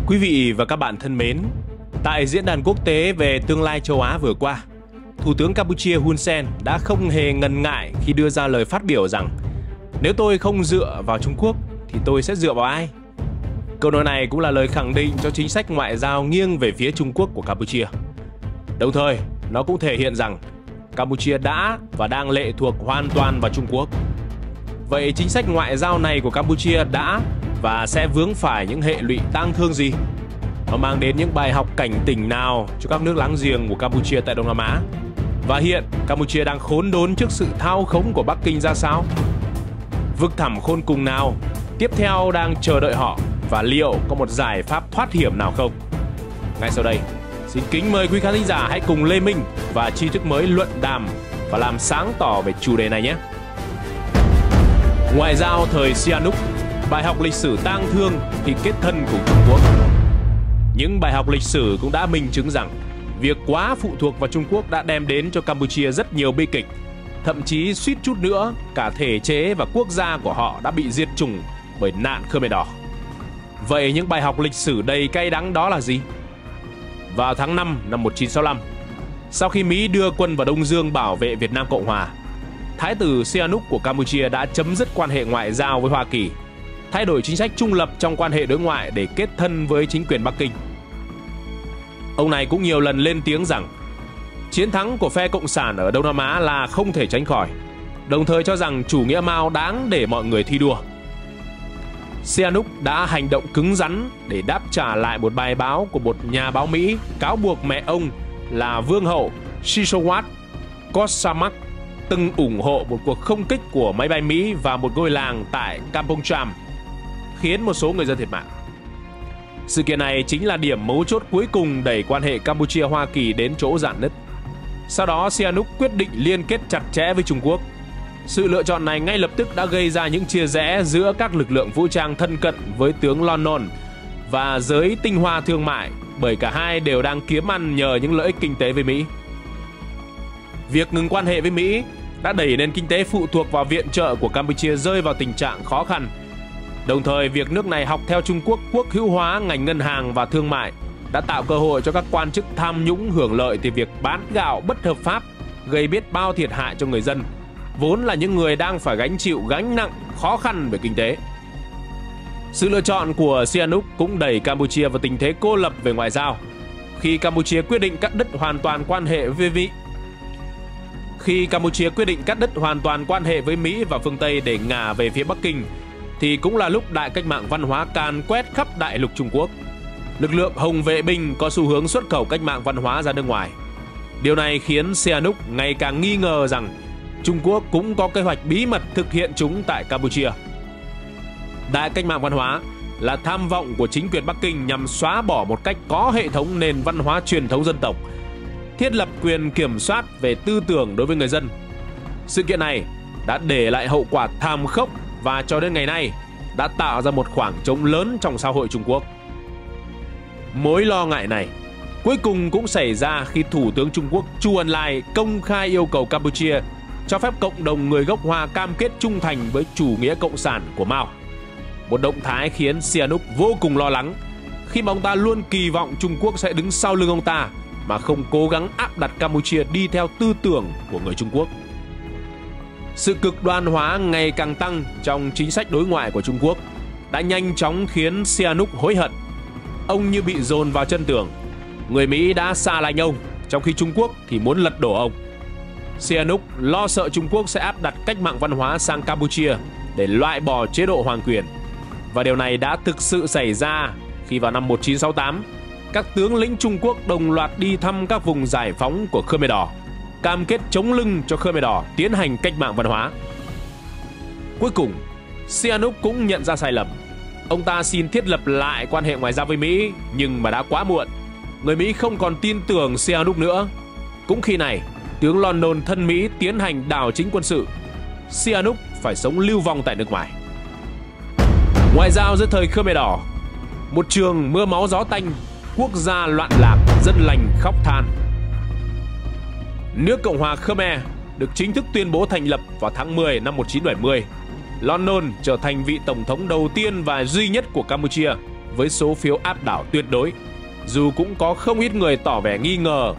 Quý vị và các bạn thân mến, tại diễn đàn quốc tế về tương lai châu Á vừa qua, Thủ tướng Campuchia Hun Sen đã không hề ngần ngại khi đưa ra lời phát biểu rằng nếu tôi không dựa vào Trung Quốc thì tôi sẽ dựa vào ai? Câu nói này cũng là lời khẳng định cho chính sách ngoại giao nghiêng về phía Trung Quốc của Campuchia. Đồng thời, nó cũng thể hiện rằng Campuchia đã và đang lệ thuộc hoàn toàn vào Trung Quốc. Vậy chính sách ngoại giao này của Campuchia đã và sẽ vướng phải những hệ lụy tang thương gì? Nó mang đến những bài học cảnh tỉnh nào cho các nước láng giềng của Campuchia tại Đông Nam Á? Và hiện Campuchia đang khốn đốn trước sự thao khống của Bắc Kinh ra sao? Vực thẳm khôn cùng nào tiếp theo đang chờ đợi họ, và liệu có một giải pháp thoát hiểm nào không? Ngay sau đây, xin kính mời quý khán thính giả hãy cùng Lê Minh và tri thức mới luận đàm và làm sáng tỏ về chủ đề này nhé. Ngoại giao thời Sihanouk, bài học lịch sử tang thương khi kết thân cùng Trung Quốc. Những bài học lịch sử cũng đã minh chứng rằng việc quá phụ thuộc vào Trung Quốc đã đem đến cho Campuchia rất nhiều bi kịch. Thậm chí suýt chút nữa, cả thể chế và quốc gia của họ đã bị diệt chủng bởi nạn Khmer Đỏ. Vậy những bài học lịch sử đầy cay đắng đó là gì? Vào tháng 5 năm 1965, sau khi Mỹ đưa quân vào Đông Dương bảo vệ Việt Nam Cộng Hòa, Thái tử Sihanouk của Campuchia đã chấm dứt quan hệ ngoại giao với Hoa Kỳ, thay đổi chính sách trung lập trong quan hệ đối ngoại để kết thân với chính quyền Bắc Kinh. Ông này cũng nhiều lần lên tiếng rằng chiến thắng của phe Cộng sản ở Đông Nam Á là không thể tránh khỏi, đồng thời cho rằng chủ nghĩa Mao đáng để mọi người thi đua. Sihanouk đã hành động cứng rắn để đáp trả lại một bài báo của một nhà báo Mỹ cáo buộc mẹ ông là Vương hậu Sisowath Kossamak từng ủng hộ một cuộc không kích của máy bay Mỹ vào một ngôi làng tại Kampong Cham, khiến một số người dân thiệt mạng. Sự kiện này chính là điểm mấu chốt cuối cùng đẩy quan hệ Campuchia-Hoa Kỳ đến chỗ rạn nứt. Sau đó, Sihanouk quyết định liên kết chặt chẽ với Trung Quốc. Sự lựa chọn này ngay lập tức đã gây ra những chia rẽ giữa các lực lượng vũ trang thân cận với tướng Lon Non và giới tinh hoa thương mại, bởi cả hai đều đang kiếm ăn nhờ những lợi ích kinh tế với Mỹ. Việc ngừng quan hệ với Mỹ đã đẩy nền kinh tế phụ thuộc vào viện trợ của Campuchia rơi vào tình trạng khó khăn. Đồng thời, việc nước này học theo Trung Quốc quốc hữu hóa ngành ngân hàng và thương mại đã tạo cơ hội cho các quan chức tham nhũng hưởng lợi từ việc bán gạo bất hợp pháp, gây biết bao thiệt hại cho người dân, vốn là những người đang phải gánh chịu gánh nặng khó khăn về kinh tế. Sự lựa chọn của Sihanouk cũng đẩy Campuchia vào tình thế cô lập về ngoại giao, khi Campuchia quyết định cắt đứt hoàn toàn quan hệ với Mỹ và phương Tây để ngả về phía Bắc Kinh, thì cũng là lúc đại cách mạng văn hóa càn quét khắp đại lục Trung Quốc. Lực lượng Hồng Vệ binh có xu hướng xuất khẩu cách mạng văn hóa ra nước ngoài. Điều này khiến Sihanouk ngày càng nghi ngờ rằng Trung Quốc cũng có kế hoạch bí mật thực hiện chúng tại Campuchia. Đại cách mạng văn hóa là tham vọng của chính quyền Bắc Kinh nhằm xóa bỏ một cách có hệ thống nền văn hóa truyền thống dân tộc, thiết lập quyền kiểm soát về tư tưởng đối với người dân. Sự kiện này đã để lại hậu quả thảm khốc và cho đến ngày nay đã tạo ra một khoảng trống lớn trong xã hội Trung Quốc. Mối lo ngại này cuối cùng cũng xảy ra khi Thủ tướng Trung Quốc Chu Ân Lai công khai yêu cầu Campuchia cho phép cộng đồng người gốc Hoa cam kết trung thành với chủ nghĩa cộng sản của Mao. Một động thái khiến Sihanouk vô cùng lo lắng, khi mà ông ta luôn kỳ vọng Trung Quốc sẽ đứng sau lưng ông ta mà không cố gắng áp đặt Campuchia đi theo tư tưởng của người Trung Quốc. Sự cực đoan hóa ngày càng tăng trong chính sách đối ngoại của Trung Quốc đã nhanh chóng khiến Sihanouk hối hận. Ông như bị dồn vào chân tường. Người Mỹ đã xa lánh ông, trong khi Trung Quốc thì muốn lật đổ ông. Sihanouk lo sợ Trung Quốc sẽ áp đặt cách mạng văn hóa sang Campuchia để loại bỏ chế độ hoàng quyền. Và điều này đã thực sự xảy ra khi vào năm 1968, các tướng lĩnh Trung Quốc đồng loạt đi thăm các vùng giải phóng của Khmer Đỏ, cam kết chống lưng cho Khmer Đỏ tiến hành cách mạng văn hóa. Cuối cùng, Sihanouk cũng nhận ra sai lầm. Ông ta xin thiết lập lại quan hệ ngoại giao với Mỹ, nhưng mà đã quá muộn. Người Mỹ không còn tin tưởng Sihanouk nữa. Cũng khi này, tướng Lon Non thân Mỹ tiến hành đảo chính quân sự. Sihanouk phải sống lưu vong tại nước ngoài. Ngoại giao dưới thời Khmer Đỏ, một trường mưa máu gió tanh, quốc gia loạn lạc, dân lành khóc than. Nước Cộng hòa Khmer được chính thức tuyên bố thành lập vào tháng 10 năm 1970. Lon Non trở thành vị tổng thống đầu tiên và duy nhất của Campuchia với số phiếu áp đảo tuyệt đối, dù cũng có không ít người tỏ vẻ nghi ngờ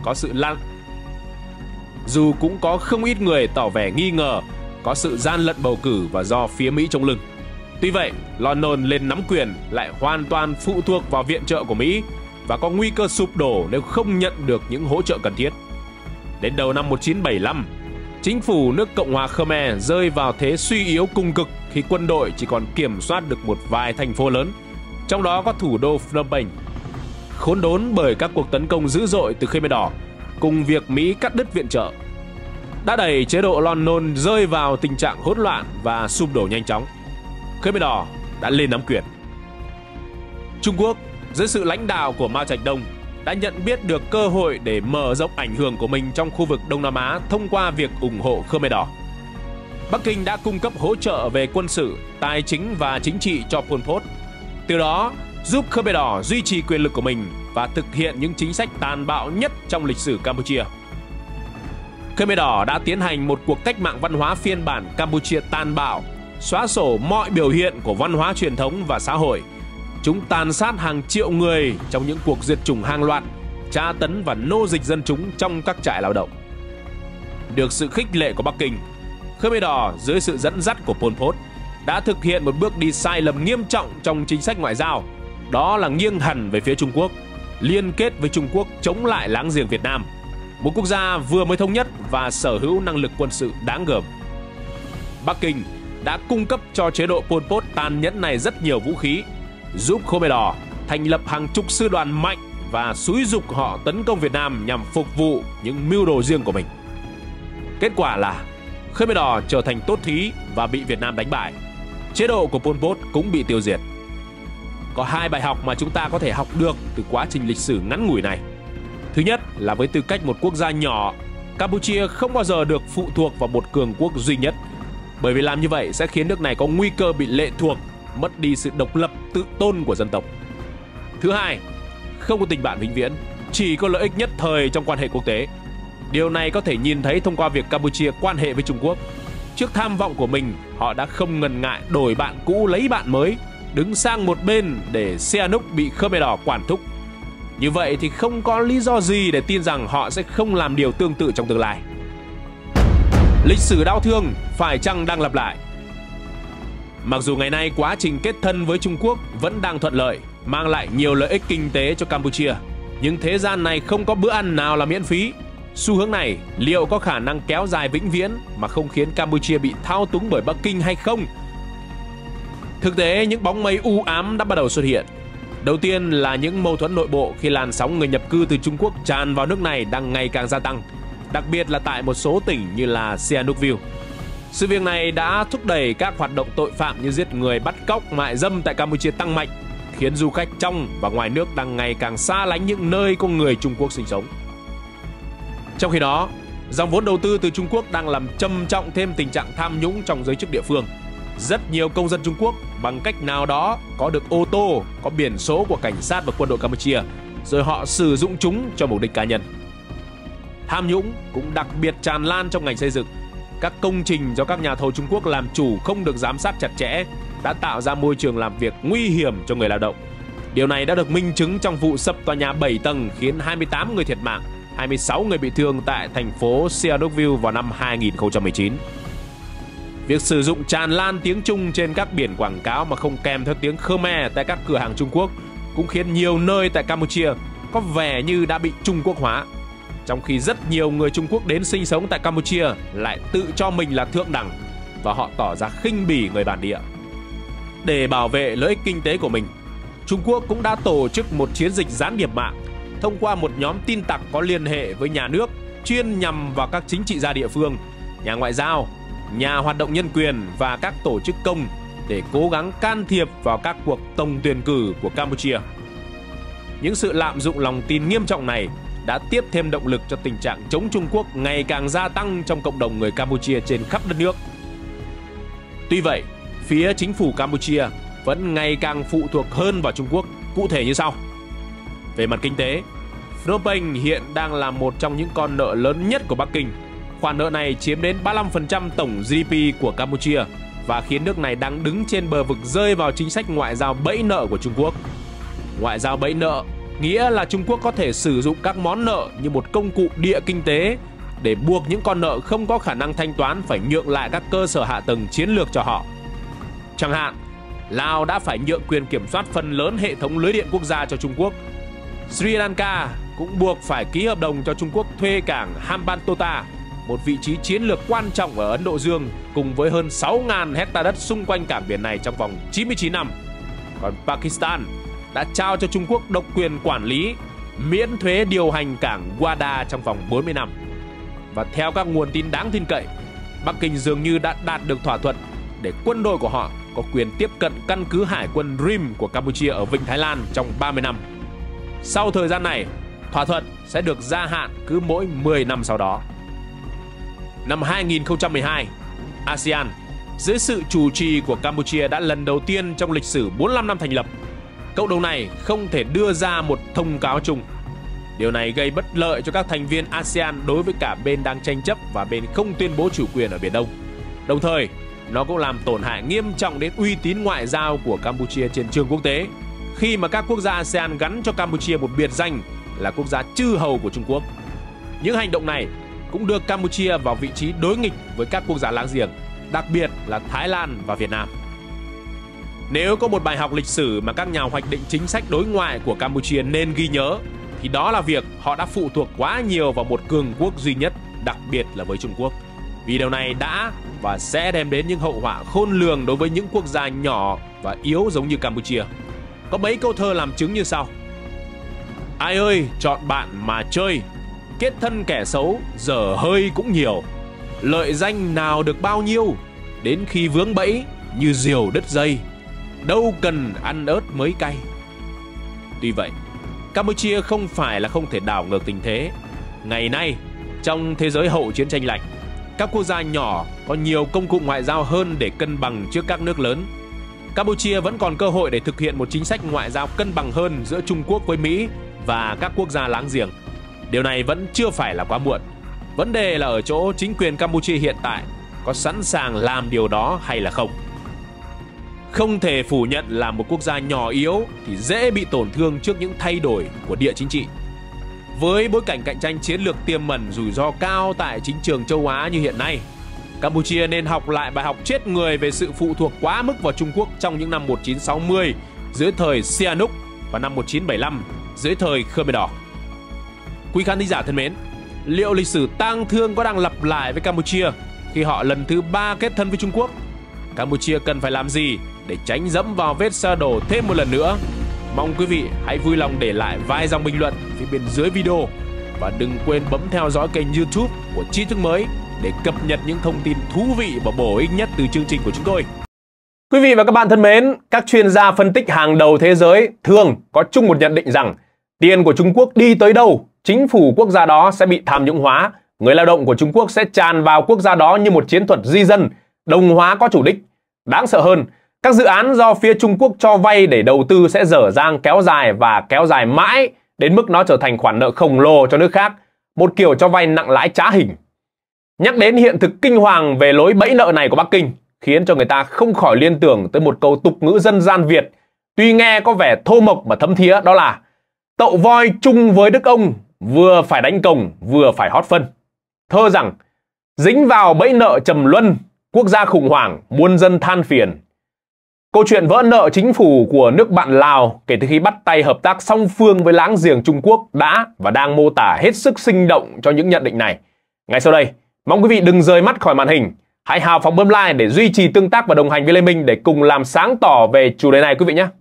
có sự gian lận bầu cử và do phía Mỹ chống lưng. Tuy vậy, London lên nắm quyền lại hoàn toàn phụ thuộc vào viện trợ của Mỹ và có nguy cơ sụp đổ nếu không nhận được những hỗ trợ cần thiết. Đến đầu năm 1975, chính phủ nước Cộng hòa Khmer rơi vào thế suy yếu cùng cực khi quân đội chỉ còn kiểm soát được một vài thành phố lớn, trong đó có thủ đô Phnom Penh. Khốn đốn bởi các cuộc tấn công dữ dội từ Khmer Đỏ cùng việc Mỹ cắt đứt viện trợ đã đẩy chế độ London rơi vào tình trạng hỗn loạn và sụp đổ nhanh chóng. Khmer Đỏ đã lên nắm quyền. Trung Quốc dưới sự lãnh đạo của Mao Trạch Đông đã nhận biết được cơ hội để mở rộng ảnh hưởng của mình trong khu vực Đông Nam Á thông qua việc ủng hộ Khmer Đỏ. Bắc Kinh đã cung cấp hỗ trợ về quân sự, tài chính và chính trị cho Pol Pot, từ đó giúp Khmer Đỏ duy trì quyền lực của mình và thực hiện những chính sách tàn bạo nhất trong lịch sử Campuchia. Khmer Đỏ đã tiến hành một cuộc cách mạng văn hóa phiên bản Campuchia tàn bạo, xóa sổ mọi biểu hiện của văn hóa truyền thống và xã hội. Chúng tàn sát hàng triệu người trong những cuộc diệt chủng hàng loạt, tra tấn và nô dịch dân chúng trong các trại lao động. Được sự khích lệ của Bắc Kinh, Khmer Đỏ dưới sự dẫn dắt của Pol Pot đã thực hiện một bước đi sai lầm nghiêm trọng trong chính sách ngoại giao, đó là nghiêng hẳn về phía Trung Quốc, liên kết với Trung Quốc chống lại láng giềng Việt Nam, một quốc gia vừa mới thống nhất và sở hữu năng lực quân sự đáng gờm. Bắc Kinh đã cung cấp cho chế độ Pol Pot tàn nhẫn này rất nhiều vũ khí, giúp Khmer Đỏ thành lập hàng chục sư đoàn mạnh và xúi giục họ tấn công Việt Nam nhằm phục vụ những mưu đồ riêng của mình. Kết quả là Khmer Đỏ trở thành tốt thí và bị Việt Nam đánh bại. Chế độ của Pol Pot cũng bị tiêu diệt. Có hai bài học mà chúng ta có thể học được từ quá trình lịch sử ngắn ngủi này. Thứ nhất là với tư cách một quốc gia nhỏ, Campuchia không bao giờ được phụ thuộc vào một cường quốc duy nhất, bởi vì làm như vậy sẽ khiến nước này có nguy cơ bị lệ thuộc, mất đi sự độc lập tự tôn của dân tộc. Thứ hai, không có tình bạn vĩnh viễn, chỉ có lợi ích nhất thời trong quan hệ quốc tế. Điều này có thể nhìn thấy thông qua việc Campuchia quan hệ với Trung Quốc. Trước tham vọng của mình, họ đã không ngần ngại đổi bạn cũ lấy bạn mới, đứng sang một bên để Sihanouk bị Khmer Đỏ quản thúc. Như vậy thì không có lý do gì để tin rằng họ sẽ không làm điều tương tự trong tương lai. Lịch sử đau thương phải chăng đang lặp lại? Mặc dù ngày nay quá trình kết thân với Trung Quốc vẫn đang thuận lợi, mang lại nhiều lợi ích kinh tế cho Campuchia, nhưng thế gian này không có bữa ăn nào là miễn phí. Xu hướng này liệu có khả năng kéo dài vĩnh viễn mà không khiến Campuchia bị thao túng bởi Bắc Kinh hay không? Thực tế, những bóng mây u ám đã bắt đầu xuất hiện. Đầu tiên là những mâu thuẫn nội bộ khi làn sóng người nhập cư từ Trung Quốc tràn vào nước này đang ngày càng gia tăng, đặc biệt là tại một số tỉnh như là Sihanoukville. Sự việc này đã thúc đẩy các hoạt động tội phạm như giết người, bắt cóc, mại dâm tại Campuchia tăng mạnh, khiến du khách trong và ngoài nước đang ngày càng xa lánh những nơi có người Trung Quốc sinh sống. Trong khi đó, dòng vốn đầu tư từ Trung Quốc đang làm trầm trọng thêm tình trạng tham nhũng trong giới chức địa phương. Rất nhiều công dân Trung Quốc bằng cách nào đó có được ô tô, có biển số của cảnh sát và quân đội Campuchia, rồi họ sử dụng chúng cho mục đích cá nhân. Tham nhũng cũng đặc biệt tràn lan trong ngành xây dựng. Các công trình do các nhà thầu Trung Quốc làm chủ không được giám sát chặt chẽ đã tạo ra môi trường làm việc nguy hiểm cho người lao động. Điều này đã được minh chứng trong vụ sập tòa nhà 7 tầng khiến 28 người thiệt mạng, 26 người bị thương tại thành phố Sihanoukville vào năm 2019. Việc sử dụng tràn lan tiếng Trung trên các biển quảng cáo mà không kèm theo tiếng Khmer tại các cửa hàng Trung Quốc cũng khiến nhiều nơi tại Campuchia có vẻ như đã bị Trung Quốc hóa, trong khi rất nhiều người Trung Quốc đến sinh sống tại Campuchia lại tự cho mình là thượng đẳng và họ tỏ ra khinh bỉ người bản địa. Để bảo vệ lợi ích kinh tế của mình, Trung Quốc cũng đã tổ chức một chiến dịch gián điệp mạng thông qua một nhóm tin tặc có liên hệ với nhà nước, chuyên nhằm vào các chính trị gia địa phương, nhà ngoại giao, nhà hoạt động nhân quyền và các tổ chức công để cố gắng can thiệp vào các cuộc tổng tuyển cử của Campuchia. Những sự lạm dụng lòng tin nghiêm trọng này đã tiếp thêm động lực cho tình trạng chống Trung Quốc ngày càng gia tăng trong cộng đồng người Campuchia trên khắp đất nước. Tuy vậy, phía chính phủ Campuchia vẫn ngày càng phụ thuộc hơn vào Trung Quốc, cụ thể như sau. Về mặt kinh tế, Phnom Penh hiện đang là một trong những con nợ lớn nhất của Bắc Kinh. Khoản nợ này chiếm đến 35% tổng GDP của Campuchia và khiến nước này đang đứng trên bờ vực rơi vào chính sách ngoại giao bẫy nợ của Trung Quốc. Ngoại giao bẫy nợ nghĩa là Trung Quốc có thể sử dụng các món nợ như một công cụ địa kinh tế để buộc những con nợ không có khả năng thanh toán phải nhượng lại các cơ sở hạ tầng chiến lược cho họ. Chẳng hạn, Lào đã phải nhượng quyền kiểm soát phần lớn hệ thống lưới điện quốc gia cho Trung Quốc. Sri Lanka cũng buộc phải ký hợp đồng cho Trung Quốc thuê cảng Hambantota, một vị trí chiến lược quan trọng ở Ấn Độ Dương, cùng với hơn 6.000 hecta đất xung quanh cảng biển này trong vòng 99 năm. Còn Pakistan đã trao cho Trung Quốc độc quyền quản lý, miễn thuế điều hành cảng Gwadar trong vòng 40 năm. Và theo các nguồn tin đáng tin cậy, Bắc Kinh dường như đã đạt được thỏa thuận để quân đội của họ có quyền tiếp cận căn cứ hải quân Rim của Campuchia ở Vịnh Thái Lan trong 30 năm. Sau thời gian này, thỏa thuận sẽ được gia hạn cứ mỗi 10 năm sau đó. Năm 2012, ASEAN dưới sự chủ trì của Campuchia đã lần đầu tiên trong lịch sử 45 năm thành lập. Cộng đồng này không thể đưa ra một thông cáo chung. Điều này gây bất lợi cho các thành viên ASEAN đối với cả bên đang tranh chấp và bên không tuyên bố chủ quyền ở Biển Đông. Đồng thời, nó cũng làm tổn hại nghiêm trọng đến uy tín ngoại giao của Campuchia trên trường quốc tế, khi mà các quốc gia ASEAN gắn cho Campuchia một biệt danh là quốc gia chư hầu của Trung Quốc. Những hành động này cũng đưa Campuchia vào vị trí đối nghịch với các quốc gia láng giềng, đặc biệt là Thái Lan và Việt Nam. Nếu có một bài học lịch sử mà các nhà hoạch định chính sách đối ngoại của Campuchia nên ghi nhớ, thì đó là việc họ đã phụ thuộc quá nhiều vào một cường quốc duy nhất, đặc biệt là với Trung Quốc. Vì điều này đã và sẽ đem đến những hậu họa khôn lường đối với những quốc gia nhỏ và yếu giống như Campuchia. Có mấy câu thơ làm chứng như sau: ai ơi chọn bạn mà chơi, kết thân kẻ xấu dở hơi cũng nhiều, lợi danh nào được bao nhiêu, đến khi vướng bẫy như diều đứt dây, đâu cần ăn ớt mới cay. Tuy vậy, Campuchia không phải là không thể đảo ngược tình thế. Ngày nay, trong thế giới hậu chiến tranh lạnh, các quốc gia nhỏ có nhiều công cụ ngoại giao hơn để cân bằng trước các nước lớn. Campuchia vẫn còn cơ hội để thực hiện một chính sách ngoại giao cân bằng hơn giữa Trung Quốc với Mỹ và các quốc gia láng giềng. Điều này vẫn chưa phải là quá muộn. Vấn đề là ở chỗ chính quyền Campuchia hiện tại có sẵn sàng làm điều đó hay là không. Không thể phủ nhận là một quốc gia nhỏ yếu thì dễ bị tổn thương trước những thay đổi của địa chính trị. Với bối cảnh cạnh tranh chiến lược tiềm ẩn rủi ro cao tại chính trường châu Á như hiện nay, Campuchia nên học lại bài học chết người về sự phụ thuộc quá mức vào Trung Quốc trong những năm 1960 dưới thời Sihanouk và năm 1975 dưới thời Khmer Đỏ. Quý khán thính giả thân mến, liệu lịch sử tang thương có đang lặp lại với Campuchia khi họ lần thứ 3 kết thân với Trung Quốc? Campuchia cần phải làm gì để tránh dẫm vào vết xe đổ thêm một lần nữa? Mong quý vị hãy vui lòng để lại vài dòng bình luận phía bên dưới video và đừng quên bấm theo dõi kênh YouTube của Tri Thức Mới để cập nhật những thông tin thú vị và bổ ích nhất từ chương trình của chúng tôi. Quý vị và các bạn thân mến, các chuyên gia phân tích hàng đầu thế giới thường có chung một nhận định rằng tiền của Trung Quốc đi tới đâu, chính phủ quốc gia đó sẽ bị tham nhũng hóa, người lao động của Trung Quốc sẽ tràn vào quốc gia đó như một chiến thuật di dân, đồng hóa có chủ đích. Đáng sợ hơn, các dự án do phía Trung Quốc cho vay để đầu tư sẽ dở dang kéo dài và kéo dài mãi đến mức nó trở thành khoản nợ khổng lồ cho nước khác, một kiểu cho vay nặng lãi trá hình. Nhắc đến hiện thực kinh hoàng về lối bẫy nợ này của Bắc Kinh khiến cho người ta không khỏi liên tưởng tới một câu tục ngữ dân gian Việt tuy nghe có vẻ thô mộc mà thấm thía, đó là tậu voi chung với đức ông, vừa phải đánh cồng vừa phải hót phân. Thơ rằng dính vào bẫy nợ trầm luân, quốc gia khủng hoảng, muôn dân than phiền. Câu chuyện vỡ nợ chính phủ của nước bạn Lào kể từ khi bắt tay hợp tác song phương với láng giềng Trung Quốc đã và đang mô tả hết sức sinh động cho những nhận định này. Ngay sau đây, mong quý vị đừng rời mắt khỏi màn hình. Hãy hào phóng bấm like để duy trì tương tác và đồng hành với Lê Minh để cùng làm sáng tỏ về chủ đề này quý vị nhé.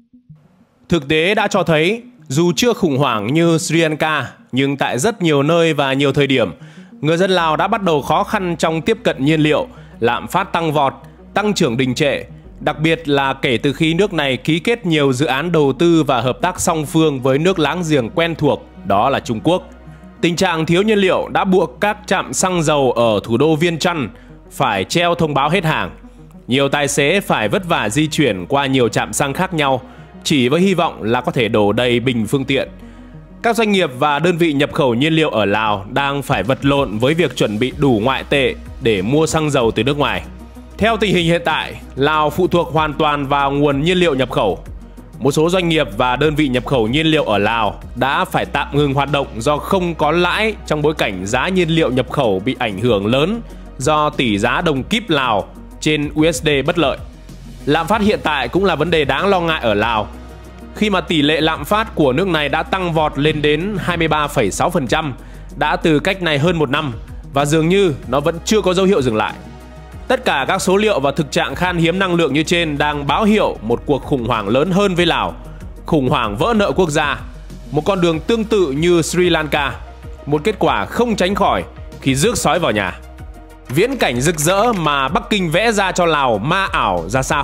Thực tế đã cho thấy, dù chưa khủng hoảng như Sri Lanka, nhưng tại rất nhiều nơi và nhiều thời điểm, người dân Lào đã bắt đầu khó khăn trong tiếp cận nhiên liệu, lạm phát tăng vọt, tăng trưởng đình trệ, đặc biệt là kể từ khi nước này ký kết nhiều dự án đầu tư và hợp tác song phương với nước láng giềng quen thuộc, đó là Trung Quốc. Tình trạng thiếu nhiên liệu đã buộc các trạm xăng dầu ở thủ đô Viêng Chăn phải treo thông báo hết hàng. Nhiều tài xế phải vất vả di chuyển qua nhiều trạm xăng khác nhau, chỉ với hy vọng là có thể đổ đầy bình phương tiện. Các doanh nghiệp và đơn vị nhập khẩu nhiên liệu ở Lào đang phải vật lộn với việc chuẩn bị đủ ngoại tệ để mua xăng dầu từ nước ngoài. Theo tình hình hiện tại, Lào phụ thuộc hoàn toàn vào nguồn nhiên liệu nhập khẩu. một số doanh nghiệp và đơn vị nhập khẩu nhiên liệu ở Lào đã phải tạm ngừng hoạt động do không có lãi trong bối cảnh giá nhiên liệu nhập khẩu bị ảnh hưởng lớn do tỷ giá đồng kíp Lào trên USD bất lợi. Lạm phát hiện tại cũng là vấn đề đáng lo ngại ở Lào, khi mà tỷ lệ lạm phát của nước này đã tăng vọt lên đến 23,6% đã từ cách này hơn một năm và dường như nó vẫn chưa có dấu hiệu dừng lại. Tất cả các số liệu và thực trạng khan hiếm năng lượng như trên đang báo hiệu một cuộc khủng hoảng lớn hơn với Lào, khủng hoảng vỡ nợ quốc gia, một con đường tương tự như Sri Lanka, một kết quả không tránh khỏi khi rước sói vào nhà. Viễn cảnh rực rỡ mà Bắc Kinh vẽ ra cho Lào ma ảo ra sao?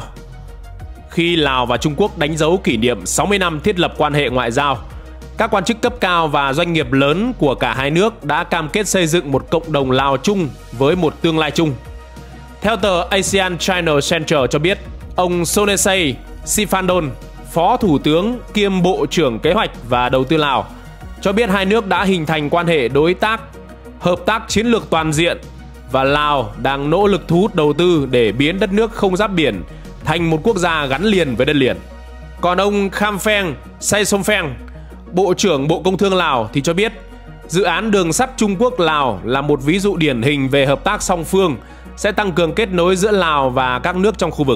Khi Lào và Trung Quốc đánh dấu kỷ niệm 60 năm thiết lập quan hệ ngoại giao, các quan chức cấp cao và doanh nghiệp lớn của cả hai nước đã cam kết xây dựng một cộng đồng Lào chung với một tương lai chung. Theo tờ Asian China Center cho biết, ông Sonexay Siphandone, Phó Thủ tướng kiêm Bộ trưởng Kế hoạch và Đầu tư Lào, cho biết hai nước đã hình thành quan hệ đối tác, hợp tác chiến lược toàn diện và Lào đang nỗ lực thu hút đầu tư để biến đất nước không giáp biển thành một quốc gia gắn liền với đất liền. Còn ông Khampheng Saysompheng, Bộ trưởng Bộ Công Thương Lào thì cho biết dự án đường sắt Trung Quốc-Lào là một ví dụ điển hình về hợp tác song phương sẽ tăng cường kết nối giữa Lào và các nước trong khu vực.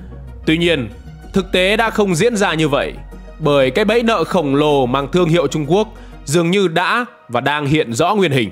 Tuy nhiên, thực tế đã không diễn ra như vậy, bởi cái bẫy nợ khổng lồ mang thương hiệu Trung Quốc dường như đã và đang hiện rõ nguyên hình.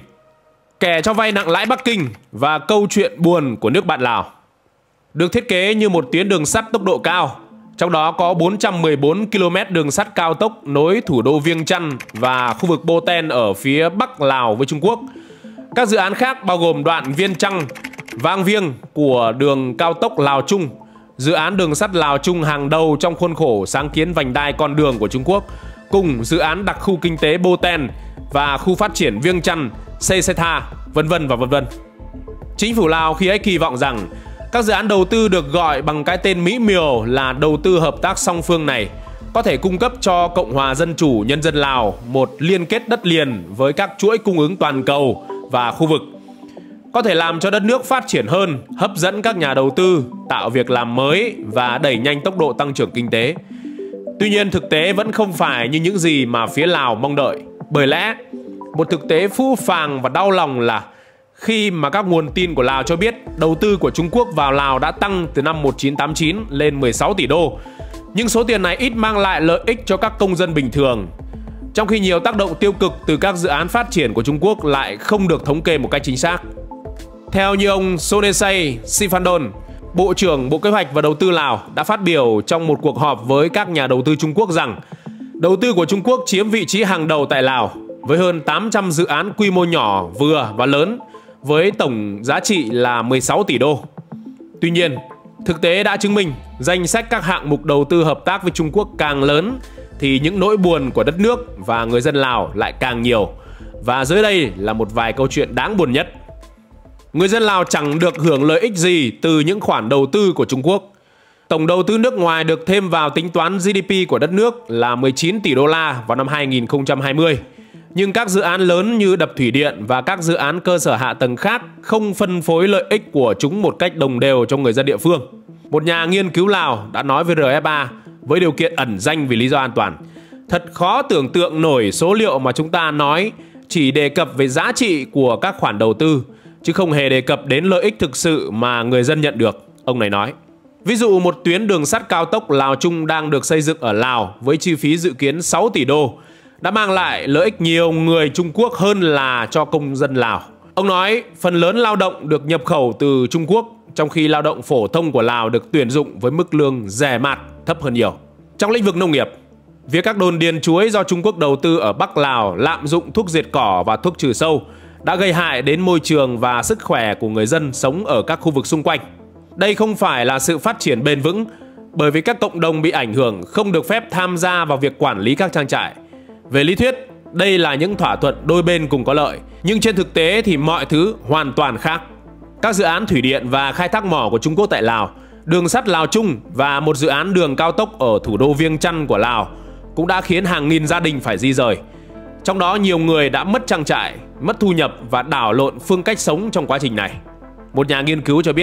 Kẻ cho vay nặng lãi Bắc Kinh và câu chuyện buồn của nước bạn Lào. Được thiết kế như một tuyến đường sắt tốc độ cao, trong đó có 414 km đường sắt cao tốc nối thủ đô Viêng Chăn và khu vực Bô Ten ở phía Bắc Lào với Trung Quốc. Các dự án khác bao gồm đoạn Viêng Chăn, Vang Viêng của đường cao tốc Lào-Trung, dự án đường sắt Lào-Trung hàng đầu trong khuôn khổ sáng kiến vành đai con đường của Trung Quốc, cùng dự án đặc khu kinh tế Bô Ten và khu phát triển Viêng Chăn, Seysetha, vân vân và vân vân. Chính phủ Lào khi ấy kỳ vọng rằng các dự án đầu tư được gọi bằng cái tên mỹ miều là đầu tư hợp tác song phương này có thể cung cấp cho Cộng hòa Dân chủ Nhân dân Lào một liên kết đất liền với các chuỗi cung ứng toàn cầu và khu vực, có thể làm cho đất nước phát triển hơn, hấp dẫn các nhà đầu tư, tạo việc làm mới và đẩy nhanh tốc độ tăng trưởng kinh tế. Tuy nhiên, thực tế vẫn không phải như những gì mà phía Lào mong đợi. Bởi lẽ, một thực tế phũ phàng và đau lòng là khi mà các nguồn tin của Lào cho biết đầu tư của Trung Quốc vào Lào đã tăng từ năm 1989 lên 16 tỷ đô, nhưng số tiền này ít mang lại lợi ích cho các công dân bình thường, trong khi nhiều tác động tiêu cực từ các dự án phát triển của Trung Quốc lại không được thống kê một cách chính xác. Theo như ông Sonexay Siphandone, Bộ trưởng Bộ Kế hoạch và Đầu tư Lào đã phát biểu trong một cuộc họp với các nhà đầu tư Trung Quốc rằng đầu tư của Trung Quốc chiếm vị trí hàng đầu tại Lào với hơn 800 dự án quy mô nhỏ, vừa và lớn với tổng giá trị là 16 tỷ đô. Tuy nhiên, thực tế đã chứng minh danh sách các hạng mục đầu tư hợp tác với Trung Quốc càng lớn thì những nỗi buồn của đất nước và người dân Lào lại càng nhiều. Và dưới đây là một vài câu chuyện đáng buồn nhất. Người dân Lào chẳng được hưởng lợi ích gì từ những khoản đầu tư của Trung Quốc. Tổng đầu tư nước ngoài được thêm vào tính toán GDP của đất nước là 19 tỷ đô la vào năm 2020. Nhưng các dự án lớn như đập thủy điện và các dự án cơ sở hạ tầng khác không phân phối lợi ích của chúng một cách đồng đều cho người dân địa phương. Một nhà nghiên cứu Lào đã nói với RFA với điều kiện ẩn danh vì lý do an toàn: thật khó tưởng tượng nổi số liệu mà chúng ta nói chỉ đề cập về giá trị của các khoản đầu tư, chứ không hề đề cập đến lợi ích thực sự mà người dân nhận được, ông này nói. Ví dụ một tuyến đường sắt cao tốc Lào-Trung đang được xây dựng ở Lào với chi phí dự kiến 6 tỷ đô đã mang lại lợi ích nhiều người Trung Quốc hơn là cho công dân Lào. Ông nói phần lớn lao động được nhập khẩu từ Trung Quốc, trong khi lao động phổ thông của Lào được tuyển dụng với mức lương rẻ mạt, thấp hơn nhiều. Trong lĩnh vực nông nghiệp, việc các đồn điền chuối do Trung Quốc đầu tư ở Bắc Lào lạm dụng thuốc diệt cỏ và thuốc trừ sâu đã gây hại đến môi trường và sức khỏe của người dân sống ở các khu vực xung quanh. Đây không phải là sự phát triển bền vững, bởi vì các cộng đồng bị ảnh hưởng không được phép tham gia vào việc quản lý các trang trại. Về lý thuyết, đây là những thỏa thuận đôi bên cùng có lợi, nhưng trên thực tế thì mọi thứ hoàn toàn khác. Các dự án thủy điện và khai thác mỏ của Trung Quốc tại Lào, đường sắt Lào-Trung và một dự án đường cao tốc ở thủ đô Viêng Chăn của Lào cũng đã khiến hàng nghìn gia đình phải di rời. Trong đó nhiều người đã mất trang trại, mất thu nhập và đảo lộn phương cách sống trong quá trình này. Một nhà nghiên cứu cho biết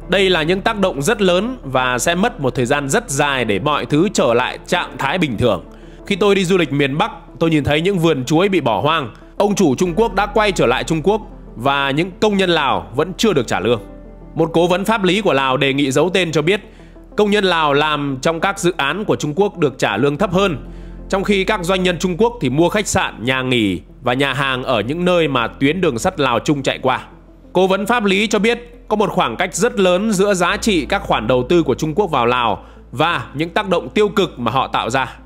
Đây là những tác động rất lớn và sẽ mất một thời gian rất dài để mọi thứ trở lại trạng thái bình thường. Khi tôi đi du lịch miền Bắc, tôi nhìn thấy những vườn chuối bị bỏ hoang. Ông chủ Trung Quốc đã quay trở lại Trung Quốc và những công nhân Lào vẫn chưa được trả lương. Một cố vấn pháp lý của Lào đề nghị giấu tên cho biết công nhân Lào làm trong các dự án của Trung Quốc được trả lương thấp hơn, trong khi các doanh nhân Trung Quốc thì mua khách sạn, nhà nghỉ và nhà hàng ở những nơi mà tuyến đường sắt Lào Trung chạy qua. Cố vấn pháp lý cho biết có một khoảng cách rất lớn giữa giá trị các khoản đầu tư của Trung Quốc vào Lào và những tác động tiêu cực mà họ tạo ra.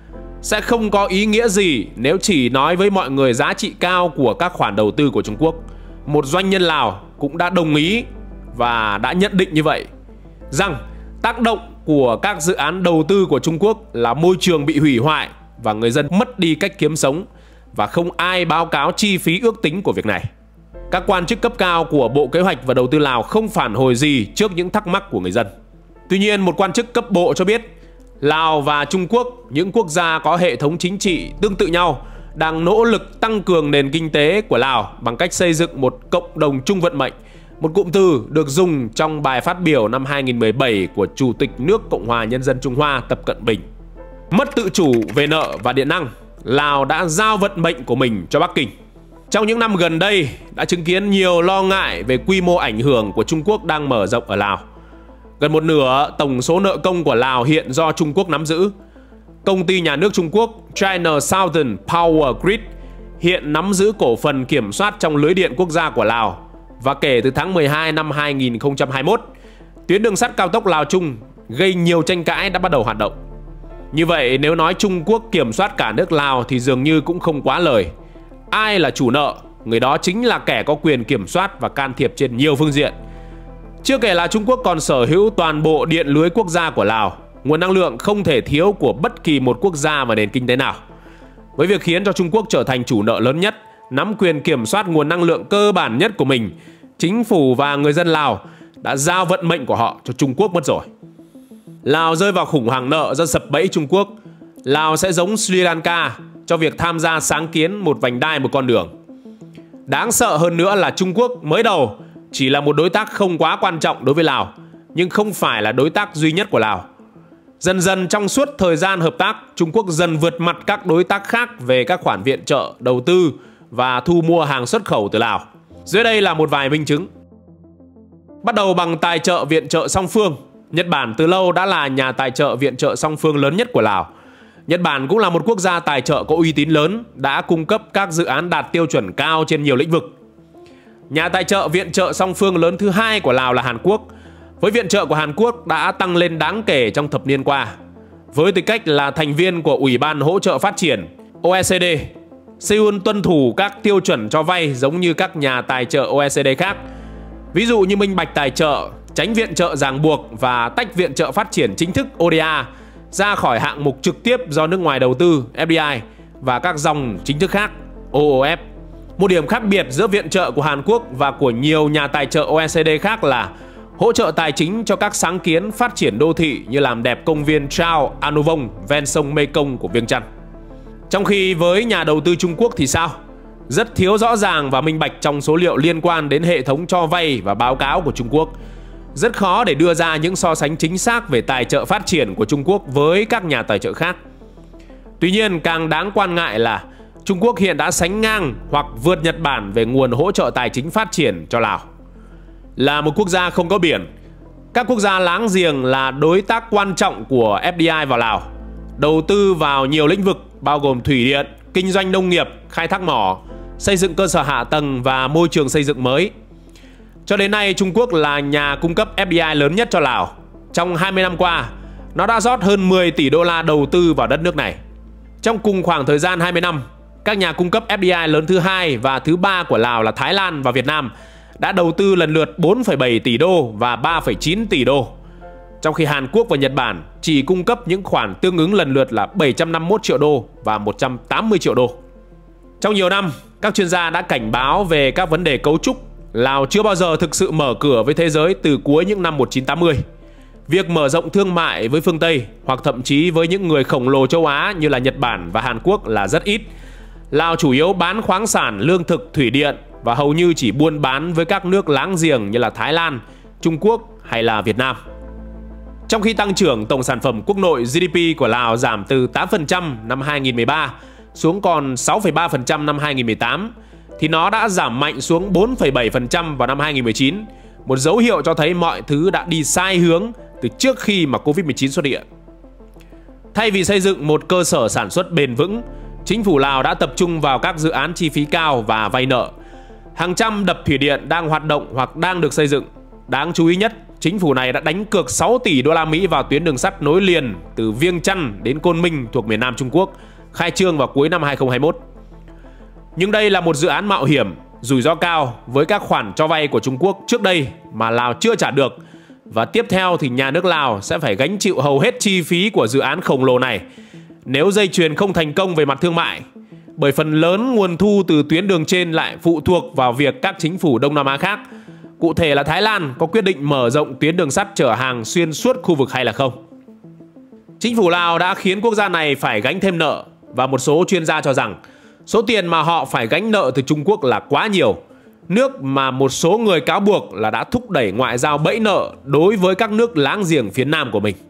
Sẽ không có ý nghĩa gì nếu chỉ nói với mọi người giá trị cao của các khoản đầu tư của Trung Quốc. Một doanh nhân Lào cũng đã đồng ý và đã nhận định như vậy, rằng tác động của các dự án đầu tư của Trung Quốc là môi trường bị hủy hoại và người dân mất đi cách kiếm sống, và không ai báo cáo chi phí ước tính của việc này. Các quan chức cấp cao của Bộ Kế hoạch và Đầu tư Lào không phản hồi gì trước những thắc mắc của người dân. Tuy nhiên, một quan chức cấp bộ cho biết Lào và Trung Quốc, những quốc gia có hệ thống chính trị tương tự nhau, đang nỗ lực tăng cường nền kinh tế của Lào bằng cách xây dựng một cộng đồng chung vận mệnh, một cụm từ được dùng trong bài phát biểu năm 2017 của Chủ tịch nước Cộng hòa Nhân dân Trung Hoa Tập Cận Bình. Mất tự chủ về nợ và điện năng, Lào đã giao vận mệnh của mình cho Bắc Kinh. Trong những năm gần đây đã chứng kiến nhiều lo ngại về quy mô ảnh hưởng của Trung Quốc đang mở rộng ở Lào. Gần một nửa tổng số nợ công của Lào hiện do Trung Quốc nắm giữ. Công ty nhà nước Trung Quốc China Southern Power Grid hiện nắm giữ cổ phần kiểm soát trong lưới điện quốc gia của Lào. Và kể từ tháng 12 năm 2021, tuyến đường sắt cao tốc Lào Trung gây nhiều tranh cãi đã bắt đầu hoạt động. Như vậy, nếu nói Trung Quốc kiểm soát cả nước Lào thì dường như cũng không quá lời. Ai là chủ nợ, người đó chính là kẻ có quyền kiểm soát và can thiệp trên nhiều phương diện. Chưa kể là Trung Quốc còn sở hữu toàn bộ điện lưới quốc gia của Lào, nguồn năng lượng không thể thiếu của bất kỳ một quốc gia và nền kinh tế nào. Với việc khiến cho Trung Quốc trở thành chủ nợ lớn nhất, nắm quyền kiểm soát nguồn năng lượng cơ bản nhất của mình, chính phủ và người dân Lào đã giao vận mệnh của họ cho Trung Quốc mất rồi. Lào rơi vào khủng hoảng nợ do sập bẫy Trung Quốc. Lào sẽ giống Sri Lanka cho việc tham gia sáng kiến một vành đai một con đường. Đáng sợ hơn nữa là Trung Quốc mới đầu chỉ là một đối tác không quá quan trọng đối với Lào, nhưng không phải là đối tác duy nhất của Lào. Dần dần trong suốt thời gian hợp tác, Trung Quốc dần vượt mặt các đối tác khác về các khoản viện trợ, đầu tư và thu mua hàng xuất khẩu từ Lào. Dưới đây là một vài minh chứng. Bắt đầu bằng tài trợ viện trợ song phương. Nhật Bản từ lâu đã là nhà tài trợ viện trợ song phương lớn nhất của Lào. Nhật Bản cũng là một quốc gia tài trợ có uy tín lớn, đã cung cấp các dự án đạt tiêu chuẩn cao trên nhiều lĩnh vực. Nhà tài trợ viện trợ song phương lớn thứ hai của Lào là Hàn Quốc. Với viện trợ của Hàn Quốc đã tăng lên đáng kể trong thập niên qua. Với tư cách là thành viên của Ủy ban Hỗ trợ Phát triển OECD, Seoul tuân thủ các tiêu chuẩn cho vay giống như các nhà tài trợ OECD khác. Ví dụ như minh bạch tài trợ, tránh viện trợ ràng buộc và tách viện trợ phát triển chính thức ODA ra khỏi hạng mục trực tiếp do nước ngoài đầu tư FDI và các dòng chính thức khác OOF. Một điểm khác biệt giữa viện trợ của Hàn Quốc và của nhiều nhà tài trợ OECD khác là hỗ trợ tài chính cho các sáng kiến phát triển đô thị như làm đẹp công viên Chao Anuvong ven sông Mekong của Viêng Chăn. Trong khi với nhà đầu tư Trung Quốc thì sao? Rất thiếu rõ ràng và minh bạch trong số liệu liên quan đến hệ thống cho vay và báo cáo của Trung Quốc. Rất khó để đưa ra những so sánh chính xác về tài trợ phát triển của Trung Quốc với các nhà tài trợ khác. Tuy nhiên, càng đáng quan ngại là Trung Quốc hiện đã sánh ngang hoặc vượt Nhật Bản về nguồn hỗ trợ tài chính phát triển cho Lào. Là một quốc gia không có biển, các quốc gia láng giềng là đối tác quan trọng của FDI vào Lào, đầu tư vào nhiều lĩnh vực bao gồm thủy điện, kinh doanh nông nghiệp, khai thác mỏ, xây dựng cơ sở hạ tầng và môi trường xây dựng mới. Cho đến nay, Trung Quốc là nhà cung cấp FDI lớn nhất cho Lào. Trong 20 năm qua, nó đã rót hơn 10 tỷ đô la đầu tư vào đất nước này. Trong cùng khoảng thời gian 20 năm, các nhà cung cấp FDI lớn thứ hai và thứ ba của Lào là Thái Lan và Việt Nam đã đầu tư lần lượt 4,7 tỷ đô và 3,9 tỷ đô. Trong khi Hàn Quốc và Nhật Bản chỉ cung cấp những khoản tương ứng lần lượt là 751 triệu đô và 180 triệu đô. Trong nhiều năm, các chuyên gia đã cảnh báo về các vấn đề cấu trúc. Lào chưa bao giờ thực sự mở cửa với thế giới từ cuối những năm 1980. Việc mở rộng thương mại với phương Tây hoặc thậm chí với những người khổng lồ châu Á như là Nhật Bản và Hàn Quốc là rất ít. Lào chủ yếu bán khoáng sản, lương thực, thủy điện và hầu như chỉ buôn bán với các nước láng giềng như là Thái Lan, Trung Quốc hay là Việt Nam. Trong khi tăng trưởng tổng sản phẩm quốc nội GDP của Lào giảm từ 8% năm 2013 xuống còn 6,3% năm 2018, thì nó đã giảm mạnh xuống 4,7% vào năm 2019, một dấu hiệu cho thấy mọi thứ đã đi sai hướng từ trước khi mà Covid-19 xuất hiện. Thay vì xây dựng một cơ sở sản xuất bền vững, chính phủ Lào đã tập trung vào các dự án chi phí cao và vay nợ. Hàng trăm đập thủy điện đang hoạt động hoặc đang được xây dựng. Đáng chú ý nhất, chính phủ này đã đánh cược 6 tỷ đô la Mỹ vào tuyến đường sắt nối liền từ Viêng Chăn đến Côn Minh thuộc miền Nam Trung Quốc, khai trương vào cuối năm 2021. Nhưng đây là một dự án mạo hiểm, rủi ro cao với các khoản cho vay của Trung Quốc trước đây mà Lào chưa trả được. Và tiếp theo thì nhà nước Lào sẽ phải gánh chịu hầu hết chi phí của dự án khổng lồ này nếu dây chuyền không thành công về mặt thương mại, bởi phần lớn nguồn thu từ tuyến đường trên lại phụ thuộc vào việc các chính phủ Đông Nam Á khác, cụ thể là Thái Lan, có quyết định mở rộng tuyến đường sắt chở hàng xuyên suốt khu vực hay là không. Chính phủ Lào đã khiến quốc gia này phải gánh thêm nợ, và một số chuyên gia cho rằng số tiền mà họ phải gánh nợ từ Trung Quốc là quá nhiều, nước mà một số người cáo buộc là đã thúc đẩy ngoại giao bẫy nợ đối với các nước láng giềng phía Nam của mình.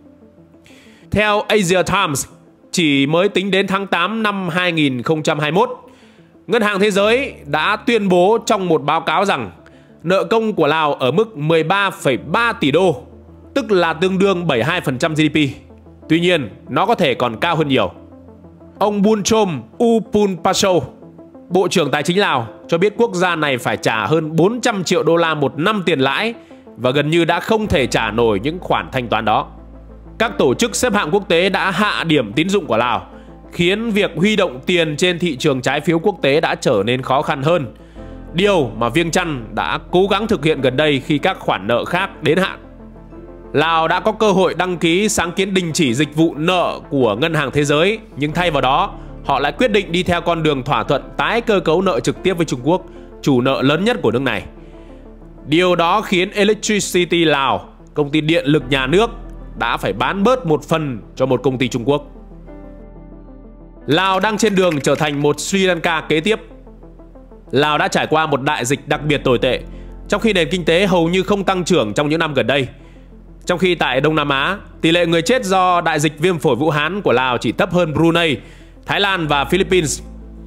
Theo Asia Times, chỉ mới tính đến tháng 8 năm 2021, Ngân hàng Thế giới đã tuyên bố trong một báo cáo rằng nợ công của Lào ở mức 13,3 tỷ đô, tức là tương đương 72% GDP. Tuy nhiên, nó có thể còn cao hơn nhiều. Ông Bunchom Upunpaso, Bộ trưởng Tài chính Lào, cho biết quốc gia này phải trả hơn 400 triệu đô la một năm tiền lãi và gần như đã không thể trả nổi những khoản thanh toán đó. Các tổ chức xếp hạng quốc tế đã hạ điểm tín dụng của Lào, khiến việc huy động tiền trên thị trường trái phiếu quốc tế đã trở nên khó khăn hơn. Điều mà Viêng Chăn đã cố gắng thực hiện gần đây khi các khoản nợ khác đến hạn. Lào đã có cơ hội đăng ký sáng kiến đình chỉ dịch vụ nợ của Ngân hàng Thế giới, nhưng thay vào đó, họ lại quyết định đi theo con đường thỏa thuận tái cơ cấu nợ trực tiếp với Trung Quốc, chủ nợ lớn nhất của nước này. Điều đó khiến Electricity Lào, công ty điện lực nhà nước, đã phải bán bớt một phần cho một công ty Trung Quốc. Lào đang trên đường trở thành một Sri Lanka kế tiếp. Lào đã trải qua một đại dịch đặc biệt tồi tệ, trong khi nền kinh tế hầu như không tăng trưởng trong những năm gần đây. Trong khi tại Đông Nam Á, tỷ lệ người chết do đại dịch viêm phổi Vũ Hán của Lào chỉ thấp hơn Brunei, Thái Lan và Philippines.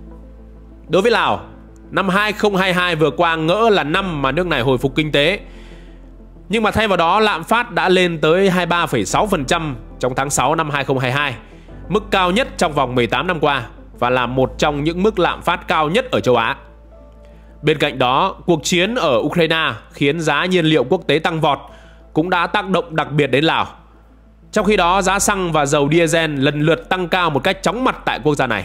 Đối với Lào, năm 2022 vừa qua ngỡ là năm mà nước này hồi phục kinh tế. Nhưng mà thay vào đó, lạm phát đã lên tới 23,6% trong tháng 6 năm 2022, mức cao nhất trong vòng 18 năm qua và là một trong những mức lạm phát cao nhất ở châu Á. Bên cạnh đó, cuộc chiến ở Ukraine khiến giá nhiên liệu quốc tế tăng vọt cũng đã tác động đặc biệt đến Lào. Trong khi đó, giá xăng và dầu diesel lần lượt tăng cao một cách chóng mặt tại quốc gia này.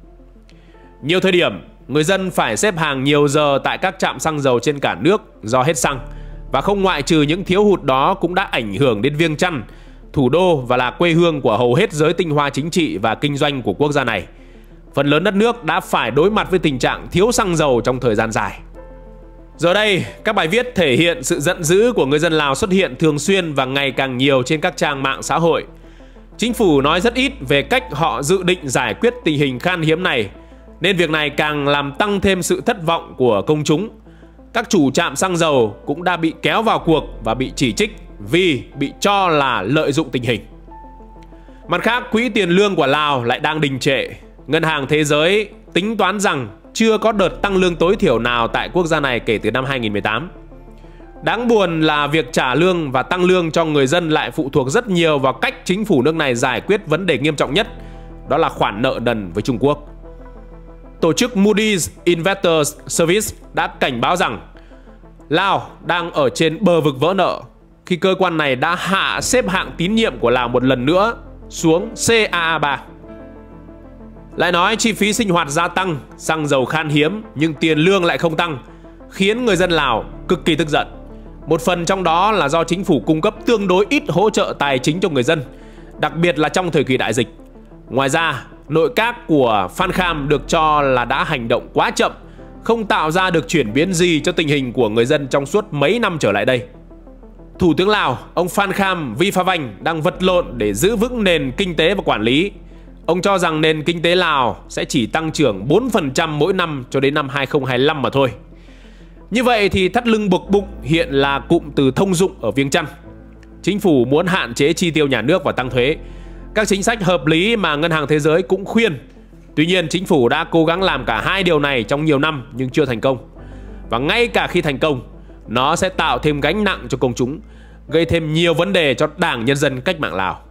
Nhiều thời điểm, người dân phải xếp hàng nhiều giờ tại các trạm xăng dầu trên cả nước do hết xăng. Và không ngoại trừ những thiếu hụt đó cũng đã ảnh hưởng đến Viêng Chăn, thủ đô và là quê hương của hầu hết giới tinh hoa chính trị và kinh doanh của quốc gia này. Phần lớn đất nước đã phải đối mặt với tình trạng thiếu xăng dầu trong thời gian dài. Giờ đây, các bài viết thể hiện sự giận dữ của người dân Lào xuất hiện thường xuyên và ngày càng nhiều trên các trang mạng xã hội. Chính phủ nói rất ít về cách họ dự định giải quyết tình hình khan hiếm này, nên việc này càng làm tăng thêm sự thất vọng của công chúng. Các chủ trạm xăng dầu cũng đã bị kéo vào cuộc và bị chỉ trích vì bị cho là lợi dụng tình hình. Mặt khác, quỹ tiền lương của Lào lại đang đình trệ. Ngân hàng Thế giới tính toán rằng chưa có đợt tăng lương tối thiểu nào tại quốc gia này kể từ năm 2018. Đáng buồn là việc trả lương và tăng lương cho người dân lại phụ thuộc rất nhiều vào cách chính phủ nước này giải quyết vấn đề nghiêm trọng nhất, đó là khoản nợ nần với Trung Quốc. Tổ chức Moody's Investors Service đã cảnh báo rằng Lào đang ở trên bờ vực vỡ nợ khi cơ quan này đã hạ xếp hạng tín nhiệm của Lào một lần nữa xuống CAA3. Lại nói chi phí sinh hoạt gia tăng, xăng dầu khan hiếm nhưng tiền lương lại không tăng, khiến người dân Lào cực kỳ tức giận. Một phần trong đó là do chính phủ cung cấp tương đối ít hỗ trợ tài chính cho người dân, đặc biệt là trong thời kỳ đại dịch. Ngoài ra, nội các của Phan Kham được cho là đã hành động quá chậm, không tạo ra được chuyển biến gì cho tình hình của người dân trong suốt mấy năm trở lại đây. Thủ tướng Lào, ông Phan Kham Viphavanh đang vật lộn để giữ vững nền kinh tế và quản lý. Ông cho rằng nền kinh tế Lào sẽ chỉ tăng trưởng 4% mỗi năm cho đến năm 2025 mà thôi. Như vậy thì thắt lưng buộc bụng hiện là cụm từ thông dụng ở Viêng Chăn. Chính phủ muốn hạn chế chi tiêu nhà nước và tăng thuế. Các chính sách hợp lý mà Ngân hàng Thế giới cũng khuyên. Tuy nhiên, chính phủ đã cố gắng làm cả hai điều này trong nhiều năm nhưng chưa thành công. Và ngay cả khi thành công, nó sẽ tạo thêm gánh nặng cho công chúng, gây thêm nhiều vấn đề cho Đảng Nhân dân Cách mạng Lào.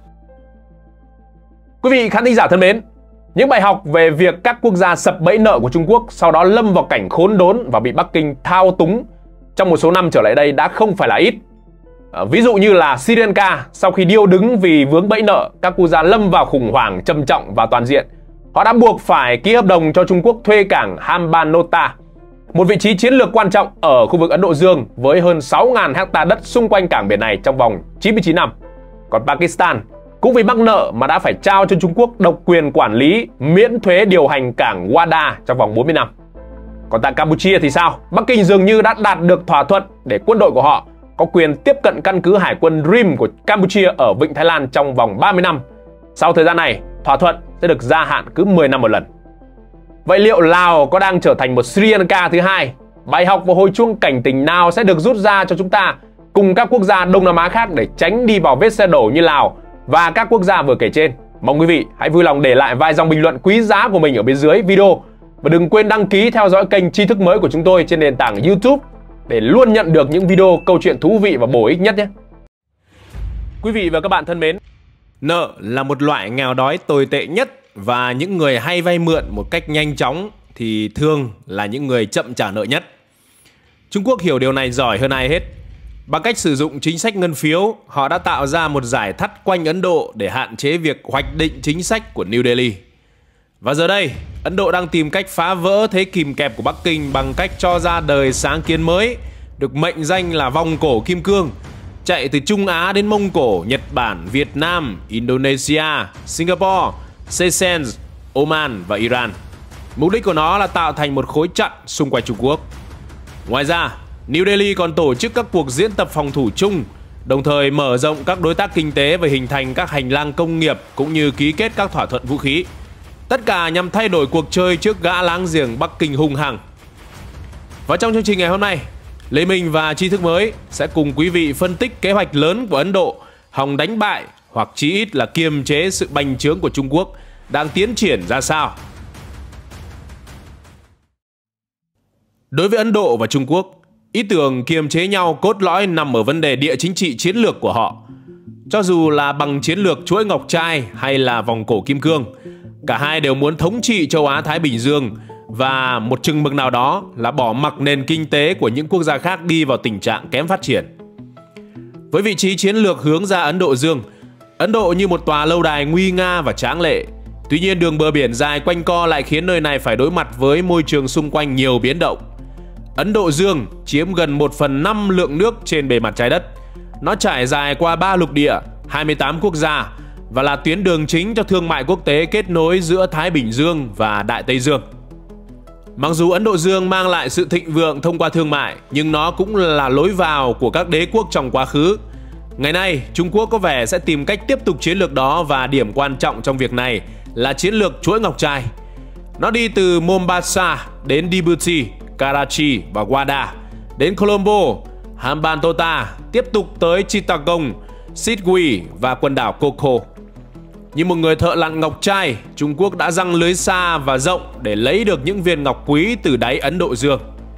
Quý vị khán thính giả thân mến, những bài học về việc các quốc gia sập bẫy nợ của Trung Quốc sau đó lâm vào cảnh khốn đốn và bị Bắc Kinh thao túng trong một số năm trở lại đây đã không phải là ít. Ví dụ như là Sri Lanka, sau khi điêu đứng vì vướng bẫy nợ, các quốc gia lâm vào khủng hoảng trầm trọng và toàn diện. Họ đã buộc phải ký hợp đồng cho Trung Quốc thuê cảng Hambantota, một vị trí chiến lược quan trọng ở khu vực Ấn Độ Dương với hơn 6.000 hectare đất xung quanh cảng biển này trong vòng 99 năm. Còn Pakistan cũng vì mắc nợ mà đã phải trao cho Trung Quốc độc quyền quản lý, miễn thuế điều hành cảng Wada trong vòng 40 năm. Còn tại Campuchia thì sao? Bắc Kinh dường như đã đạt được thỏa thuận để quân đội của họ có quyền tiếp cận căn cứ hải quân Ream của Campuchia ở Vịnh Thái Lan trong vòng 30 năm. Sau thời gian này, thỏa thuận sẽ được gia hạn cứ 10 năm một lần. Vậy liệu Lào có đang trở thành một Sri Lanka thứ hai? Bài học và hồi chuông cảnh tỉnh nào sẽ được rút ra cho chúng ta cùng các quốc gia Đông Nam Á khác để tránh đi vào vết xe đổ như Lào và các quốc gia vừa kể trên? Mong quý vị hãy vui lòng để lại vài dòng bình luận quý giá của mình ở bên dưới video. Và đừng quên đăng ký theo dõi kênh Tri Thức Mới của chúng tôi trên nền tảng YouTube để luôn nhận được những video câu chuyện thú vị và bổ ích nhất nhé. Quý vị và các bạn thân mến, nợ là một loại nghèo đói tồi tệ nhất, và những người hay vay mượn một cách nhanh chóng thì thường là những người chậm trả nợ nhất. Trung Quốc hiểu điều này giỏi hơn ai hết. Bằng cách sử dụng chính sách ngân phiếu, họ đã tạo ra một dải thắt quanh Ấn Độ để hạn chế việc hoạch định chính sách của New Delhi. Và giờ đây, Ấn Độ đang tìm cách phá vỡ thế kìm kẹp của Bắc Kinh bằng cách cho ra đời sáng kiến mới, được mệnh danh là vòng cổ kim cương, chạy từ Trung Á đến Mông Cổ, Nhật Bản, Việt Nam, Indonesia, Singapore, Seychelles, Oman và Iran. Mục đích của nó là tạo thành một khối chặn xung quanh Trung Quốc. Ngoài ra, New Delhi còn tổ chức các cuộc diễn tập phòng thủ chung, đồng thời mở rộng các đối tác kinh tế và hình thành các hành lang công nghiệp cũng như ký kết các thỏa thuận vũ khí. Tất cả nhằm thay đổi cuộc chơi trước gã láng giềng Bắc Kinh hung hăng. Và trong chương trình ngày hôm nay, Lê Minh và Tri Thức Mới sẽ cùng quý vị phân tích kế hoạch lớn của Ấn Độ hòng đánh bại hoặc chí ít là kiềm chế sự bành trướng của Trung Quốc đang tiến triển ra sao. Đối với Ấn Độ và Trung Quốc, ý tưởng kiềm chế nhau cốt lõi nằm ở vấn đề địa chính trị chiến lược của họ. Cho dù là bằng chiến lược chuỗi ngọc trai hay là vòng cổ kim cương, cả hai đều muốn thống trị châu Á-Thái Bình Dương và một chừng mực nào đó là bỏ mặc nền kinh tế của những quốc gia khác đi vào tình trạng kém phát triển. Với vị trí chiến lược hướng ra Ấn Độ Dương, Ấn Độ như một tòa lâu đài nguy nga và tráng lệ. Tuy nhiên đường bờ biển dài quanh co lại khiến nơi này phải đối mặt với môi trường xung quanh nhiều biến động. Ấn Độ Dương chiếm gần 1/5 lượng nước trên bề mặt trái đất. Nó trải dài qua 3 lục địa, 28 quốc gia và là tuyến đường chính cho thương mại quốc tế kết nối giữa Thái Bình Dương và Đại Tây Dương. Mặc dù Ấn Độ Dương mang lại sự thịnh vượng thông qua thương mại, nhưng nó cũng là lối vào của các đế quốc trong quá khứ. Ngày nay, Trung Quốc có vẻ sẽ tìm cách tiếp tục chiến lược đó, và điểm quan trọng trong việc này là chiến lược chuỗi ngọc trai. Nó đi từ Mombasa đến Djibouti, Karachi và Wada, đến Colombo, Hambantota, tiếp tục tới Chittagong, Sitwe và quần đảo Coco. Như một người thợ lặn ngọc trai, Trung Quốc đã giăng lưới xa và rộng để lấy được những viên ngọc quý từ đáy Ấn Độ Dương.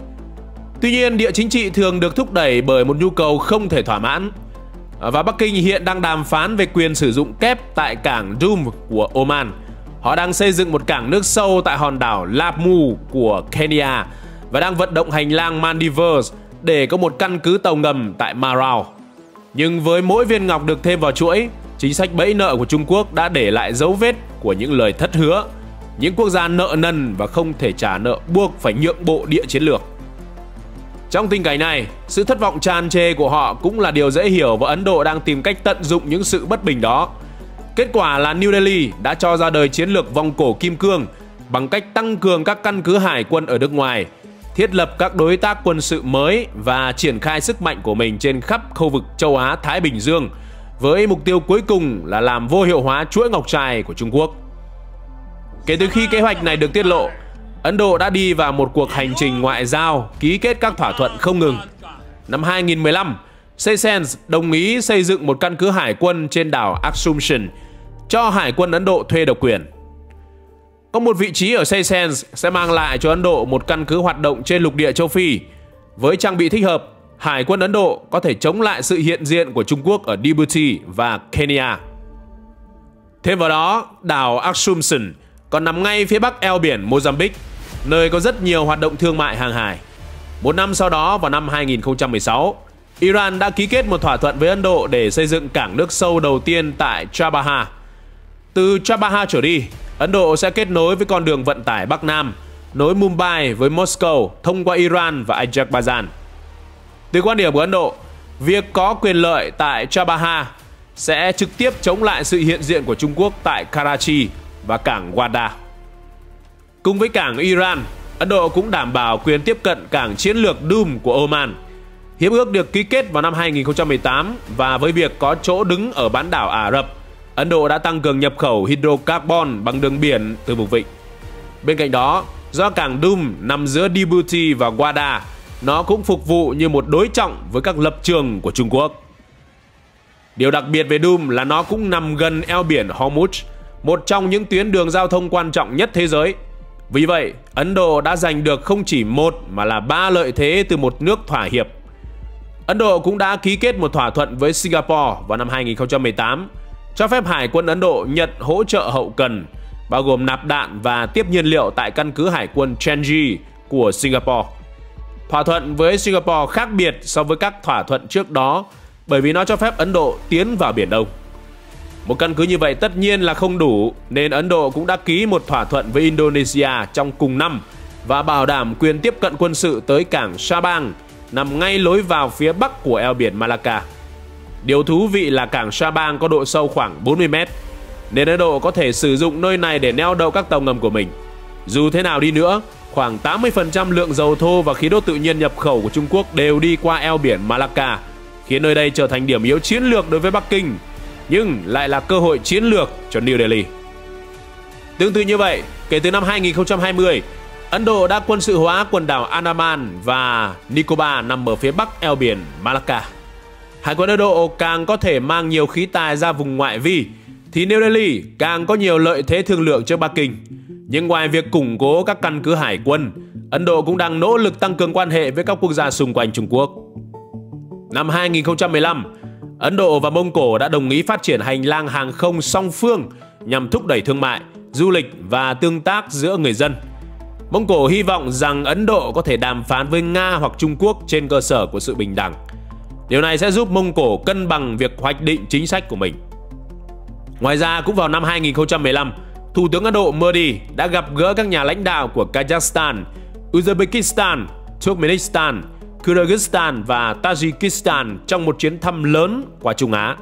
Tuy nhiên, địa chính trị thường được thúc đẩy bởi một nhu cầu không thể thỏa mãn. Và Bắc Kinh hiện đang đàm phán về quyền sử dụng kép tại cảng Dhoom của Oman. Họ đang xây dựng một cảng nước sâu tại hòn đảo Lamu của Kenya và đang vận động hành lang Maldives để có một căn cứ tàu ngầm tại Marau. Nhưng với mỗi viên ngọc được thêm vào chuỗi, chính sách bẫy nợ của Trung Quốc đã để lại dấu vết của những lời thất hứa. Những quốc gia nợ nần và không thể trả nợ buộc phải nhượng bộ địa chiến lược. Trong tình cảnh này, sự thất vọng tràn trề của họ cũng là điều dễ hiểu, và Ấn Độ đang tìm cách tận dụng những sự bất bình đó. Kết quả là New Delhi đã cho ra đời chiến lược vòng cổ kim cương bằng cách tăng cường các căn cứ hải quân ở nước ngoài, thiết lập các đối tác quân sự mới và triển khai sức mạnh của mình trên khắp khu vực châu Á-Thái Bình Dương, với mục tiêu cuối cùng là làm vô hiệu hóa chuỗi ngọc trai của Trung Quốc. Kể từ khi kế hoạch này được tiết lộ, Ấn Độ đã đi vào một cuộc hành trình ngoại giao, ký kết các thỏa thuận không ngừng. Năm 2015, Seychelles đồng ý xây dựng một căn cứ hải quân trên đảo Assumption cho Hải quân Ấn Độ thuê độc quyền. Có một vị trí ở Seychelles sẽ mang lại cho Ấn Độ một căn cứ hoạt động trên lục địa châu Phi. Với trang bị thích hợp, Hải quân Ấn Độ có thể chống lại sự hiện diện của Trung Quốc ở Djibouti và Kenya. Thêm vào đó, đảo Assumption còn nằm ngay phía bắc eo biển Mozambique, nơi có rất nhiều hoạt động thương mại hàng hải. Một năm sau đó, vào năm 2016, Iran đã ký kết một thỏa thuận với Ấn Độ để xây dựng cảng nước sâu đầu tiên tại Chabahar. Từ Chabahar trở đi, Ấn Độ sẽ kết nối với con đường vận tải Bắc Nam, nối Mumbai với Moscow thông qua Iran và Azerbaijan. Từ quan điểm của Ấn Độ, việc có quyền lợi tại Chabahar sẽ trực tiếp chống lại sự hiện diện của Trung Quốc tại Karachi và cảng Gwadar. Cùng với cảng Iran, Ấn Độ cũng đảm bảo quyền tiếp cận cảng chiến lược Doom của Oman. Hiệp ước được ký kết vào năm 2018 và với việc có chỗ đứng ở bán đảo Ả Rập, Ấn Độ đã tăng cường nhập khẩu hydrocarbon bằng đường biển từ vùng vịnh. Bên cạnh đó, do cảng Doom nằm giữa Djibouti và Gwadar, nó cũng phục vụ như một đối trọng với các lập trường của Trung Quốc. Điều đặc biệt về Doom là nó cũng nằm gần eo biển Hormuz, một trong những tuyến đường giao thông quan trọng nhất thế giới. Vì vậy, Ấn Độ đã giành được không chỉ một mà là 3 lợi thế từ một nước thỏa hiệp. Ấn Độ cũng đã ký kết một thỏa thuận với Singapore vào năm 2018, cho phép Hải quân Ấn Độ nhận hỗ trợ hậu cần, bao gồm nạp đạn và tiếp nhiên liệu tại căn cứ hải quân Changi của Singapore. Thỏa thuận với Singapore khác biệt so với các thỏa thuận trước đó bởi vì nó cho phép Ấn Độ tiến vào Biển Đông. Một căn cứ như vậy tất nhiên là không đủ, nên Ấn Độ cũng đã ký một thỏa thuận với Indonesia trong cùng năm và bảo đảm quyền tiếp cận quân sự tới cảng Sabang, nằm ngay lối vào phía bắc của eo biển Malacca. Điều thú vị là cảng Sabang có độ sâu khoảng 40 mét, nên Ấn Độ có thể sử dụng nơi này để neo đậu các tàu ngầm của mình. Dù thế nào đi nữa, khoảng 80% lượng dầu thô và khí đốt tự nhiên nhập khẩu của Trung Quốc đều đi qua eo biển Malacca, khiến nơi đây trở thành điểm yếu chiến lược đối với Bắc Kinh, nhưng lại là cơ hội chiến lược cho New Delhi. Tương tự như vậy, kể từ năm 2020, Ấn Độ đã quân sự hóa quần đảo Andaman và Nicobar nằm ở phía bắc eo biển Malacca. Hải quân Ấn Độ càng có thể mang nhiều khí tài ra vùng ngoại vi, thì New Delhi càng có nhiều lợi thế thương lượng trước Bắc Kinh. Nhưng ngoài việc củng cố các căn cứ hải quân, Ấn Độ cũng đang nỗ lực tăng cường quan hệ với các quốc gia xung quanh Trung Quốc. Năm 2015, Ấn Độ và Mông Cổ đã đồng ý phát triển hành lang hàng không song phương nhằm thúc đẩy thương mại, du lịch và tương tác giữa người dân. Mông Cổ hy vọng rằng Ấn Độ có thể đàm phán với Nga hoặc Trung Quốc trên cơ sở của sự bình đẳng. Điều này sẽ giúp Mông Cổ cân bằng việc hoạch định chính sách của mình. Ngoài ra, cũng vào năm 2015, Thủ tướng Ấn Độ Modi đã gặp gỡ các nhà lãnh đạo của Kazakhstan, Uzbekistan, Turkmenistan, Kyrgyzstan và Tajikistan trong một chuyến thăm lớn qua Trung Á.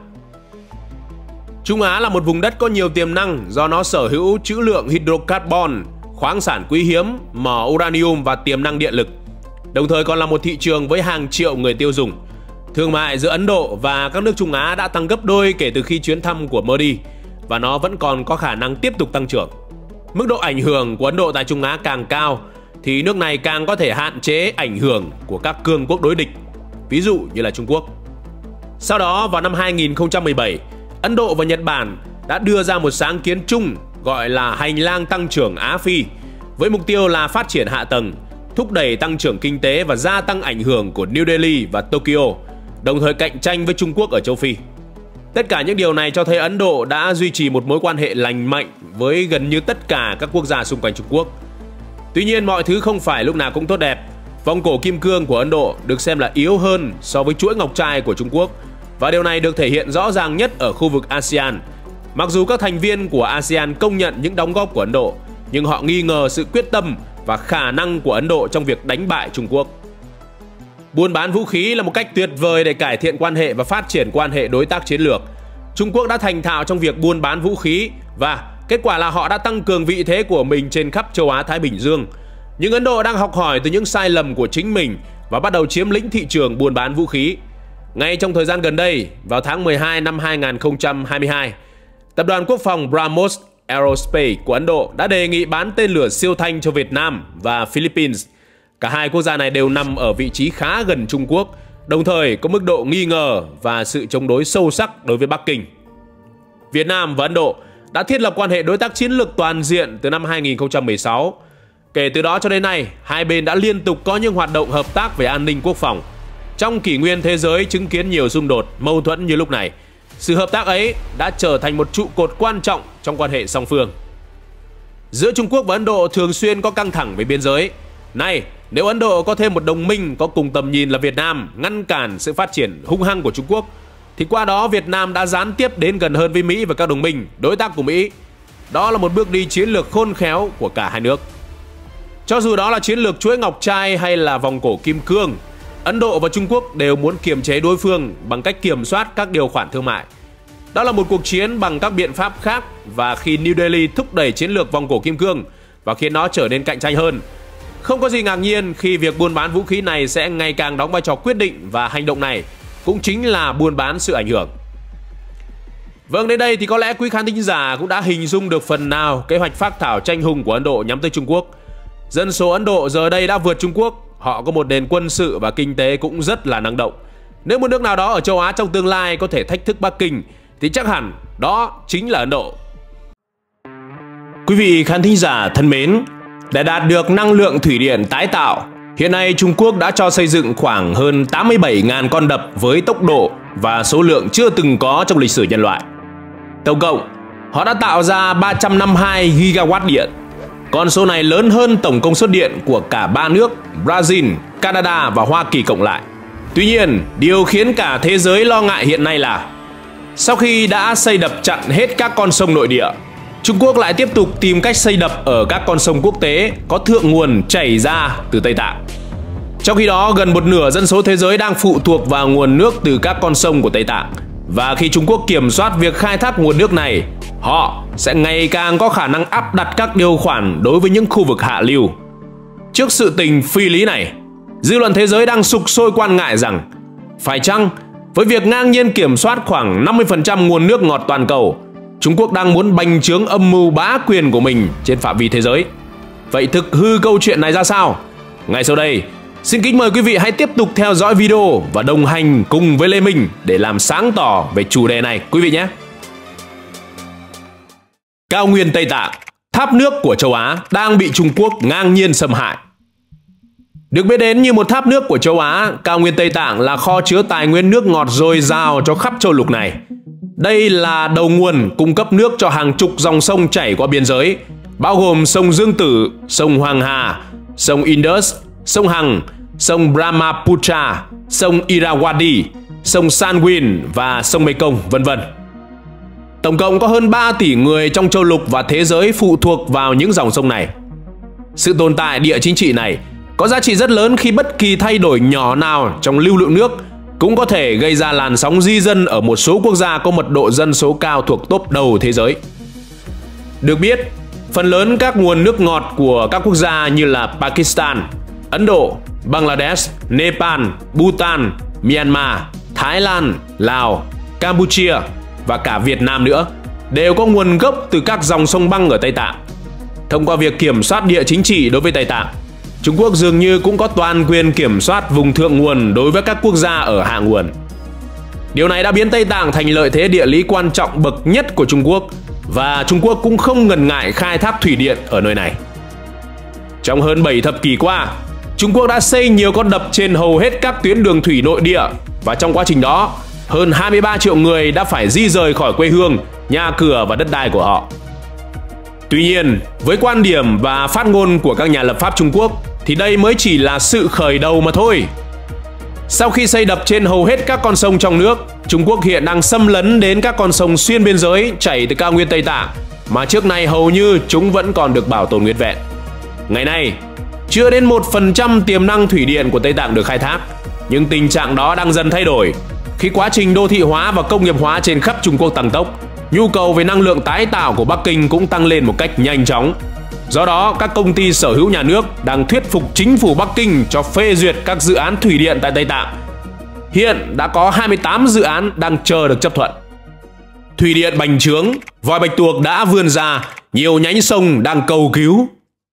Trung Á là một vùng đất có nhiều tiềm năng do nó sở hữu trữ lượng hydrocarbon, khoáng sản quý hiếm, mỏ uranium và tiềm năng điện lực. Đồng thời còn là một thị trường với hàng triệu người tiêu dùng. Thương mại giữa Ấn Độ và các nước Trung Á đã tăng gấp đôi kể từ khi chuyến thăm của Modi, và nó vẫn còn có khả năng tiếp tục tăng trưởng. Mức độ ảnh hưởng của Ấn Độ tại Trung Á càng cao, thì nước này càng có thể hạn chế ảnh hưởng của các cường quốc đối địch, ví dụ như là Trung Quốc. Sau đó, vào năm 2017, Ấn Độ và Nhật Bản đã đưa ra một sáng kiến chung gọi là Hành lang tăng trưởng Á-Phi, với mục tiêu là phát triển hạ tầng, thúc đẩy tăng trưởng kinh tế và gia tăng ảnh hưởng của New Delhi và Tokyo, đồng thời cạnh tranh với Trung Quốc ở châu Phi. Tất cả những điều này cho thấy Ấn Độ đã duy trì một mối quan hệ lành mạnh với gần như tất cả các quốc gia xung quanh Trung Quốc. Tuy nhiên, mọi thứ không phải lúc nào cũng tốt đẹp. Vòng cổ kim cương của Ấn Độ được xem là yếu hơn so với chuỗi ngọc trai của Trung Quốc, và điều này được thể hiện rõ ràng nhất ở khu vực ASEAN. Mặc dù các thành viên của ASEAN công nhận những đóng góp của Ấn Độ, nhưng họ nghi ngờ sự quyết tâm và khả năng của Ấn Độ trong việc đánh bại Trung Quốc. Buôn bán vũ khí là một cách tuyệt vời để cải thiện quan hệ và phát triển quan hệ đối tác chiến lược. Trung Quốc đã thành thạo trong việc buôn bán vũ khí, và kết quả là họ đã tăng cường vị thế của mình trên khắp châu Á-Thái Bình Dương. Nhưng Ấn Độ đang học hỏi từ những sai lầm của chính mình và bắt đầu chiếm lĩnh thị trường buôn bán vũ khí. Ngay trong thời gian gần đây, vào tháng 12 năm 2022, Tập đoàn Quốc phòng BrahMos Aerospace của Ấn Độ đã đề nghị bán tên lửa siêu thanh cho Việt Nam và Philippines. Cả hai quốc gia này đều nằm ở vị trí khá gần Trung Quốc, đồng thời có mức độ nghi ngờ và sự chống đối sâu sắc đối với Bắc Kinh. Việt Nam và Ấn Độ đã thiết lập quan hệ đối tác chiến lược toàn diện từ năm 2016. Kể từ đó cho đến nay, hai bên đã liên tục có những hoạt động hợp tác về an ninh quốc phòng. Trong kỷ nguyên thế giới chứng kiến nhiều xung đột, mâu thuẫn như lúc này, sự hợp tác ấy đã trở thành một trụ cột quan trọng trong quan hệ song phương. Giữa Trung Quốc và Ấn Độ thường xuyên có căng thẳng về biên giới. Nay, nếu Ấn Độ có thêm một đồng minh có cùng tầm nhìn là Việt Nam ngăn cản sự phát triển hung hăng của Trung Quốc, thì qua đó Việt Nam đã gián tiếp đến gần hơn với Mỹ và các đồng minh, đối tác của Mỹ. Đó là một bước đi chiến lược khôn khéo của cả hai nước. Cho dù đó là chiến lược chuỗi ngọc trai hay là vòng cổ kim cương, Ấn Độ và Trung Quốc đều muốn kiềm chế đối phương bằng cách kiểm soát các điều khoản thương mại. Đó là một cuộc chiến bằng các biện pháp khác, và khi New Delhi thúc đẩy chiến lược vòng cổ kim cương và khiến nó trở nên cạnh tranh hơn, không có gì ngạc nhiên khi việc buôn bán vũ khí này sẽ ngày càng đóng vai trò quyết định, và hành động này cũng chính là buôn bán sự ảnh hưởng. Vâng, đến đây thì có lẽ quý khán thính giả cũng đã hình dung được phần nào kế hoạch phác thảo tranh hùng của Ấn Độ nhắm tới Trung Quốc. Dân số Ấn Độ giờ đây đã vượt Trung Quốc, họ có một nền quân sự và kinh tế cũng rất là năng động. Nếu một nước nào đó ở châu Á trong tương lai có thể thách thức Bắc Kinh thì chắc hẳn đó chính là Ấn Độ. Quý vị khán thính giả thân mến, để đạt được năng lượng thủy điện tái tạo, hiện nay Trung Quốc đã cho xây dựng khoảng hơn 87.000 con đập với tốc độ và số lượng chưa từng có trong lịch sử nhân loại. Tổng cộng, họ đã tạo ra 352 gigawatt điện. Con số này lớn hơn tổng công suất điện của cả ba nước Brazil, Canada và Hoa Kỳ cộng lại. Tuy nhiên, điều khiến cả thế giới lo ngại hiện nay là sau khi đã xây đập chặn hết các con sông nội địa, Trung Quốc lại tiếp tục tìm cách xây đập ở các con sông quốc tế có thượng nguồn chảy ra từ Tây Tạng. Trong khi đó, gần một nửa dân số thế giới đang phụ thuộc vào nguồn nước từ các con sông của Tây Tạng. Và khi Trung Quốc kiểm soát việc khai thác nguồn nước này, họ sẽ ngày càng có khả năng áp đặt các điều khoản đối với những khu vực hạ lưu. Trước sự tình phi lý này, dư luận thế giới đang sục sôi quan ngại rằng phải chăng với việc ngang nhiên kiểm soát khoảng 50% nguồn nước ngọt toàn cầu, Trung Quốc đang muốn bành trướng âm mưu bá quyền của mình trên phạm vi thế giới. Vậy thực hư câu chuyện này ra sao? Ngay sau đây, xin kính mời quý vị hãy tiếp tục theo dõi video và đồng hành cùng với Lê Minh để làm sáng tỏ về chủ đề này quý vị nhé. Cao nguyên Tây Tạng, tháp nước của châu Á đang bị Trung Quốc ngang nhiên xâm hại. Được biết đến như một tháp nước của châu Á, cao nguyên Tây Tạng là kho chứa tài nguyên nước ngọt dồi dào cho khắp châu lục này. Đây là đầu nguồn cung cấp nước cho hàng chục dòng sông chảy qua biên giới, bao gồm sông Dương Tử, sông Hoàng Hà, sông Indus, sông Hằng, sông Brahmaputra, sông Irrawaddy, sông Salween và sông Mekong, vân vân. Tổng cộng có hơn 3 tỷ người trong châu lục và thế giới phụ thuộc vào những dòng sông này. Sự tồn tại địa chính trị này có giá trị rất lớn khi bất kỳ thay đổi nhỏ nào trong lưu lượng nước cũng có thể gây ra làn sóng di dân ở một số quốc gia có mật độ dân số cao thuộc top đầu thế giới. Được biết, phần lớn các nguồn nước ngọt của các quốc gia như là Pakistan, Ấn Độ, Bangladesh, Nepal, Bhutan, Myanmar, Thái Lan, Lào, Campuchia và cả Việt Nam nữa đều có nguồn gốc từ các dòng sông băng ở Tây Tạng. Thông qua việc kiểm soát địa chính trị đối với Tây Tạng, Trung Quốc dường như cũng có toàn quyền kiểm soát vùng thượng nguồn đối với các quốc gia ở hạ nguồn. Điều này đã biến Tây Tạng thành lợi thế địa lý quan trọng bậc nhất của Trung Quốc, và Trung Quốc cũng không ngần ngại khai thác thủy điện ở nơi này. Trong hơn 7 thập kỷ qua, Trung Quốc đã xây nhiều con đập trên hầu hết các tuyến đường thủy nội địa, và trong quá trình đó, hơn 23 triệu người đã phải di rời khỏi quê hương, nhà cửa và đất đai của họ. Tuy nhiên, với quan điểm và phát ngôn của các nhà lập pháp Trung Quốc thì đây mới chỉ là sự khởi đầu mà thôi. Sau khi xây đập trên hầu hết các con sông trong nước, Trung Quốc hiện đang xâm lấn đến các con sông xuyên biên giới chảy từ cao nguyên Tây Tạng mà trước nay hầu như chúng vẫn còn được bảo tồn nguyên vẹn. Ngày nay, chưa đến 1% tiềm năng thủy điện của Tây Tạng được khai thác, nhưng tình trạng đó đang dần thay đổi khi quá trình đô thị hóa và công nghiệp hóa trên khắp Trung Quốc tăng tốc. Nhu cầu về năng lượng tái tạo của Bắc Kinh cũng tăng lên một cách nhanh chóng. Do đó, các công ty sở hữu nhà nước đang thuyết phục chính phủ Bắc Kinh cho phê duyệt các dự án thủy điện tại Tây Tạng. Hiện đã có 28 dự án đang chờ được chấp thuận. thủy điện bành trướng, vòi bạch tuộc đã vươn ra, nhiều nhánh sông đang cầu cứu.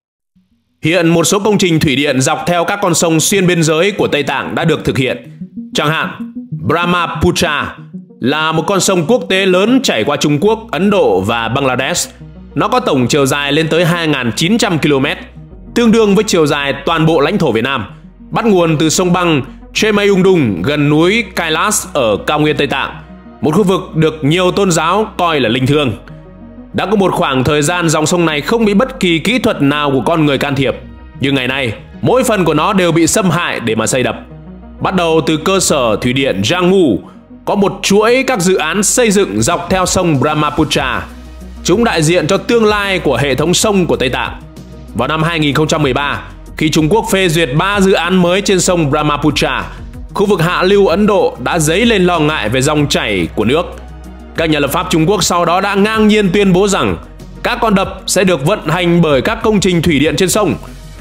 Hiện một số công trình thủy điện dọc theo các con sông xuyên biên giới của Tây Tạng đã được thực hiện. Chẳng hạn, Brahmaputra là một con sông quốc tế lớn chảy qua Trung Quốc, Ấn Độ và Bangladesh. Nó có tổng chiều dài lên tới 2.900 km, tương đương với chiều dài toàn bộ lãnh thổ Việt Nam, bắt nguồn từ sông băng Chemaeungdung gần núi Kailas ở cao nguyên Tây Tạng, một khu vực được nhiều tôn giáo coi là linh thiêng. Đã có một khoảng thời gian dòng sông này không bị bất kỳ kỹ thuật nào của con người can thiệp, nhưng ngày nay mỗi phần của nó đều bị xâm hại để mà xây đập. Bắt đầu từ cơ sở thủy điện Jangmu, có một chuỗi các dự án xây dựng dọc theo sông Brahmaputra. Chúng đại diện cho tương lai của hệ thống sông của Tây Tạng. Vào năm 2013, khi Trung Quốc phê duyệt 3 dự án mới trên sông Brahmaputra, khu vực hạ lưu Ấn Độ đã dấy lên lo ngại về dòng chảy của nước. Các nhà lập pháp Trung Quốc sau đó đã ngang nhiên tuyên bố rằng các con đập sẽ được vận hành bởi các công trình thủy điện trên sông.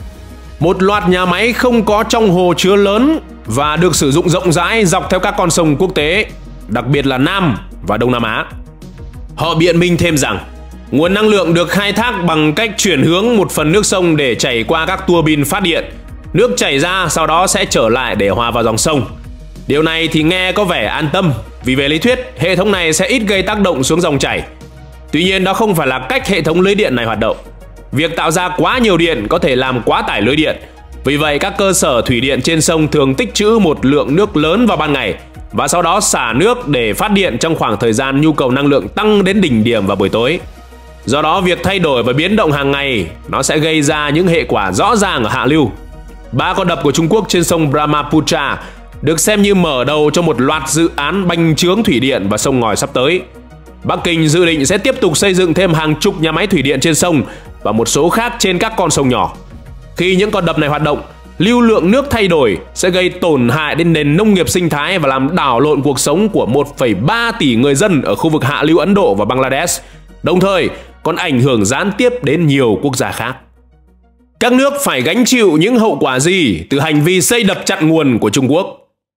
Một loạt nhà máy không có trong hồ chứa lớn và được sử dụng rộng rãi dọc theo các con sông quốc tế, đặc biệt là Nam và Đông Nam Á. Họ biện minh thêm rằng nguồn năng lượng được khai thác bằng cách chuyển hướng một phần nước sông để chảy qua các tua bin phát điện. Nước chảy ra sau đó sẽ trở lại để hòa vào dòng sông. Điều này thì nghe có vẻ an tâm, vì về lý thuyết hệ thống này sẽ ít gây tác động xuống dòng chảy. Tuy nhiên đó không phải là cách hệ thống lưới điện này hoạt động. Việc tạo ra quá nhiều điện có thể làm quá tải lưới điện. Vì vậy các cơ sở thủy điện trên sông thường tích trữ một lượng nước lớn vào ban ngày và sau đó xả nước để phát điện trong khoảng thời gian nhu cầu năng lượng tăng đến đỉnh điểm vào buổi tối. Do đó việc thay đổi và biến động hàng ngày nó sẽ gây ra những hệ quả rõ ràng ở hạ lưu. 3 con đập của Trung Quốc trên sông Brahmaputra được xem như mở đầu cho một loạt dự án bành trướng thủy điện và sông ngòi sắp tới. Bắc Kinh dự định sẽ tiếp tục xây dựng thêm hàng chục nhà máy thủy điện trên sông và một số khác trên các con sông nhỏ. Khi những con đập này hoạt động, lưu lượng nước thay đổi sẽ gây tổn hại đến nền nông nghiệp sinh thái và làm đảo lộn cuộc sống của 1,3 tỷ người dân ở khu vực hạ lưu Ấn Độ và Bangladesh, đồng thời còn ảnh hưởng gián tiếp đến nhiều quốc gia khác. Các nước phải gánh chịu những hậu quả gì từ hành vi xây đập chặn nguồn của Trung Quốc?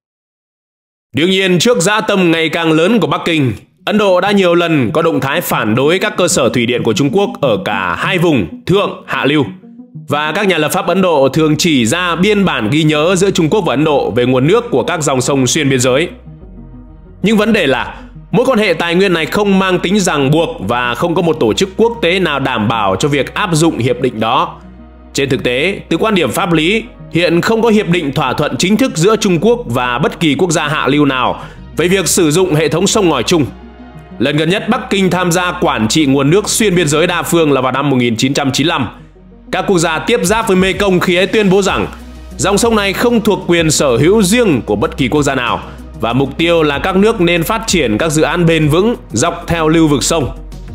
Đương nhiên, trước dã tâm ngày càng lớn của Bắc Kinh, Ấn Độ đã nhiều lần có động thái phản đối các cơ sở thủy điện của Trung Quốc ở cả hai vùng thượng, hạ lưu. Và các nhà lập pháp Ấn Độ thường chỉ ra biên bản ghi nhớ giữa Trung Quốc và Ấn Độ về nguồn nước của các dòng sông xuyên biên giới. Nhưng vấn đề là mối quan hệ tài nguyên này không mang tính ràng buộc và không có một tổ chức quốc tế nào đảm bảo cho việc áp dụng hiệp định đó. Trên thực tế, từ quan điểm pháp lý, hiện không có hiệp định thỏa thuận chính thức giữa Trung Quốc và bất kỳ quốc gia hạ lưu nào về việc sử dụng hệ thống sông ngòi chung. Lần gần nhất Bắc Kinh tham gia quản trị nguồn nước xuyên biên giới đa phương là vào năm 1995. Các quốc gia tiếp giáp với Mekong khi ấy tuyên bố rằng dòng sông này không thuộc quyền sở hữu riêng của bất kỳ quốc gia nào và mục tiêu là các nước nên phát triển các dự án bền vững dọc theo lưu vực sông.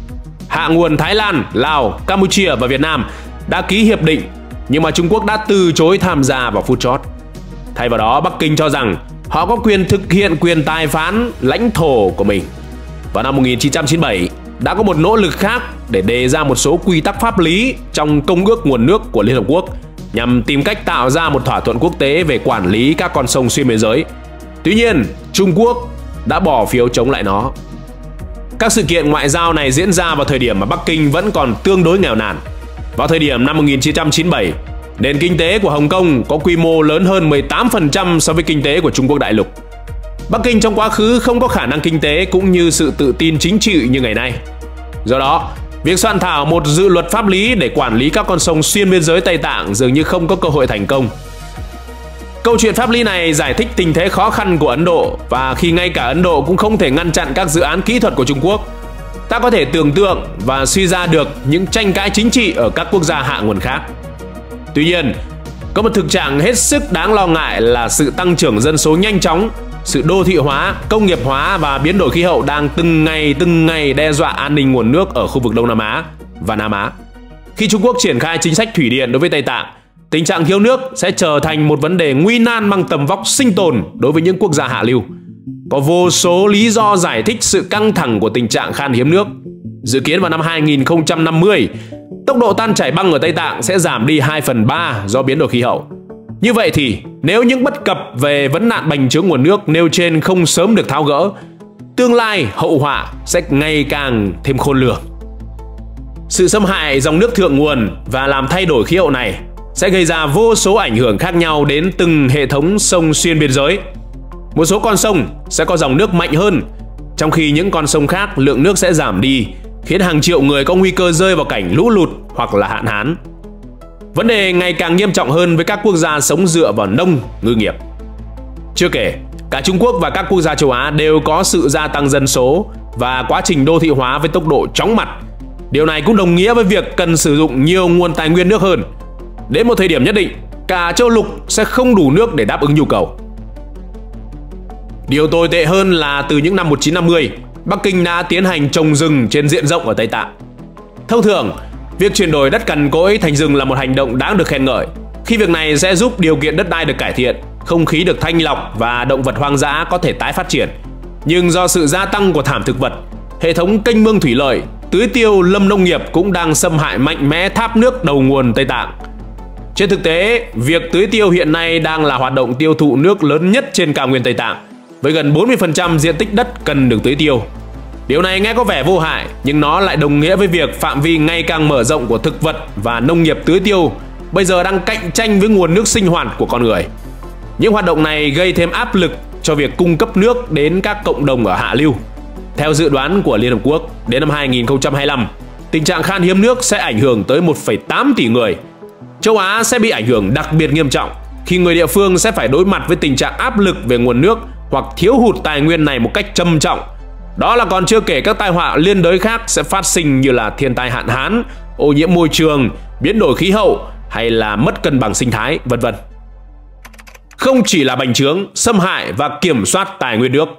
Hạ nguồn Thái Lan, Lào, Campuchia và Việt Nam đã ký hiệp định, nhưng mà Trung Quốc đã từ chối tham gia vào phút chót. Thay vào đó, Bắc Kinh cho rằng họ có quyền thực hiện quyền tài phán lãnh thổ của mình. Vào năm 1997, đã có một nỗ lực khác để đề ra một số quy tắc pháp lý trong Công ước Nguồn nước của Liên Hợp Quốc nhằm tìm cách tạo ra một thỏa thuận quốc tế về quản lý các con sông xuyên biên giới. Tuy nhiên, Trung Quốc đã bỏ phiếu chống lại nó. Các sự kiện ngoại giao này diễn ra vào thời điểm mà Bắc Kinh vẫn còn tương đối nghèo nàn. Vào thời điểm năm 1997, nền kinh tế của Hồng Kông có quy mô lớn hơn 18% so với kinh tế của Trung Quốc đại lục. Bắc Kinh trong quá khứ không có khả năng kinh tế cũng như sự tự tin chính trị như ngày nay. Do đó, việc soạn thảo một dự luật pháp lý để quản lý các con sông xuyên biên giới Tây Tạng dường như không có cơ hội thành công. Câu chuyện pháp lý này giải thích tình thế khó khăn của Ấn Độ, và khi ngay cả Ấn Độ cũng không thể ngăn chặn các dự án kỹ thuật của Trung Quốc, ta có thể tưởng tượng và suy ra được những tranh cãi chính trị ở các quốc gia hạ nguồn khác. Tuy nhiên, có một thực trạng hết sức đáng lo ngại là sự tăng trưởng dân số nhanh chóng, sự đô thị hóa, công nghiệp hóa và biến đổi khí hậu đang từng ngày đe dọa an ninh nguồn nước ở khu vực Đông Nam Á và Nam Á. Khi Trung Quốc triển khai chính sách thủy điện đối với Tây Tạng, tình trạng thiếu nước sẽ trở thành một vấn đề nguy nan mang tầm vóc sinh tồn đối với những quốc gia hạ lưu. Có vô số lý do giải thích sự căng thẳng của tình trạng khan hiếm nước. Dự kiến vào năm 2050, tốc độ tan chảy băng ở Tây Tạng sẽ giảm đi 2/3 do biến đổi khí hậu. Như vậy thì, nếu những bất cập về vấn nạn bành trướng nguồn nước nêu trên không sớm được tháo gỡ, tương lai hậu họa sẽ ngày càng thêm khôn lường. Sự xâm hại dòng nước thượng nguồn và làm thay đổi khí hậu này sẽ gây ra vô số ảnh hưởng khác nhau đến từng hệ thống sông xuyên biên giới. Một số con sông sẽ có dòng nước mạnh hơn, trong khi những con sông khác lượng nước sẽ giảm đi, khiến hàng triệu người có nguy cơ rơi vào cảnh lũ lụt hoặc là hạn hán. Vấn đề ngày càng nghiêm trọng hơn với các quốc gia sống dựa vào nông ngư nghiệp. Chưa kể, cả Trung Quốc và các quốc gia châu Á đều có sự gia tăng dân số và quá trình đô thị hóa với tốc độ chóng mặt. Điều này cũng đồng nghĩa với việc cần sử dụng nhiều nguồn tài nguyên nước hơn. Đến một thời điểm nhất định, cả châu lục sẽ không đủ nước để đáp ứng nhu cầu. Điều tồi tệ hơn là từ những năm 1950, Bắc Kinh đã tiến hành trồng rừng trên diện rộng ở Tây Tạng. Thông thường, việc chuyển đổi đất cằn cỗi thành rừng là một hành động đáng được khen ngợi, khi việc này sẽ giúp điều kiện đất đai được cải thiện, không khí được thanh lọc và động vật hoang dã có thể tái phát triển. Nhưng do sự gia tăng của thảm thực vật, hệ thống kênh mương thủy lợi, tưới tiêu, lâm nông nghiệp cũng đang xâm hại mạnh mẽ tháp nước đầu nguồn Tây Tạng. Trên thực tế, việc tưới tiêu hiện nay đang là hoạt động tiêu thụ nước lớn nhất trên cao nguyên Tây Tạng, với gần 40% diện tích đất cần được tưới tiêu. Điều này nghe có vẻ vô hại, nhưng nó lại đồng nghĩa với việc phạm vi ngày càng mở rộng của thực vật và nông nghiệp tưới tiêu bây giờ đang cạnh tranh với nguồn nước sinh hoạt của con người. Những hoạt động này gây thêm áp lực cho việc cung cấp nước đến các cộng đồng ở hạ lưu. Theo dự đoán của Liên Hợp Quốc, đến năm 2025, tình trạng khan hiếm nước sẽ ảnh hưởng tới 1,8 tỷ người. Châu Á sẽ bị ảnh hưởng đặc biệt nghiêm trọng khi người địa phương sẽ phải đối mặt với tình trạng áp lực về nguồn nước hoặc thiếu hụt tài nguyên này một cách trầm trọng. Đó là còn chưa kể các tai họa liên đới khác sẽ phát sinh như là thiên tai hạn hán, ô nhiễm môi trường, biến đổi khí hậu hay là mất cân bằng sinh thái, vân vân. Không chỉ là bành trướng, xâm hại và kiểm soát tài nguyên nước.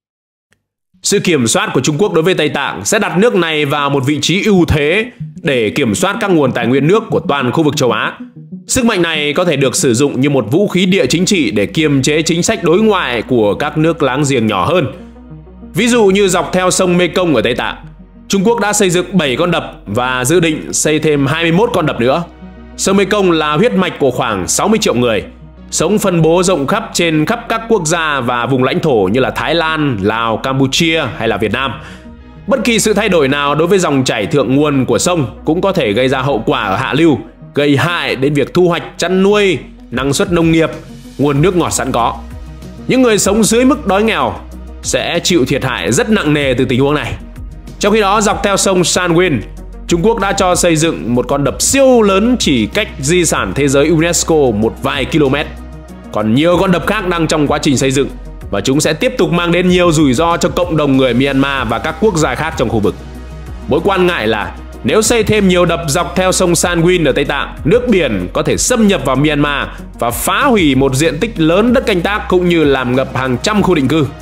Sự kiểm soát của Trung Quốc đối với Tây Tạng sẽ đặt nước này vào một vị trí ưu thế để kiểm soát các nguồn tài nguyên nước của toàn khu vực châu Á. Sức mạnh này có thể được sử dụng như một vũ khí địa chính trị để kiềm chế chính sách đối ngoại của các nước láng giềng nhỏ hơn. Ví dụ như dọc theo sông Mekong ở Tây Tạng, Trung Quốc đã xây dựng 7 con đập và dự định xây thêm 21 con đập nữa. Sông Mekong là huyết mạch của khoảng 60 triệu người, sống phân bố rộng khắp trên khắp các quốc gia và vùng lãnh thổ như là Thái Lan, Lào, Campuchia hay là Việt Nam. Bất kỳ sự thay đổi nào đối với dòng chảy thượng nguồn của sông cũng có thể gây ra hậu quả ở hạ lưu, gây hại đến việc thu hoạch, chăn nuôi, năng suất nông nghiệp, nguồn nước ngọt sẵn có. Những người sống dưới mức đói nghèo sẽ chịu thiệt hại rất nặng nề từ tình huống này. Trong khi đó, dọc theo sông Salween, Trung Quốc đã cho xây dựng một con đập siêu lớn chỉ cách di sản thế giới UNESCO một vài km. Còn nhiều con đập khác đang trong quá trình xây dựng và chúng sẽ tiếp tục mang đến nhiều rủi ro cho cộng đồng người Myanmar và các quốc gia khác trong khu vực. Mối quan ngại là nếu xây thêm nhiều đập dọc theo sông Salween ở Tây Tạng, nước biển có thể xâm nhập vào Myanmar và phá hủy một diện tích lớn đất canh tác cũng như làm ngập hàng trăm khu định cư.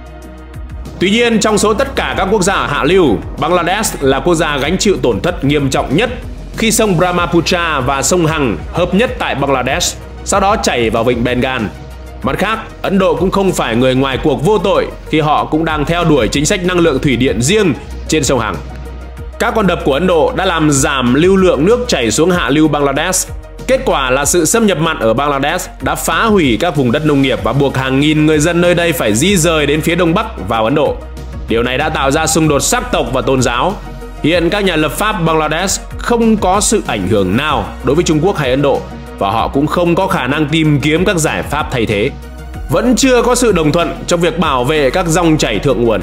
Tuy nhiên, trong số tất cả các quốc gia ở hạ lưu, Bangladesh là quốc gia gánh chịu tổn thất nghiêm trọng nhất khi sông Brahmaputra và sông Hằng hợp nhất tại Bangladesh, sau đó chảy vào vịnh Bengal. Mặt khác, Ấn Độ cũng không phải người ngoài cuộc vô tội khi họ cũng đang theo đuổi chính sách năng lượng thủy điện riêng trên sông Hằng. Các con đập của Ấn Độ đã làm giảm lưu lượng nước chảy xuống hạ lưu Bangladesh. Kết quả là sự xâm nhập mặn ở Bangladesh đã phá hủy các vùng đất nông nghiệp và buộc hàng nghìn người dân nơi đây phải di rời đến phía đông bắc vào Ấn Độ. Điều này đã tạo ra xung đột sắc tộc và tôn giáo. Hiện các nhà lập pháp Bangladesh không có sự ảnh hưởng nào đối với Trung Quốc hay Ấn Độ và họ cũng không có khả năng tìm kiếm các giải pháp thay thế. Vẫn chưa có sự đồng thuận trong việc bảo vệ các dòng chảy thượng nguồn.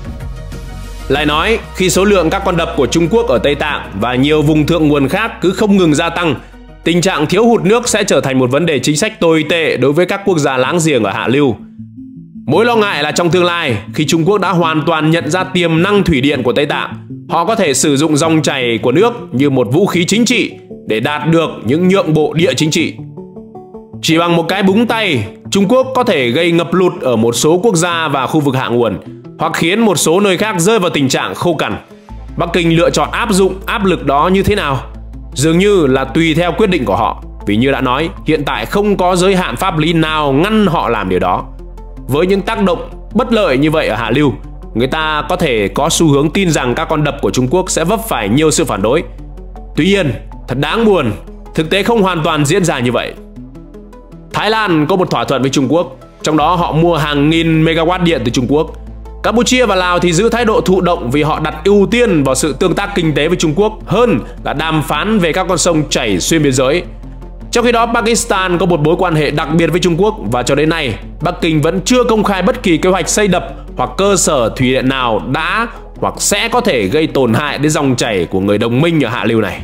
Lại nói, khi số lượng các con đập của Trung Quốc ở Tây Tạng và nhiều vùng thượng nguồn khác cứ không ngừng gia tăng, tình trạng thiếu hụt nước sẽ trở thành một vấn đề chính sách tồi tệ đối với các quốc gia láng giềng ở hạ lưu. Mối lo ngại là trong tương lai, khi Trung Quốc đã hoàn toàn nhận ra tiềm năng thủy điện của Tây Tạng, họ có thể sử dụng dòng chảy của nước như một vũ khí chính trị để đạt được những nhượng bộ địa chính trị. Chỉ bằng một cái búng tay, Trung Quốc có thể gây ngập lụt ở một số quốc gia và khu vực hạ nguồn, hoặc khiến một số nơi khác rơi vào tình trạng khô cằn. Bắc Kinh lựa chọn áp dụng áp lực đó như thế nào? Dường như là tùy theo quyết định của họ, vì như đã nói, hiện tại không có giới hạn pháp lý nào ngăn họ làm điều đó. Với những tác động bất lợi như vậy ở hạ lưu, người ta có thể có xu hướng tin rằng các con đập của Trung Quốc sẽ vấp phải nhiều sự phản đối. Tuy nhiên, thật đáng buồn, thực tế không hoàn toàn diễn ra như vậy. Thái Lan có một thỏa thuận với Trung Quốc, trong đó họ mua hàng nghìn megawatt điện từ Trung Quốc. Campuchia và Lào thì giữ thái độ thụ động vì họ đặt ưu tiên vào sự tương tác kinh tế với Trung Quốc hơn là đàm phán về các con sông chảy xuyên biên giới. Trong khi đó, Pakistan có một mối quan hệ đặc biệt với Trung Quốc và cho đến nay, Bắc Kinh vẫn chưa công khai bất kỳ kế hoạch xây đập hoặc cơ sở thủy điện nào đã hoặc sẽ có thể gây tổn hại đến dòng chảy của người đồng minh ở hạ lưu này.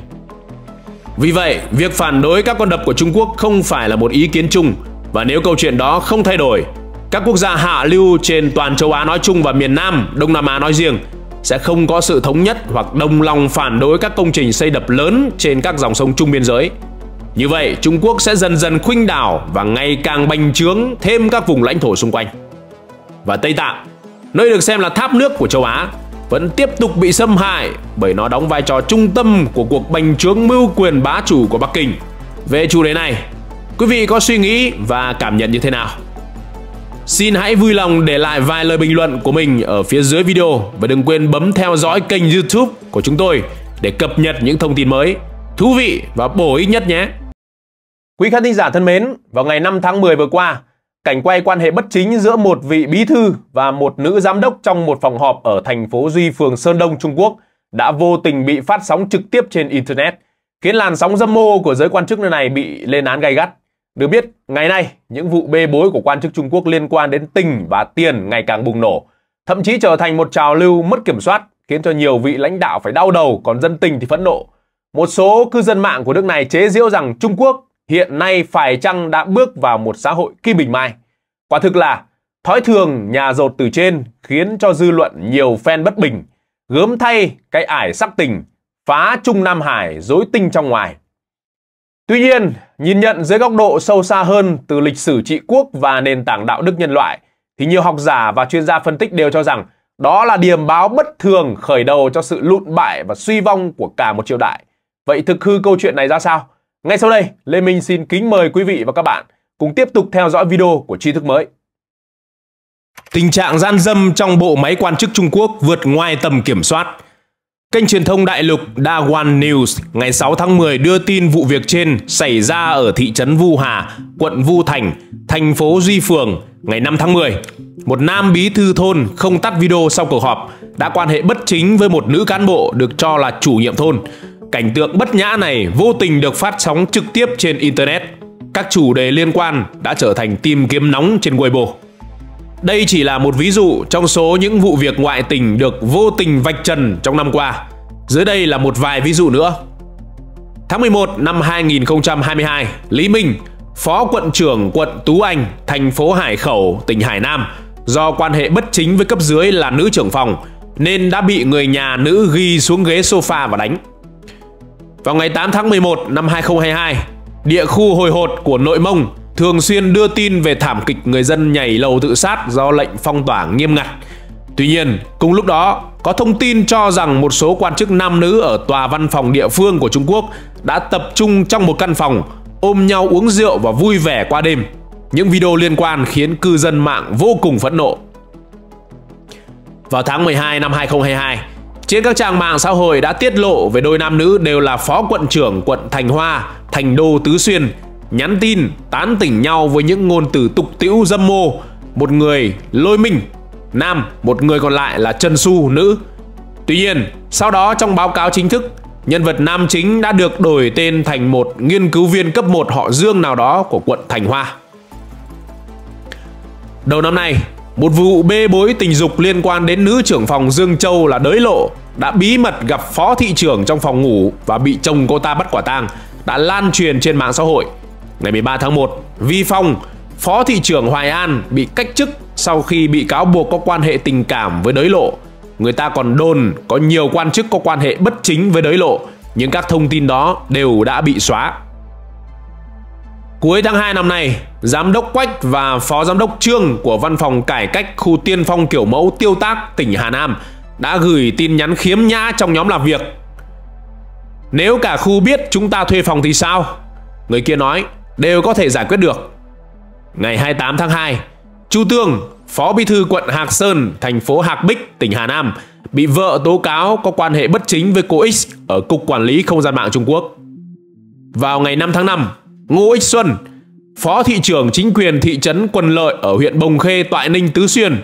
Vì vậy, việc phản đối các con đập của Trung Quốc không phải là một ý kiến chung, và nếu câu chuyện đó không thay đổi, các quốc gia hạ lưu trên toàn châu Á nói chung và miền Nam, Đông Nam Á nói riêng sẽ không có sự thống nhất hoặc đồng lòng phản đối các công trình xây đập lớn trên các dòng sông chung biên giới. Như vậy, Trung Quốc sẽ dần dần khuynh đảo và ngày càng bành trướng thêm các vùng lãnh thổ xung quanh. Và Tây Tạng, nơi được xem là tháp nước của châu Á, vẫn tiếp tục bị xâm hại bởi nó đóng vai trò trung tâm của cuộc bành trướng mưu quyền bá chủ của Bắc Kinh. Về chủ đề này, quý vị có suy nghĩ và cảm nhận như thế nào? Xin hãy vui lòng để lại vài lời bình luận của mình ở phía dưới video và đừng quên bấm theo dõi kênh YouTube của chúng tôi để cập nhật những thông tin mới, thú vị và bổ ích nhất nhé. Quý khán thính giả thân mến, vào ngày 5 tháng 10 vừa qua, cảnh quay quan hệ bất chính giữa một vị bí thư và một nữ giám đốc trong một phòng họp ở thành phố Duy, phường Sơn Đông, Trung Quốc đã vô tình bị phát sóng trực tiếp trên Internet, khiến làn sóng dâm mô của giới quan chức nơi này bị lên án gay gắt. Được biết, ngày nay, những vụ bê bối của quan chức Trung Quốc liên quan đến tình và tiền ngày càng bùng nổ, thậm chí trở thành một trào lưu mất kiểm soát, khiến cho nhiều vị lãnh đạo phải đau đầu, còn dân tình thì phẫn nộ. Một số cư dân mạng của nước này chế giễu rằng Trung Quốc hiện nay phải chăng đã bước vào một xã hội Kim Bình Mai. Quả thực là thói thường nhà dột từ trên khiến cho dư luận nhiều fan bất bình, gớm thay cái ải sắc tình, phá Trung Nam Hải rối tinh trong ngoài. Tuy nhiên, nhìn nhận dưới góc độ sâu xa hơn từ lịch sử trị quốc và nền tảng đạo đức nhân loại, thì nhiều học giả và chuyên gia phân tích đều cho rằng đó là điềm báo bất thường khởi đầu cho sự lụn bại và suy vong của cả một triều đại. Vậy thực hư câu chuyện này ra sao? Ngay sau đây, Lê Minh xin kính mời quý vị và các bạn cùng tiếp tục theo dõi video của Tri Thức Mới. Tình trạng gian dâm trong bộ máy quan chức Trung Quốc vượt ngoài tầm kiểm soát. Kênh truyền thông đại lục Da One News ngày 6 tháng 10 đưa tin vụ việc trên xảy ra ở thị trấn Vu Hà, quận Vu Thành, thành phố Duy Phường ngày 5 tháng 10. Một nam bí thư thôn không tắt video sau cuộc họp đã quan hệ bất chính với một nữ cán bộ được cho là chủ nhiệm thôn. Cảnh tượng bất nhã này vô tình được phát sóng trực tiếp trên Internet. Các chủ đề liên quan đã trở thành tìm kiếm nóng trên Weibo. Đây chỉ là một ví dụ trong số những vụ việc ngoại tình được vô tình vạch trần trong năm qua. Dưới đây là một vài ví dụ nữa. Tháng 11 năm 2022, Lý Minh, phó quận trưởng quận Tú Anh, thành phố Hải Khẩu, tỉnh Hải Nam, do quan hệ bất chính với cấp dưới là nữ trưởng phòng nên đã bị người nhà nữ ghi xuống ghế sofa và đánh. Vào ngày 8 tháng 11 năm 2022, địa khu Hồi Hột của Nội Mông thường xuyên đưa tin về thảm kịch người dân nhảy lầu tự sát do lệnh phong tỏa nghiêm ngặt. Tuy nhiên, cùng lúc đó, có thông tin cho rằng một số quan chức nam nữ ở tòa văn phòng địa phương của Trung Quốc đã tập trung trong một căn phòng, ôm nhau uống rượu và vui vẻ qua đêm. Những video liên quan khiến cư dân mạng vô cùng phẫn nộ. Vào tháng 12 năm 2022, trên các trang mạng xã hội đã tiết lộ về đôi nam nữ đều là phó quận trưởng quận Thành Hoa, Thành Đô Tứ Xuyên, nhắn tin tán tỉnh nhau với những ngôn từ tục tĩu dâm mô. Một người Lôi Minh, nam, một người còn lại là Trần Xu, nữ. Tuy nhiên, sau đó trong báo cáo chính thức, nhân vật nam chính đã được đổi tên thành một nghiên cứu viên cấp 1 họ Dương nào đó của quận Thành Hoa. Đầu năm nay, một vụ bê bối tình dục liên quan đến nữ trưởng phòng Dương Châu là Đới Lộ đã bí mật gặp phó thị trưởng trong phòng ngủ và bị chồng cô ta bắt quả tang đã lan truyền trên mạng xã hội. Ngày 13 tháng 1, Vi Phong, phó thị trưởng Hoài An bị cách chức sau khi bị cáo buộc có quan hệ tình cảm với Đới Lộ. Người ta còn đồn có nhiều quan chức có quan hệ bất chính với Đới Lộ, nhưng các thông tin đó đều đã bị xóa. Cuối tháng 2 năm nay, Giám đốc Quách và Phó Giám đốc Trương của Văn phòng Cải cách khu Tiên Phong kiểu mẫu Tiêu Tác, tỉnh Hà Nam đã gửi tin nhắn khiếm nhã trong nhóm làm việc. Nếu cả khu biết chúng ta thuê phòng thì sao? Người kia nói, đều có thể giải quyết được. Ngày 28 tháng 2, Chu Tương, Phó Bí thư quận Hạc Sơn, thành phố Hạc Bích, tỉnh Hà Nam, bị vợ tố cáo có quan hệ bất chính với cô X ở Cục Quản lý Không gian mạng Trung Quốc. Vào ngày 5 tháng 5, Ngô Ích Xuân, Phó thị trưởng chính quyền thị trấn Quần Lợi ở huyện Bồng Khê, Toại Ninh, Tứ Xuyên,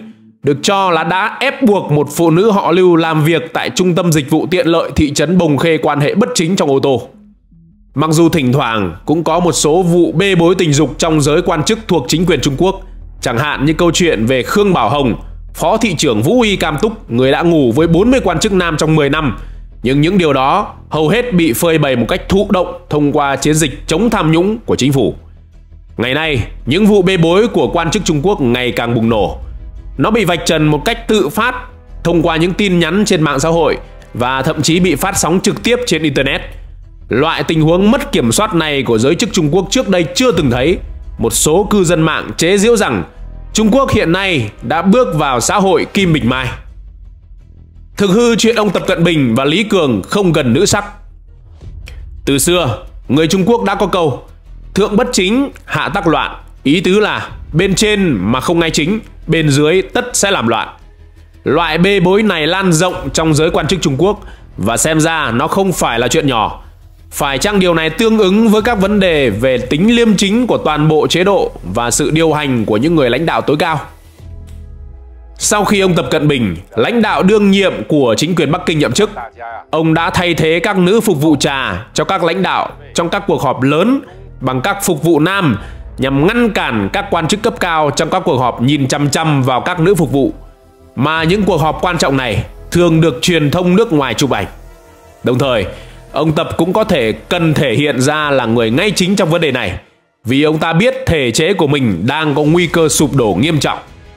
được cho là đã ép buộc một phụ nữ họ Lưu làm việc tại trung tâm dịch vụ tiện lợi thị trấn Bồng Khê quan hệ bất chính trong ô tô. Mặc dù thỉnh thoảng cũng có một số vụ bê bối tình dục trong giới quan chức thuộc chính quyền Trung Quốc, chẳng hạn như câu chuyện về Khương Bảo Hồng, Phó thị trưởng Vũ Y Cam Túc, người đã ngủ với 40 quan chức nam trong 10 năm. Nhưng những điều đó hầu hết bị phơi bày một cách thụ động thông qua chiến dịch chống tham nhũng của chính phủ. Ngày nay, những vụ bê bối của quan chức Trung Quốc ngày càng bùng nổ. Nó bị vạch trần một cách tự phát thông qua những tin nhắn trên mạng xã hội và thậm chí bị phát sóng trực tiếp trên Internet. Loại tình huống mất kiểm soát này của giới chức Trung Quốc trước đây chưa từng thấy. Một số cư dân mạng chế giễu rằng Trung Quốc hiện nay đã bước vào xã hội Kim Bình Mai. Thực hư chuyện ông Tập Cận Bình và Lý Cường không gần nữ sắc. Từ xưa, người Trung Quốc đã có câu thượng bất chính, hạ tắc loạn. Ý tứ là bên trên mà không ngay chính, bên dưới tất sẽ làm loạn. Loại bê bối này lan rộng trong giới quan chức Trung Quốc và xem ra nó không phải là chuyện nhỏ. Phải chăng điều này tương ứng với các vấn đề về tính liêm chính của toàn bộ chế độ và sự điều hành của những người lãnh đạo tối cao? Sau khi ông Tập Cận Bình, lãnh đạo đương nhiệm của chính quyền Bắc Kinh nhậm chức, ông đã thay thế các nữ phục vụ trà cho các lãnh đạo trong các cuộc họp lớn bằng các phục vụ nam nhằm ngăn cản các quan chức cấp cao trong các cuộc họp nhìn chằm chằm vào các nữ phục vụ. Mà những cuộc họp quan trọng này thường được truyền thông nước ngoài chụp ảnh. Đồng thời, ông Tập cũng có thể cần thể hiện ra là người ngay chính trong vấn đề này, vì ông ta biết thể chế của mình đang có nguy cơ sụp đổ nghiêm trọng.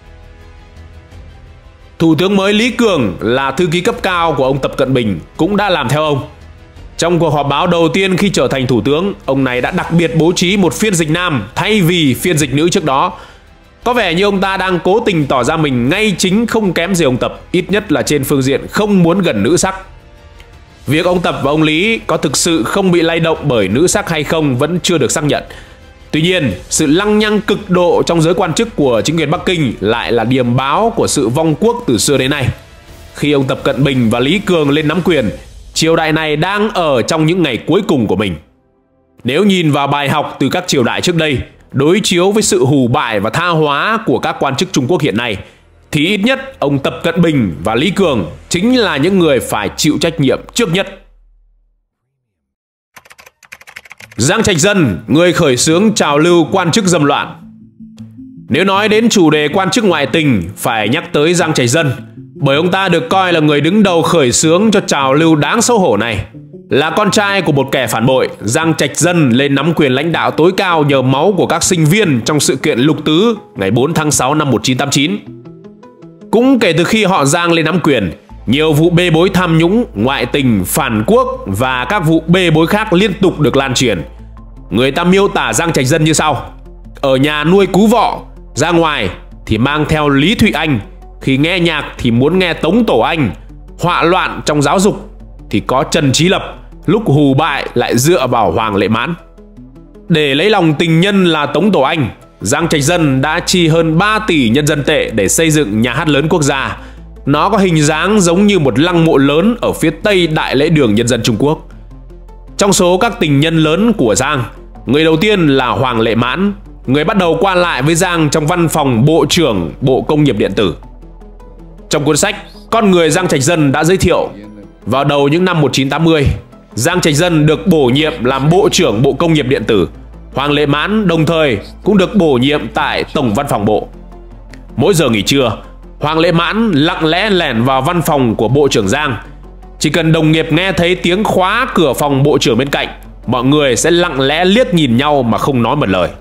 Thủ tướng mới Lý Cường là thư ký cấp cao của ông Tập Cận Bình cũng đã làm theo ông. Trong cuộc họp báo đầu tiên khi trở thành thủ tướng, ông này đã đặc biệt bố trí một phiên dịch nam thay vì phiên dịch nữ trước đó. Có vẻ như ông ta đang cố tình tỏ ra mình ngay chính không kém gì ông Tập, ít nhất là trên phương diện không muốn gần nữ sắc. Việc ông Tập và ông Lý có thực sự không bị lay động bởi nữ sắc hay không vẫn chưa được xác nhận. Tuy nhiên, sự lăng nhăng cực độ trong giới quan chức của chính quyền Bắc Kinh lại là điềm báo của sự vong quốc từ xưa đến nay. Khi ông Tập Cận Bình và Lý Cường lên nắm quyền, triều đại này đang ở trong những ngày cuối cùng của mình. Nếu nhìn vào bài học từ các triều đại trước đây, đối chiếu với sự hù bại và tha hóa của các quan chức Trung Quốc hiện nay, thì ít nhất ông Tập Cận Bình và Lý Cường chính là những người phải chịu trách nhiệm trước nhất. Giang Trạch Dân, người khởi xướng trào lưu quan chức dâm loạn. Nếu nói đến chủ đề quan chức ngoại tình, phải nhắc tới Giang Trạch Dân, bởi ông ta được coi là người đứng đầu khởi xướng cho trào lưu đáng xấu hổ này. Là con trai của một kẻ phản bội, Giang Trạch Dân lên nắm quyền lãnh đạo tối cao nhờ máu của các sinh viên trong sự kiện Lục Tứ ngày 4 tháng 6 năm 1989. Cũng kể từ khi họ Giang lên nắm quyền, nhiều vụ bê bối tham nhũng, ngoại tình, phản quốc và các vụ bê bối khác liên tục được lan truyền. Người ta miêu tả Giang Trạch Dân như sau: ở nhà nuôi cú vọ, ra ngoài thì mang theo Lý Thụy Anh, khi nghe nhạc thì muốn nghe Tống Tổ Anh, họa loạn trong giáo dục thì có Trần Trí Lập, lúc hù bại lại dựa vào Hoàng Lệ Mãn. Để lấy lòng tình nhân là Tống Tổ Anh, Giang Trạch Dân đã chi hơn 3 tỷ nhân dân tệ để xây dựng nhà hát lớn quốc gia. Nó có hình dáng giống như một lăng mộ lớn ở phía tây Đại lễ đường Nhân dân Trung Quốc. Trong số các tình nhân lớn của Giang, người đầu tiên là Hoàng Lệ Mãn, người bắt đầu qua lại với Giang trong văn phòng Bộ trưởng Bộ Công nghiệp Điện tử. Trong cuốn sách Con người Giang Trạch Dân đã giới thiệu, vào đầu những năm 1980, Giang Trạch Dân được bổ nhiệm làm Bộ trưởng Bộ Công nghiệp Điện tử. Hoàng Lệ Mãn đồng thời cũng được bổ nhiệm tại Tổng Văn phòng Bộ. Mỗi giờ nghỉ trưa, Hoàng Lệ Mãn lặng lẽ lẻn vào văn phòng của Bộ trưởng Giang. Chỉ cần đồng nghiệp nghe thấy tiếng khóa cửa phòng Bộ trưởng bên cạnh, mọi người sẽ lặng lẽ liếc nhìn nhau mà không nói một lời.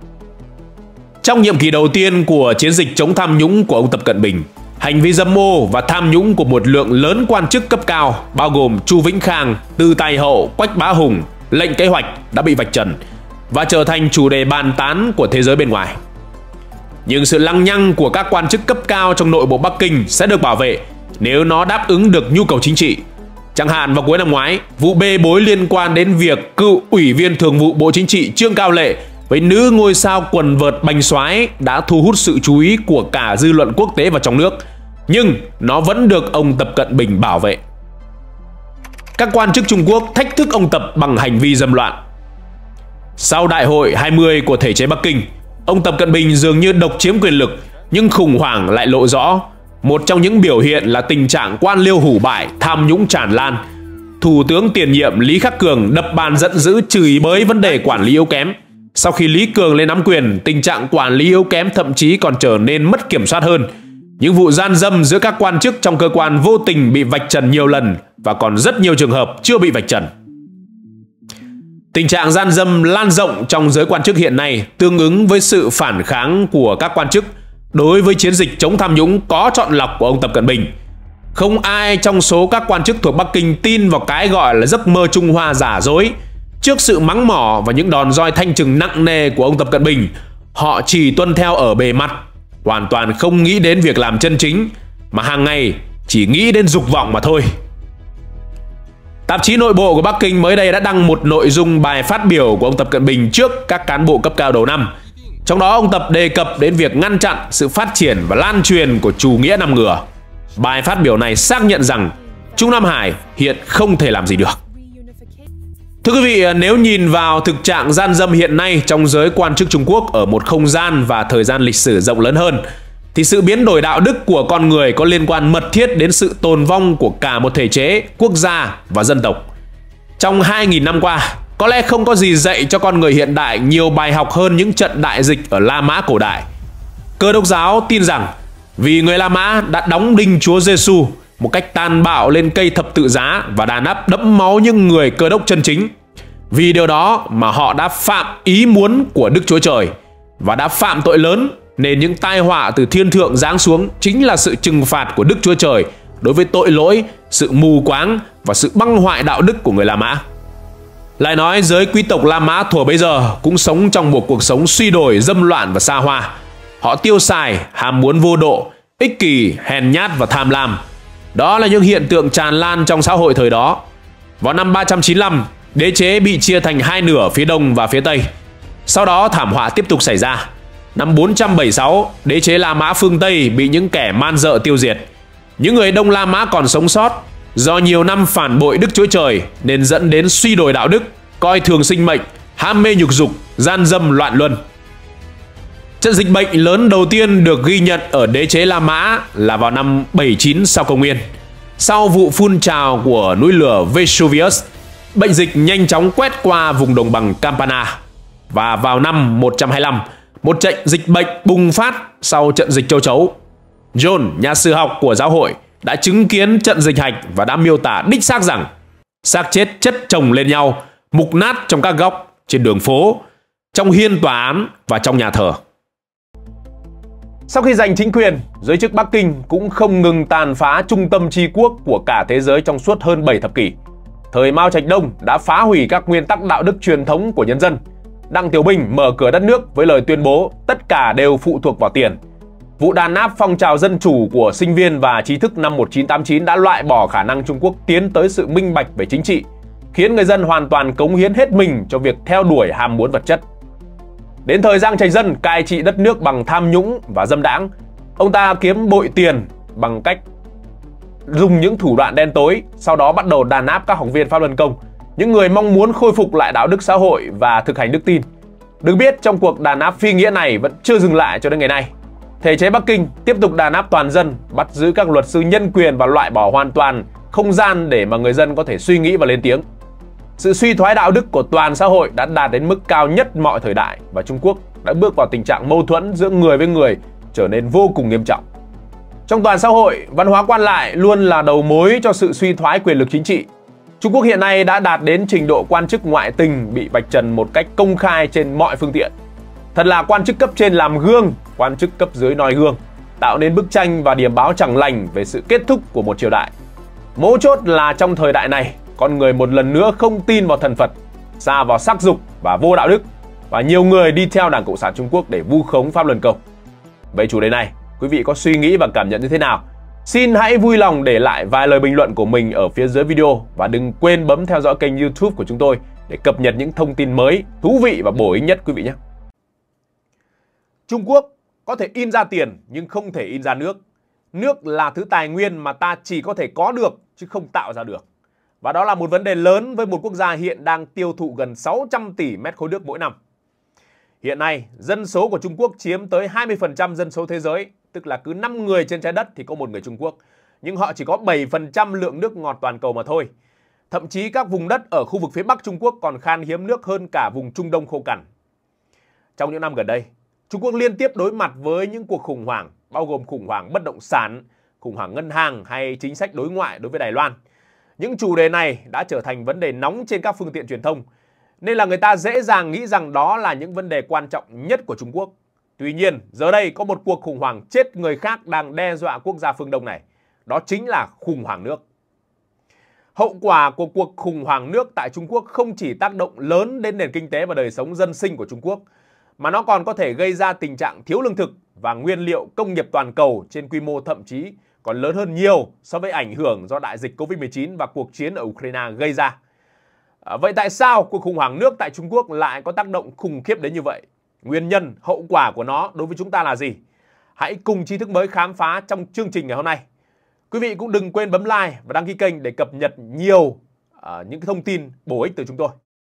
Trong nhiệm kỳ đầu tiên của chiến dịch chống tham nhũng của ông Tập Cận Bình, hành vi dâm ô và tham nhũng của một lượng lớn quan chức cấp cao bao gồm Chu Vĩnh Khang, Từ Tài Hậu, Quách Bá Hùng, Lệnh Kế Hoạch đã bị vạch trần và trở thành chủ đề bàn tán của thế giới bên ngoài. Nhưng sự lăng nhăng của các quan chức cấp cao trong nội bộ Bắc Kinh sẽ được bảo vệ nếu nó đáp ứng được nhu cầu chính trị. Chẳng hạn vào cuối năm ngoái, vụ bê bối liên quan đến việc cựu Ủy viên Thường vụ Bộ Chính trị Trương Cao Lệ với nữ ngôi sao quần vợt bành xoái đã thu hút sự chú ý của cả dư luận quốc tế và trong nước, nhưng nó vẫn được ông Tập Cận Bình bảo vệ. Các quan chức Trung Quốc thách thức ông Tập bằng hành vi dâm loạn. Sau Đại hội 20 của thể chế Bắc Kinh, ông Tập Cận Bình dường như độc chiếm quyền lực, nhưng khủng hoảng lại lộ rõ. Một trong những biểu hiện là tình trạng quan liêu hủ bại, tham nhũng tràn lan. Thủ tướng tiền nhiệm Lý Khắc Cường đập bàn giận dữ chửi bới vấn đề quản lý yếu kém. Sau khi Lý Cường lên nắm quyền, tình trạng quản lý yếu kém thậm chí còn trở nên mất kiểm soát hơn. Những vụ gian dâm giữa các quan chức trong cơ quan vô tình bị vạch trần nhiều lần và còn rất nhiều trường hợp chưa bị vạch trần. Tình trạng gian dâm lan rộng trong giới quan chức hiện nay tương ứng với sự phản kháng của các quan chức đối với chiến dịch chống tham nhũng có chọn lọc của ông Tập Cận Bình. Không ai trong số các quan chức thuộc Bắc Kinh tin vào cái gọi là giấc mơ Trung Hoa giả dối. Trước sự mắng mỏ và những đòn roi thanh trừng nặng nề của ông Tập Cận Bình, họ chỉ tuân theo ở bề mặt, hoàn toàn không nghĩ đến việc làm chân chính, mà hàng ngày chỉ nghĩ đến dục vọng mà thôi. Tạp chí Nội bộ của Bắc Kinh mới đây đã đăng một nội dung bài phát biểu của ông Tập Cận Bình trước các cán bộ cấp cao đầu năm. Trong đó ông Tập đề cập đến việc ngăn chặn sự phát triển và lan truyền của chủ nghĩa năm ngừa. Bài phát biểu này xác nhận rằng Trung Nam Hải hiện không thể làm gì được. Thưa quý vị, nếu nhìn vào thực trạng gian dâm hiện nay trong giới quan chức Trung Quốc ở một không gian và thời gian lịch sử rộng lớn hơn, thì sự biến đổi đạo đức của con người có liên quan mật thiết đến sự tồn vong của cả một thể chế, quốc gia và dân tộc. Trong 2.000 năm qua, có lẽ không có gì dạy cho con người hiện đại nhiều bài học hơn những trận đại dịch ở La Mã cổ đại. Cơ đốc giáo tin rằng vì người La Mã đã đóng đinh Chúa Giêsu một cách tàn bạo lên cây thập tự giá và đàn áp đẫm máu những người Cơ đốc chân chính. Vì điều đó mà họ đã phạm ý muốn của Đức Chúa Trời và đã phạm tội lớn, nên những tai họa từ thiên thượng giáng xuống chính là sự trừng phạt của Đức Chúa Trời đối với tội lỗi, sự mù quáng và sự băng hoại đạo đức của người La Mã. Lại nói giới quý tộc La Mã thuở bấy giờ cũng sống trong một cuộc sống suy đồi, dâm loạn và xa hoa. Họ tiêu xài, ham muốn vô độ, ích kỷ, hèn nhát và tham lam. Đó là những hiện tượng tràn lan trong xã hội thời đó. Vào năm 395, đế chế bị chia thành hai nửa phía đông và phía tây. Sau đó thảm họa tiếp tục xảy ra. Năm 476, đế chế La Mã phương Tây bị những kẻ man dợ tiêu diệt. Những người Đông La Mã còn sống sót do nhiều năm phản bội Đức Chúa Trời nên dẫn đến suy đồi đạo đức, coi thường sinh mệnh, ham mê nhục dục, gian dâm loạn luân. Trận dịch bệnh lớn đầu tiên được ghi nhận ở đế chế La Mã là vào năm 79 sau công nguyên. Sau vụ phun trào của núi lửa Vesuvius, bệnh dịch nhanh chóng quét qua vùng đồng bằng Campania. Và vào năm 125, một trận dịch bệnh bùng phát sau trận dịch châu chấu. John, nhà sử học của giáo hội, đã chứng kiến trận dịch hạch và đã miêu tả đích xác rằng xác chết chất chồng lên nhau, mục nát trong các góc, trên đường phố, trong hiên tòa án và trong nhà thờ. Sau khi giành chính quyền, giới chức Bắc Kinh cũng không ngừng tàn phá trung tâm tri quốc của cả thế giới trong suốt hơn 7 thập kỷ. Thời Mao Trạch Đông đã phá hủy các nguyên tắc đạo đức truyền thống của nhân dân. Đặng Tiểu Bình mở cửa đất nước với lời tuyên bố tất cả đều phụ thuộc vào tiền. Vụ đàn áp phong trào dân chủ của sinh viên và trí thức năm 1989 đã loại bỏ khả năng Trung Quốc tiến tới sự minh bạch về chính trị, khiến người dân hoàn toàn cống hiến hết mình cho việc theo đuổi ham muốn vật chất. Đến thời Giang Trạch Dân cai trị đất nước bằng tham nhũng và dâm đãng, ông ta kiếm bội tiền bằng cách dùng những thủ đoạn đen tối, sau đó bắt đầu đàn áp các học viên Pháp Luân Công, những người mong muốn khôi phục lại đạo đức xã hội và thực hành đức tin. Được biết, trong cuộc đàn áp phi nghĩa này vẫn chưa dừng lại cho đến ngày nay. Thể chế Bắc Kinh tiếp tục đàn áp toàn dân, bắt giữ các luật sư nhân quyền và loại bỏ hoàn toàn không gian để mà người dân có thể suy nghĩ và lên tiếng. Sự suy thoái đạo đức của toàn xã hội đã đạt đến mức cao nhất mọi thời đại và Trung Quốc đã bước vào tình trạng mâu thuẫn giữa người với người trở nên vô cùng nghiêm trọng. Trong toàn xã hội, văn hóa quan lại luôn là đầu mối cho sự suy thoái quyền lực chính trị. Trung Quốc hiện nay đã đạt đến trình độ quan chức ngoại tình bị vạch trần một cách công khai trên mọi phương tiện. Thật là quan chức cấp trên làm gương, quan chức cấp dưới noi gương, tạo nên bức tranh và điểm báo chẳng lành về sự kết thúc của một triều đại. Mấu chốt là trong thời đại này, con người một lần nữa không tin vào thần Phật, sa vào sắc dục và vô đạo đức, và nhiều người đi theo Đảng Cộng sản Trung Quốc để vu khống Pháp Luân Công. Về chủ đề này, quý vị có suy nghĩ và cảm nhận như thế nào? Xin hãy vui lòng để lại vài lời bình luận của mình ở phía dưới video và đừng quên bấm theo dõi kênh YouTube của chúng tôi để cập nhật những thông tin mới, thú vị và bổ ích nhất quý vị nhé. Trung Quốc có thể in ra tiền nhưng không thể in ra nước. Nước là thứ tài nguyên mà ta chỉ có thể có được chứ không tạo ra được. Và đó là một vấn đề lớn với một quốc gia hiện đang tiêu thụ gần 600 tỷ mét khối nước mỗi năm. Hiện nay, dân số của Trung Quốc chiếm tới 20% dân số thế giới, tức là cứ 5 người trên trái đất thì có một người Trung Quốc. Nhưng họ chỉ có 7% lượng nước ngọt toàn cầu mà thôi. Thậm chí các vùng đất ở khu vực phía Bắc Trung Quốc còn khan hiếm nước hơn cả vùng Trung Đông khô cằn. Trong những năm gần đây, Trung Quốc liên tiếp đối mặt với những cuộc khủng hoảng, bao gồm khủng hoảng bất động sản, khủng hoảng ngân hàng hay chính sách đối ngoại đối với Đài Loan. Những chủ đề này đã trở thành vấn đề nóng trên các phương tiện truyền thông, nên là người ta dễ dàng nghĩ rằng đó là những vấn đề quan trọng nhất của Trung Quốc. Tuy nhiên, giờ đây có một cuộc khủng hoảng chết người khác đang đe dọa quốc gia phương Đông này. Đó chính là khủng hoảng nước. Hậu quả của cuộc khủng hoảng nước tại Trung Quốc không chỉ tác động lớn đến nền kinh tế và đời sống dân sinh của Trung Quốc, mà nó còn có thể gây ra tình trạng thiếu lương thực và nguyên liệu công nghiệp toàn cầu trên quy mô thậm chí còn lớn hơn nhiều so với ảnh hưởng do đại dịch Covid-19 và cuộc chiến ở Ukraine gây ra. Vậy tại sao cuộc khủng hoảng nước tại Trung Quốc lại có tác động khủng khiếp đến như vậy? Nguyên nhân, hậu quả của nó đối với chúng ta là gì? Hãy cùng Tri Thức Mới khám phá trong chương trình ngày hôm nay. Quý vị cũng đừng quên bấm like và đăng ký kênh để cập nhật nhiều những thông tin bổ ích từ chúng tôi.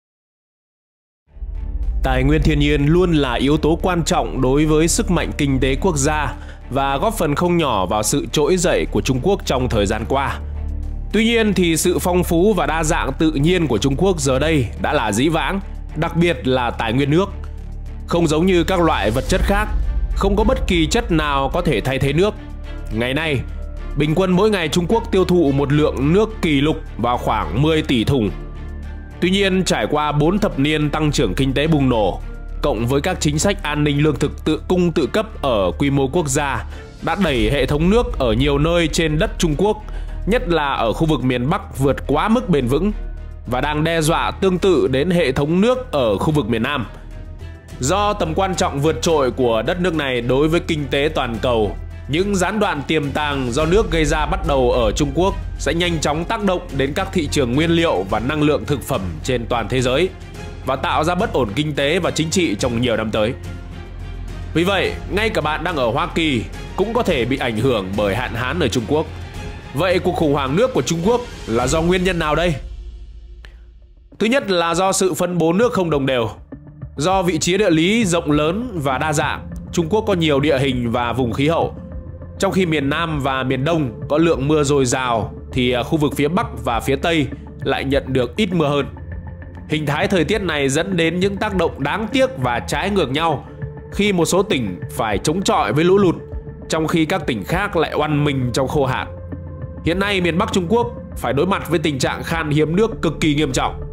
Tài nguyên thiên nhiên luôn là yếu tố quan trọng đối với sức mạnh kinh tế quốc gia và góp phần không nhỏ vào sự trỗi dậy của Trung Quốc trong thời gian qua. Tuy nhiên thì sự phong phú và đa dạng tự nhiên của Trung Quốc giờ đây đã là dĩ vãng, đặc biệt là tài nguyên nước. Không giống như các loại vật chất khác, không có bất kỳ chất nào có thể thay thế nước. Ngày nay, bình quân mỗi ngày Trung Quốc tiêu thụ một lượng nước kỷ lục vào khoảng 10 tỷ thùng. Tuy nhiên, trải qua 4 thập niên tăng trưởng kinh tế bùng nổ, cộng với các chính sách an ninh lương thực tự cung tự cấp ở quy mô quốc gia, đã đẩy hệ thống nước ở nhiều nơi trên đất Trung Quốc, nhất là ở khu vực miền Bắc vượt quá mức bền vững và đang đe dọa tương tự đến hệ thống nước ở khu vực miền Nam. Do tầm quan trọng vượt trội của đất nước này đối với kinh tế toàn cầu, những gián đoạn tiềm tàng do nước gây ra bắt đầu ở Trung Quốc sẽ nhanh chóng tác động đến các thị trường nguyên liệu và năng lượng thực phẩm trên toàn thế giới và tạo ra bất ổn kinh tế và chính trị trong nhiều năm tới. Vì vậy, ngay cả bạn đang ở Hoa Kỳ cũng có thể bị ảnh hưởng bởi hạn hán ở Trung Quốc. Vậy cuộc khủng hoảng nước của Trung Quốc là do nguyên nhân nào đây? Thứ nhất là do sự phân bố nước không đồng đều. Do vị trí địa lý rộng lớn và đa dạng, Trung Quốc có nhiều địa hình và vùng khí hậu. Trong khi miền Nam và miền Đông có lượng mưa dồi dào, thì khu vực phía Bắc và phía Tây lại nhận được ít mưa hơn. Hình thái thời tiết này dẫn đến những tác động đáng tiếc và trái ngược nhau, khi một số tỉnh phải chống chọi với lũ lụt, trong khi các tỉnh khác lại oằn mình trong khô hạn. Hiện nay miền Bắc Trung Quốc phải đối mặt với tình trạng khan hiếm nước cực kỳ nghiêm trọng.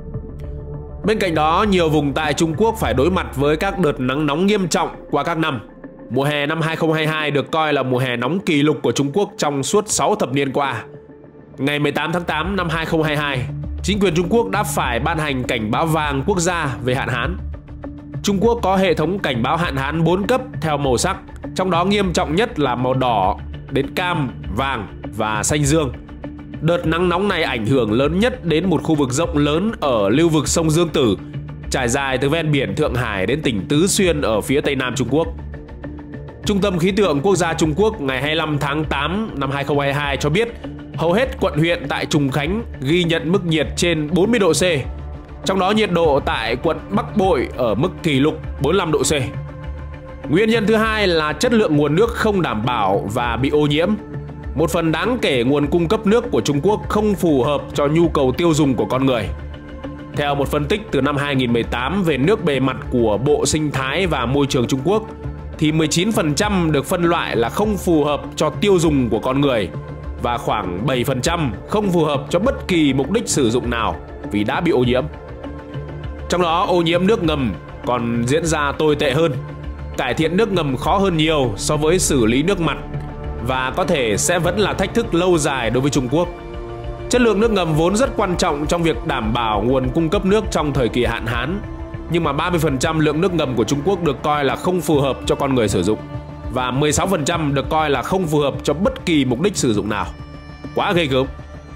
Bên cạnh đó, nhiều vùng tại Trung Quốc phải đối mặt với các đợt nắng nóng nghiêm trọng qua các năm. Mùa hè năm 2022 được coi là mùa hè nóng kỷ lục của Trung Quốc trong suốt 6 thập niên qua. Ngày 18 tháng 8 năm 2022, chính quyền Trung Quốc đã phải ban hành cảnh báo vàng quốc gia về hạn hán. Trung Quốc có hệ thống cảnh báo hạn hán 4 cấp theo màu sắc, trong đó nghiêm trọng nhất là màu đỏ đến cam, vàng và xanh dương. Đợt nắng nóng này ảnh hưởng lớn nhất đến một khu vực rộng lớn ở lưu vực sông Dương Tử, trải dài từ ven biển Thượng Hải đến tỉnh Tứ Xuyên ở phía tây nam Trung Quốc. Trung tâm Khí tượng Quốc gia Trung Quốc ngày 25 tháng 8 năm 2022 cho biết hầu hết quận huyện tại Trùng Khánh ghi nhận mức nhiệt trên 40 độ C. Trong đó nhiệt độ tại quận Bắc Bội ở mức kỷ lục 45 độ C. Nguyên nhân thứ hai là chất lượng nguồn nước không đảm bảo và bị ô nhiễm. Một phần đáng kể nguồn cung cấp nước của Trung Quốc không phù hợp cho nhu cầu tiêu dùng của con người. Theo một phân tích từ năm 2018 về nước bề mặt của Bộ Sinh thái và Môi trường Trung Quốc, thì 19% được phân loại là không phù hợp cho tiêu dùng của con người và khoảng 7% không phù hợp cho bất kỳ mục đích sử dụng nào vì đã bị ô nhiễm. Trong đó ô nhiễm nước ngầm còn diễn ra tồi tệ hơn. Cải thiện nước ngầm khó hơn nhiều so với xử lý nước mặt và có thể sẽ vẫn là thách thức lâu dài đối với Trung Quốc. Chất lượng nước ngầm vốn rất quan trọng trong việc đảm bảo nguồn cung cấp nước trong thời kỳ hạn hán, nhưng mà 30% lượng nước ngầm của Trung Quốc được coi là không phù hợp cho con người sử dụng và 16% được coi là không phù hợp cho bất kỳ mục đích sử dụng nào. Quá ghê gớm.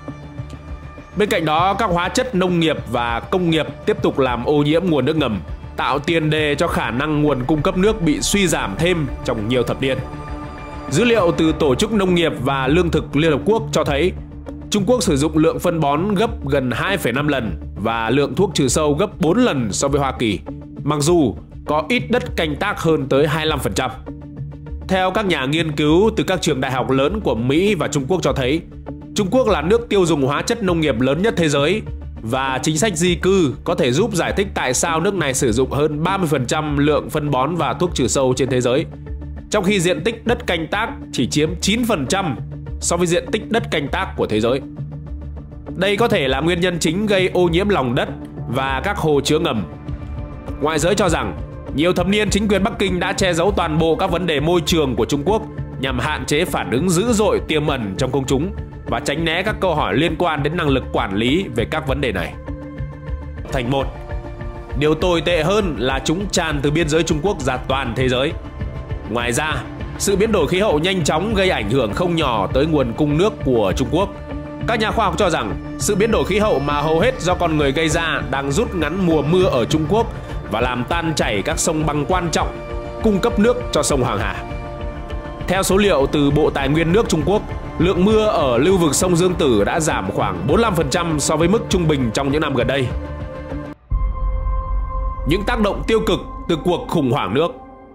Bên cạnh đó, các hóa chất nông nghiệp và công nghiệp tiếp tục làm ô nhiễm nguồn nước ngầm, tạo tiền đề cho khả năng nguồn cung cấp nước bị suy giảm thêm trong nhiều thập niên. Dữ liệu từ Tổ chức Nông nghiệp và Lương thực Liên Hợp Quốc cho thấy Trung Quốc sử dụng lượng phân bón gấp gần 2,5 lần và lượng thuốc trừ sâu gấp 4 lần so với Hoa Kỳ, mặc dù có ít đất canh tác hơn tới 25%. Theo các nhà nghiên cứu từ các trường đại học lớn của Mỹ và Trung Quốc cho thấy, Trung Quốc là nước tiêu dùng hóa chất nông nghiệp lớn nhất thế giới và chính sách di cư có thể giúp giải thích tại sao nước này sử dụng hơn 30% lượng phân bón và thuốc trừ sâu trên thế giới, trong khi diện tích đất canh tác chỉ chiếm 9% so với diện tích đất canh tác của thế giới. Đây có thể là nguyên nhân chính gây ô nhiễm lòng đất và các hồ chứa ngầm. Ngoại giới cho rằng nhiều thập niên chính quyền Bắc Kinh đã che giấu toàn bộ các vấn đề môi trường của Trung Quốc nhằm hạn chế phản ứng dữ dội tiềm ẩn trong công chúng và tránh né các câu hỏi liên quan đến năng lực quản lý về các vấn đề này. Thành 1. Điều tồi tệ hơn là chúng tràn từ biên giới Trung Quốc ra toàn thế giới. Ngoài ra, sự biến đổi khí hậu nhanh chóng gây ảnh hưởng không nhỏ tới nguồn cung nước của Trung Quốc. Các nhà khoa học cho rằng sự biến đổi khí hậu mà hầu hết do con người gây ra đang rút ngắn mùa mưa ở Trung Quốc và làm tan chảy các sông băng quan trọng, cung cấp nước cho sông Hoàng Hà. Theo số liệu từ Bộ Tài nguyên nước Trung Quốc, lượng mưa ở lưu vực sông Dương Tử đã giảm khoảng 45% so với mức trung bình trong những năm gần đây. Những tác động tiêu cực từ cuộc khủng hoảng nước.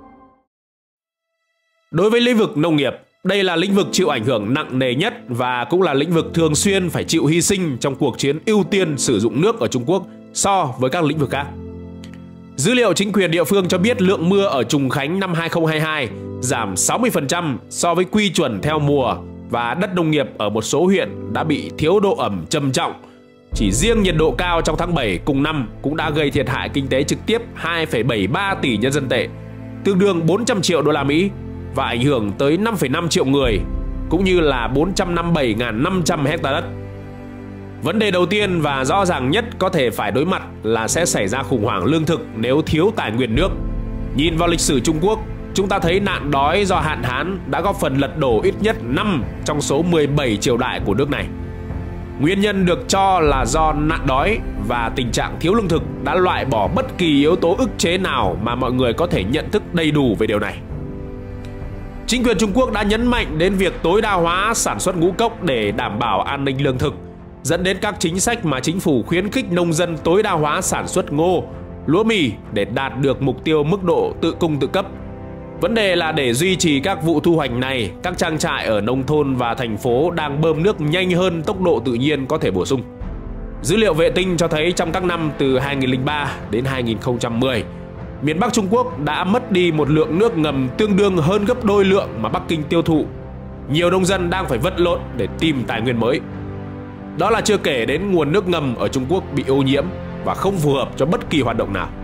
Đối với lĩnh vực nông nghiệp, đây là lĩnh vực chịu ảnh hưởng nặng nề nhất và cũng là lĩnh vực thường xuyên phải chịu hy sinh trong cuộc chiến ưu tiên sử dụng nước ở Trung Quốc so với các lĩnh vực khác. Dữ liệu chính quyền địa phương cho biết lượng mưa ở Trùng Khánh năm 2022 giảm 60% so với quy chuẩn theo mùa và đất nông nghiệp ở một số huyện đã bị thiếu độ ẩm trầm trọng. Chỉ riêng nhiệt độ cao trong tháng 7 cùng năm cũng đã gây thiệt hại kinh tế trực tiếp 2,73 tỷ nhân dân tệ, tương đương 400 triệu đô la Mỹ và ảnh hưởng tới 5,5 triệu người, cũng như là 457.500 hecta đất. Vấn đề đầu tiên và rõ ràng nhất có thể phải đối mặt là sẽ xảy ra khủng hoảng lương thực nếu thiếu tài nguyên nước. Nhìn vào lịch sử Trung Quốc, chúng ta thấy nạn đói do hạn hán đã góp phần lật đổ ít nhất 5 trong số 17 triều đại của nước này. Nguyên nhân được cho là do nạn đói và tình trạng thiếu lương thực đã loại bỏ bất kỳ yếu tố ức chế nào mà mọi người có thể nhận thức đầy đủ về điều này. Chính quyền Trung Quốc đã nhấn mạnh đến việc tối đa hóa sản xuất ngũ cốc để đảm bảo an ninh lương thực, dẫn đến các chính sách mà chính phủ khuyến khích nông dân tối đa hóa sản xuất ngô, lúa mì để đạt được mục tiêu mức độ tự cung tự cấp. Vấn đề là để duy trì các vụ thu hoạch này, các trang trại ở nông thôn và thành phố đang bơm nước nhanh hơn tốc độ tự nhiên có thể bổ sung. Dữ liệu vệ tinh cho thấy trong các năm từ 2003 đến 2010, miền Bắc Trung Quốc đã mất đi một lượng nước ngầm tương đương hơn gấp đôi lượng mà Bắc Kinh tiêu thụ. Nhiều nông dân đang phải vật lộn để tìm tài nguyên mới. Đó là chưa kể đến nguồn nước ngầm ở Trung Quốc bị ô nhiễm và không phù hợp cho bất kỳ hoạt động nào.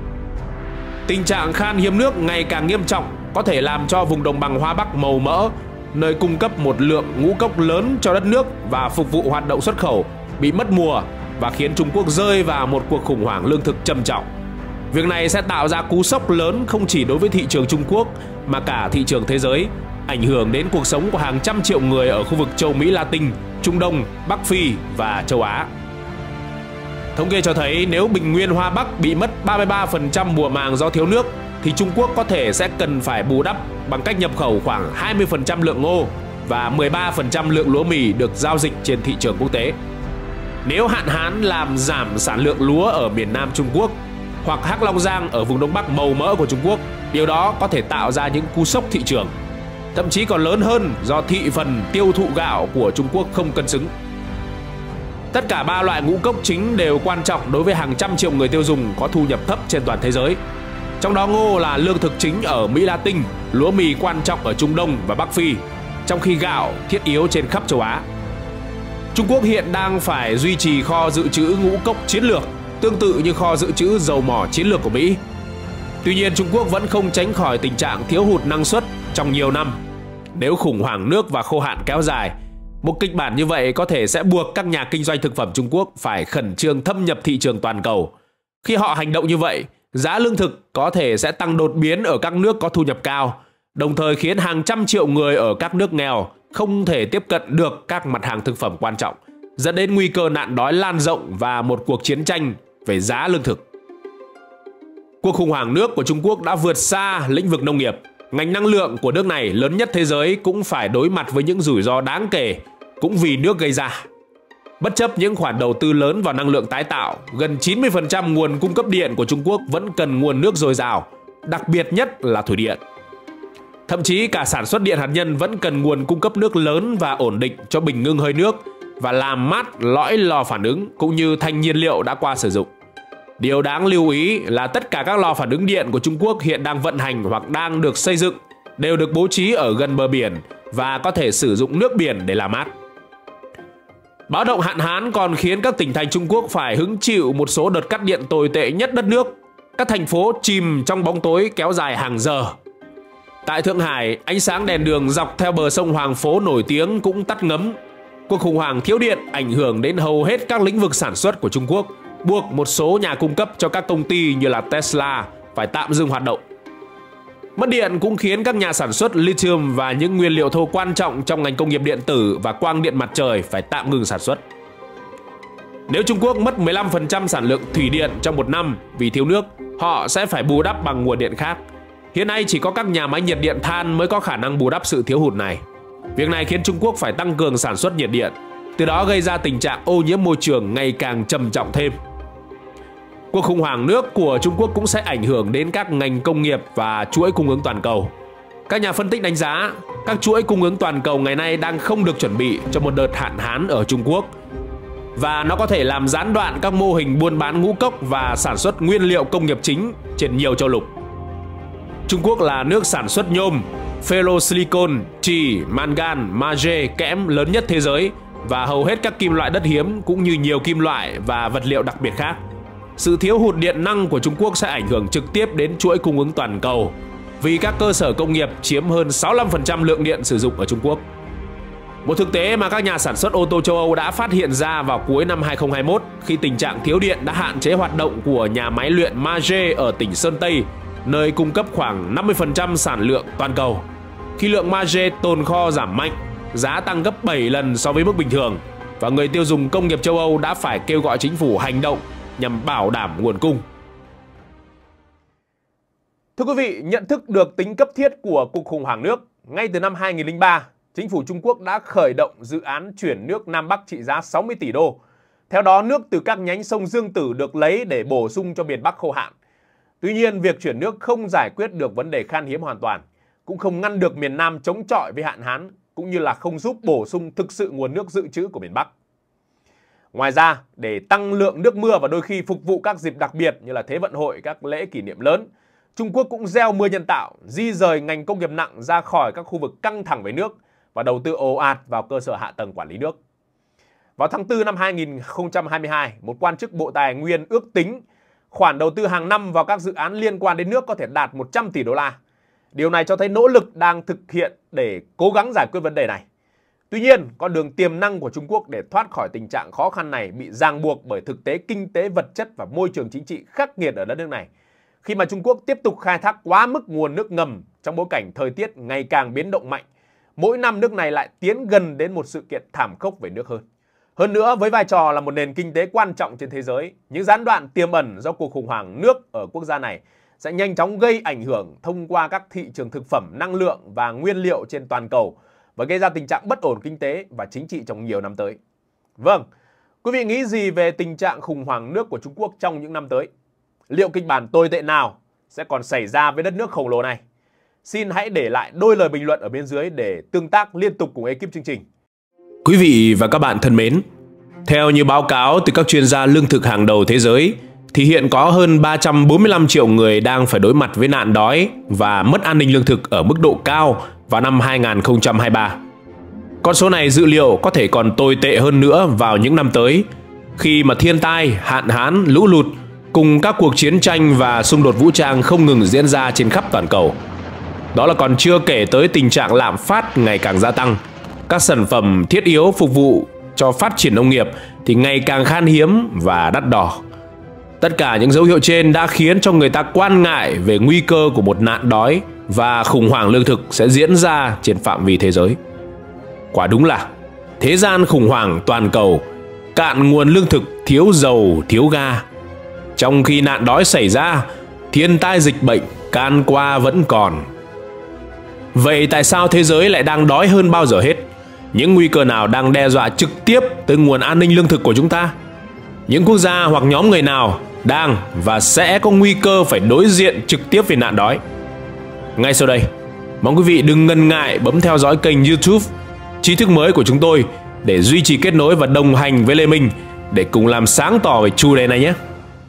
Tình trạng khan hiếm nước ngày càng nghiêm trọng có thể làm cho vùng đồng bằng Hoa Bắc màu mỡ, nơi cung cấp một lượng ngũ cốc lớn cho đất nước và phục vụ hoạt động xuất khẩu, bị mất mùa và khiến Trung Quốc rơi vào một cuộc khủng hoảng lương thực trầm trọng. Việc này sẽ tạo ra cú sốc lớn không chỉ đối với thị trường Trung Quốc mà cả thị trường thế giới, ảnh hưởng đến cuộc sống của hàng trăm triệu người ở khu vực châu Mỹ Latin, Trung Đông, Bắc Phi và châu Á. Thống kê cho thấy nếu bình nguyên Hoa Bắc bị mất 33% mùa màng do thiếu nước thì Trung Quốc có thể sẽ cần phải bù đắp bằng cách nhập khẩu khoảng 20% lượng ngô và 13% lượng lúa mì được giao dịch trên thị trường quốc tế. Nếu hạn hán làm giảm sản lượng lúa ở miền Nam Trung Quốc hoặc Hắc Long Giang ở vùng Đông Bắc màu mỡ của Trung Quốc, điều đó có thể tạo ra những cú sốc thị trường, thậm chí còn lớn hơn do thị phần tiêu thụ gạo của Trung Quốc không cân xứng. Tất cả ba loại ngũ cốc chính đều quan trọng đối với hàng trăm triệu người tiêu dùng có thu nhập thấp trên toàn thế giới. Trong đó ngô là lương thực chính ở Mỹ Latin, lúa mì quan trọng ở Trung Đông và Bắc Phi, trong khi gạo thiết yếu trên khắp châu Á. Trung Quốc hiện đang phải duy trì kho dự trữ ngũ cốc chiến lược, tương tự như kho dự trữ dầu mỏ chiến lược của Mỹ. Tuy nhiên, Trung Quốc vẫn không tránh khỏi tình trạng thiếu hụt năng suất trong nhiều năm. Nếu khủng hoảng nước và khô hạn kéo dài, một kịch bản như vậy có thể sẽ buộc các nhà kinh doanh thực phẩm Trung Quốc phải khẩn trương thâm nhập thị trường toàn cầu. Khi họ hành động như vậy, giá lương thực có thể sẽ tăng đột biến ở các nước có thu nhập cao, đồng thời khiến hàng trăm triệu người ở các nước nghèo không thể tiếp cận được các mặt hàng thực phẩm quan trọng, dẫn đến nguy cơ nạn đói lan rộng và một cuộc chiến tranh về giá lương thực. Cuộc khủng hoảng nước của Trung Quốc đã vượt xa lĩnh vực nông nghiệp. Ngành năng lượng của nước này lớn nhất thế giới cũng phải đối mặt với những rủi ro đáng kể cũng vì nước gây ra. Bất chấp những khoản đầu tư lớn vào năng lượng tái tạo, gần 90% nguồn cung cấp điện của Trung Quốc vẫn cần nguồn nước dồi dào, đặc biệt nhất là thủy điện. Thậm chí cả sản xuất điện hạt nhân vẫn cần nguồn cung cấp nước lớn và ổn định cho bình ngưng hơi nước và làm mát lõi lò phản ứng cũng như thanh nhiên liệu đã qua sử dụng. Điều đáng lưu ý là tất cả các lò phản ứng điện của Trung Quốc hiện đang vận hành hoặc đang được xây dựng đều được bố trí ở gần bờ biển và có thể sử dụng nước biển để làm mát. Báo động hạn hán còn khiến các tỉnh thành Trung Quốc phải hứng chịu một số đợt cắt điện tồi tệ nhất đất nước. Các thành phố chìm trong bóng tối kéo dài hàng giờ. Tại Thượng Hải, ánh sáng đèn đường dọc theo bờ sông Hoàng Phố nổi tiếng cũng tắt ngấm. Cuộc khủng hoảng thiếu điện ảnh hưởng đến hầu hết các lĩnh vực sản xuất của Trung Quốc, buộc một số nhà cung cấp cho các công ty như là Tesla phải tạm dừng hoạt động. Mất điện cũng khiến các nhà sản xuất lithium và những nguyên liệu thô quan trọng trong ngành công nghiệp điện tử và quang điện mặt trời phải tạm ngừng sản xuất. Nếu Trung Quốc mất 15% sản lượng thủy điện trong một năm vì thiếu nước, họ sẽ phải bù đắp bằng nguồn điện khác. Hiện nay chỉ có các nhà máy nhiệt điện than mới có khả năng bù đắp sự thiếu hụt này. Việc này khiến Trung Quốc phải tăng cường sản xuất nhiệt điện, từ đó gây ra tình trạng ô nhiễm môi trường ngày càng trầm trọng thêm. Cuộc khủng hoảng nước của Trung Quốc cũng sẽ ảnh hưởng đến các ngành công nghiệp và chuỗi cung ứng toàn cầu. Các nhà phân tích đánh giá, các chuỗi cung ứng toàn cầu ngày nay đang không được chuẩn bị cho một đợt hạn hán ở Trung Quốc. Và nó có thể làm gián đoạn các mô hình buôn bán ngũ cốc và sản xuất nguyên liệu công nghiệp chính trên nhiều châu lục. Trung Quốc là nước sản xuất nhôm, ferrosilicon, trì, mangan, magie, kẽm lớn nhất thế giới và hầu hết các kim loại đất hiếm cũng như nhiều kim loại và vật liệu đặc biệt khác. Sự thiếu hụt điện năng của Trung Quốc sẽ ảnh hưởng trực tiếp đến chuỗi cung ứng toàn cầu vì các cơ sở công nghiệp chiếm hơn 65% lượng điện sử dụng ở Trung Quốc. Một thực tế mà các nhà sản xuất ô tô châu Âu đã phát hiện ra vào cuối năm 2021 khi tình trạng thiếu điện đã hạn chế hoạt động của nhà máy luyện magie ở tỉnh Sơn Tây, nơi cung cấp khoảng 50% sản lượng toàn cầu. Khi lượng magie tồn kho giảm mạnh, giá tăng gấp 7 lần so với mức bình thường và người tiêu dùng công nghiệp châu Âu đã phải kêu gọi chính phủ hành động nhằm bảo đảm nguồn cung. Thưa quý vị, nhận thức được tính cấp thiết của cuộc khủng hoảng nước, ngay từ năm 2003, chính phủ Trung Quốc đã khởi động dự án chuyển nước Nam Bắc trị giá 60 tỷ đô. Theo đó, nước từ các nhánh sông Dương Tử được lấy để bổ sung cho miền Bắc khô hạn. Tuy nhiên, việc chuyển nước không giải quyết được vấn đề khan hiếm hoàn toàn, cũng không ngăn được miền Nam chống chọi với hạn hán, cũng như là không giúp bổ sung thực sự nguồn nước dự trữ của miền Bắc. Ngoài ra, để tăng lượng nước mưa và đôi khi phục vụ các dịp đặc biệt như là Thế vận hội, các lễ kỷ niệm lớn, Trung Quốc cũng gieo mưa nhân tạo, di rời ngành công nghiệp nặng ra khỏi các khu vực căng thẳng về nước và đầu tư ồ ạt vào cơ sở hạ tầng quản lý nước. Vào tháng 4 năm 2022, một quan chức Bộ Tài nguyên ước tính khoản đầu tư hàng năm vào các dự án liên quan đến nước có thể đạt 100 tỷ đô la. Điều này cho thấy nỗ lực đang thực hiện để cố gắng giải quyết vấn đề này. Tuy nhiên, con đường tiềm năng của Trung Quốc để thoát khỏi tình trạng khó khăn này bị ràng buộc bởi thực tế kinh tế vật chất và môi trường chính trị khắc nghiệt ở đất nước này, khi mà Trung Quốc tiếp tục khai thác quá mức nguồn nước ngầm trong bối cảnh thời tiết ngày càng biến động mạnh. Mỗi năm nước này lại tiến gần đến một sự kiện thảm khốc về nước hơn. Hơn nữa, với vai trò là một nền kinh tế quan trọng trên thế giới, những gián đoạn tiềm ẩn do cuộc khủng hoảng nước ở quốc gia này sẽ nhanh chóng gây ảnh hưởng thông qua các thị trường thực phẩm, năng lượng và nguyên liệu trên toàn cầu và gây ra tình trạng bất ổn kinh tế và chính trị trong nhiều năm tới. Vâng, quý vị nghĩ gì về tình trạng khủng hoảng nước của Trung Quốc trong những năm tới? Liệu kịch bản tồi tệ nào sẽ còn xảy ra với đất nước khổng lồ này? Xin hãy để lại đôi lời bình luận ở bên dưới để tương tác liên tục cùng ekip chương trình. Quý vị và các bạn thân mến, theo như báo cáo từ các chuyên gia lương thực hàng đầu thế giới, thì hiện có hơn 345 triệu người đang phải đối mặt với nạn đói và mất an ninh lương thực ở mức độ cao vào năm 2023. Con số này dự liệu có thể còn tồi tệ hơn nữa vào những năm tới, khi mà thiên tai, hạn hán, lũ lụt cùng các cuộc chiến tranh và xung đột vũ trang không ngừng diễn ra trên khắp toàn cầu. Đó là còn chưa kể tới tình trạng lạm phát ngày càng gia tăng. Các sản phẩm thiết yếu phục vụ cho phát triển nông nghiệp thì ngày càng khan hiếm và đắt đỏ. Tất cả những dấu hiệu trên đã khiến cho người ta quan ngại về nguy cơ của một nạn đói và khủng hoảng lương thực sẽ diễn ra trên phạm vi thế giới. Quả đúng là thế gian khủng hoảng toàn cầu, cạn nguồn lương thực, thiếu dầu, thiếu ga. Trong khi nạn đói xảy ra, thiên tai dịch bệnh can qua vẫn còn. Vậy tại sao thế giới lại đang đói hơn bao giờ hết? Những nguy cơ nào đang đe dọa trực tiếp tới nguồn an ninh lương thực của chúng ta? Những quốc gia hoặc nhóm người nào đang và sẽ có nguy cơ phải đối diện trực tiếp với nạn đói? Ngay sau đây, Mong quý vị đừng ngần ngại bấm theo dõi kênh YouTube Tri Thức Mới của chúng tôi để duy trì kết nối và đồng hành với Lê Minh để cùng làm sáng tỏ về chủ đề này nhé.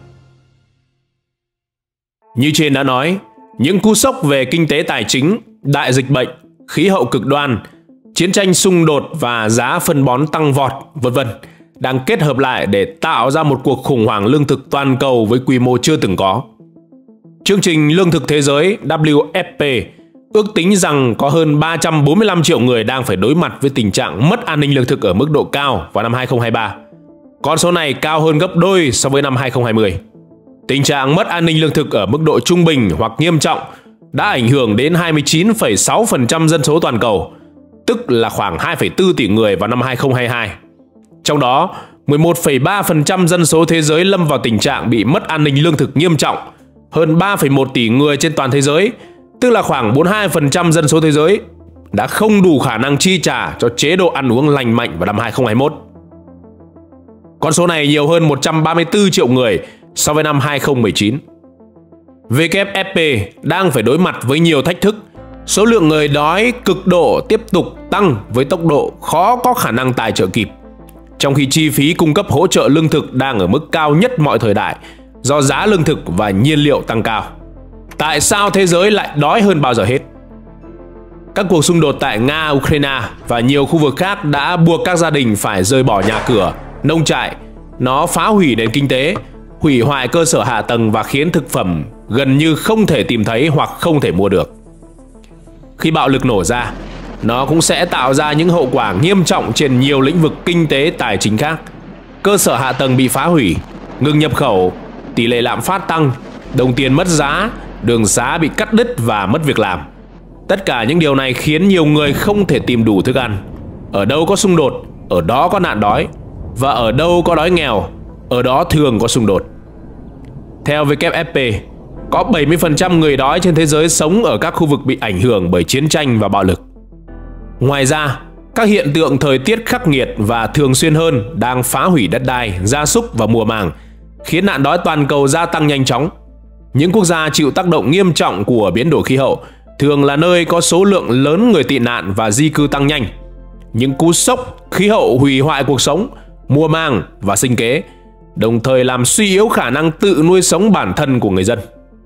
Như trên đã nói, những cú sốc về kinh tế tài chính, đại dịch bệnh, khí hậu cực đoan, chiến tranh xung đột và giá phân bón tăng vọt, v.v. đang kết hợp lại để tạo ra một cuộc khủng hoảng lương thực toàn cầu với quy mô chưa từng có. Chương trình Lương thực Thế giới WFP ước tính rằng có hơn 345 triệu người đang phải đối mặt với tình trạng mất an ninh lương thực ở mức độ cao vào năm 2023. Con số này cao hơn gấp đôi so với năm 2020. Tình trạng mất an ninh lương thực ở mức độ trung bình hoặc nghiêm trọng đã ảnh hưởng đến 29,6% dân số toàn cầu, tức là khoảng 2,4 tỷ người vào năm 2022. Trong đó, 11,3% dân số thế giới lâm vào tình trạng bị mất an ninh lương thực nghiêm trọng, hơn 3,1 tỷ người trên toàn thế giới, tức là khoảng 42% dân số thế giới, đã không đủ khả năng chi trả cho chế độ ăn uống lành mạnh vào năm 2021. Con số này nhiều hơn 134 triệu người so với năm 2019. WFP đang phải đối mặt với nhiều thách thức. Số lượng người đói cực độ tiếp tục tăng với tốc độ khó có khả năng tài trợ kịp, trong khi chi phí cung cấp hỗ trợ lương thực đang ở mức cao nhất mọi thời đại do giá lương thực và nhiên liệu tăng cao. Tại sao thế giới lại đói hơn bao giờ hết? Các cuộc xung đột tại Nga, Ukraine và nhiều khu vực khác đã buộc các gia đình phải rời bỏ nhà cửa, nông trại. Nó phá hủy nền kinh tế, hủy hoại cơ sở hạ tầng và khiến thực phẩm gần như không thể tìm thấy hoặc không thể mua được. Khi bạo lực nổ ra, nó cũng sẽ tạo ra những hậu quả nghiêm trọng trên nhiều lĩnh vực kinh tế tài chính khác. Cơ sở hạ tầng bị phá hủy, ngừng nhập khẩu, tỷ lệ lạm phát tăng, đồng tiền mất giá, đường xá bị cắt đứt và mất việc làm. Tất cả những điều này khiến nhiều người không thể tìm đủ thức ăn. Ở đâu có xung đột, ở đó có nạn đói. Và ở đâu có đói nghèo, ở đó thường có xung đột. Theo WFP, có 70% người đói trên thế giới sống ở các khu vực bị ảnh hưởng bởi chiến tranh và bạo lực. Ngoài ra, các hiện tượng thời tiết khắc nghiệt và thường xuyên hơn đang phá hủy đất đai, gia súc và mùa màng, khiến nạn đói toàn cầu gia tăng nhanh chóng. Những quốc gia chịu tác động nghiêm trọng của biến đổi khí hậu thường là nơi có số lượng lớn người tị nạn và di cư tăng nhanh. Những cú sốc khí hậu hủy hoại cuộc sống, mùa màng và sinh kế, đồng thời làm suy yếu khả năng tự nuôi sống bản thân của người dân.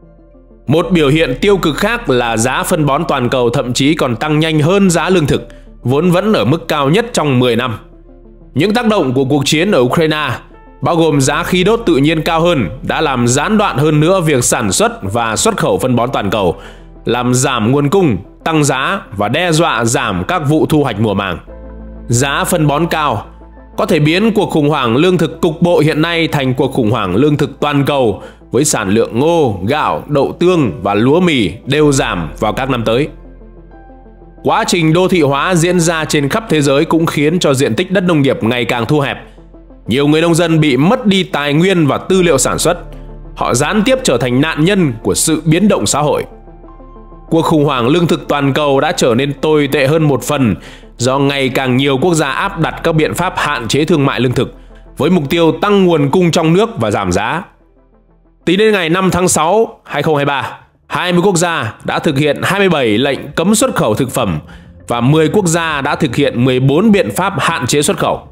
Một biểu hiện tiêu cực khác là giá phân bón toàn cầu thậm chí còn tăng nhanh hơn giá lương thực, vốn vẫn ở mức cao nhất trong 10 năm. Những tác động của cuộc chiến ở Ukraine, bao gồm giá khí đốt tự nhiên cao hơn, đã làm gián đoạn hơn nữa việc sản xuất và xuất khẩu phân bón toàn cầu, làm giảm nguồn cung, tăng giá và đe dọa giảm các vụ thu hoạch mùa màng. Giá phân bón cao có thể biến cuộc khủng hoảng lương thực cục bộ hiện nay thành cuộc khủng hoảng lương thực toàn cầu, với sản lượng ngô, gạo, đậu tương và lúa mì đều giảm vào các năm tới. Quá trình đô thị hóa diễn ra trên khắp thế giới cũng khiến cho diện tích đất nông nghiệp ngày càng thu hẹp. Nhiều người nông dân bị mất đi tài nguyên và tư liệu sản xuất. Họ gián tiếp trở thành nạn nhân của sự biến động xã hội. Cuộc khủng hoảng lương thực toàn cầu đã trở nên tồi tệ hơn một phần do ngày càng nhiều quốc gia áp đặt các biện pháp hạn chế thương mại lương thực với mục tiêu tăng nguồn cung trong nước và giảm giá. Tính đến ngày 5 tháng 6, 2023, 20 quốc gia đã thực hiện 27 lệnh cấm xuất khẩu thực phẩm và 10 quốc gia đã thực hiện 14 biện pháp hạn chế xuất khẩu.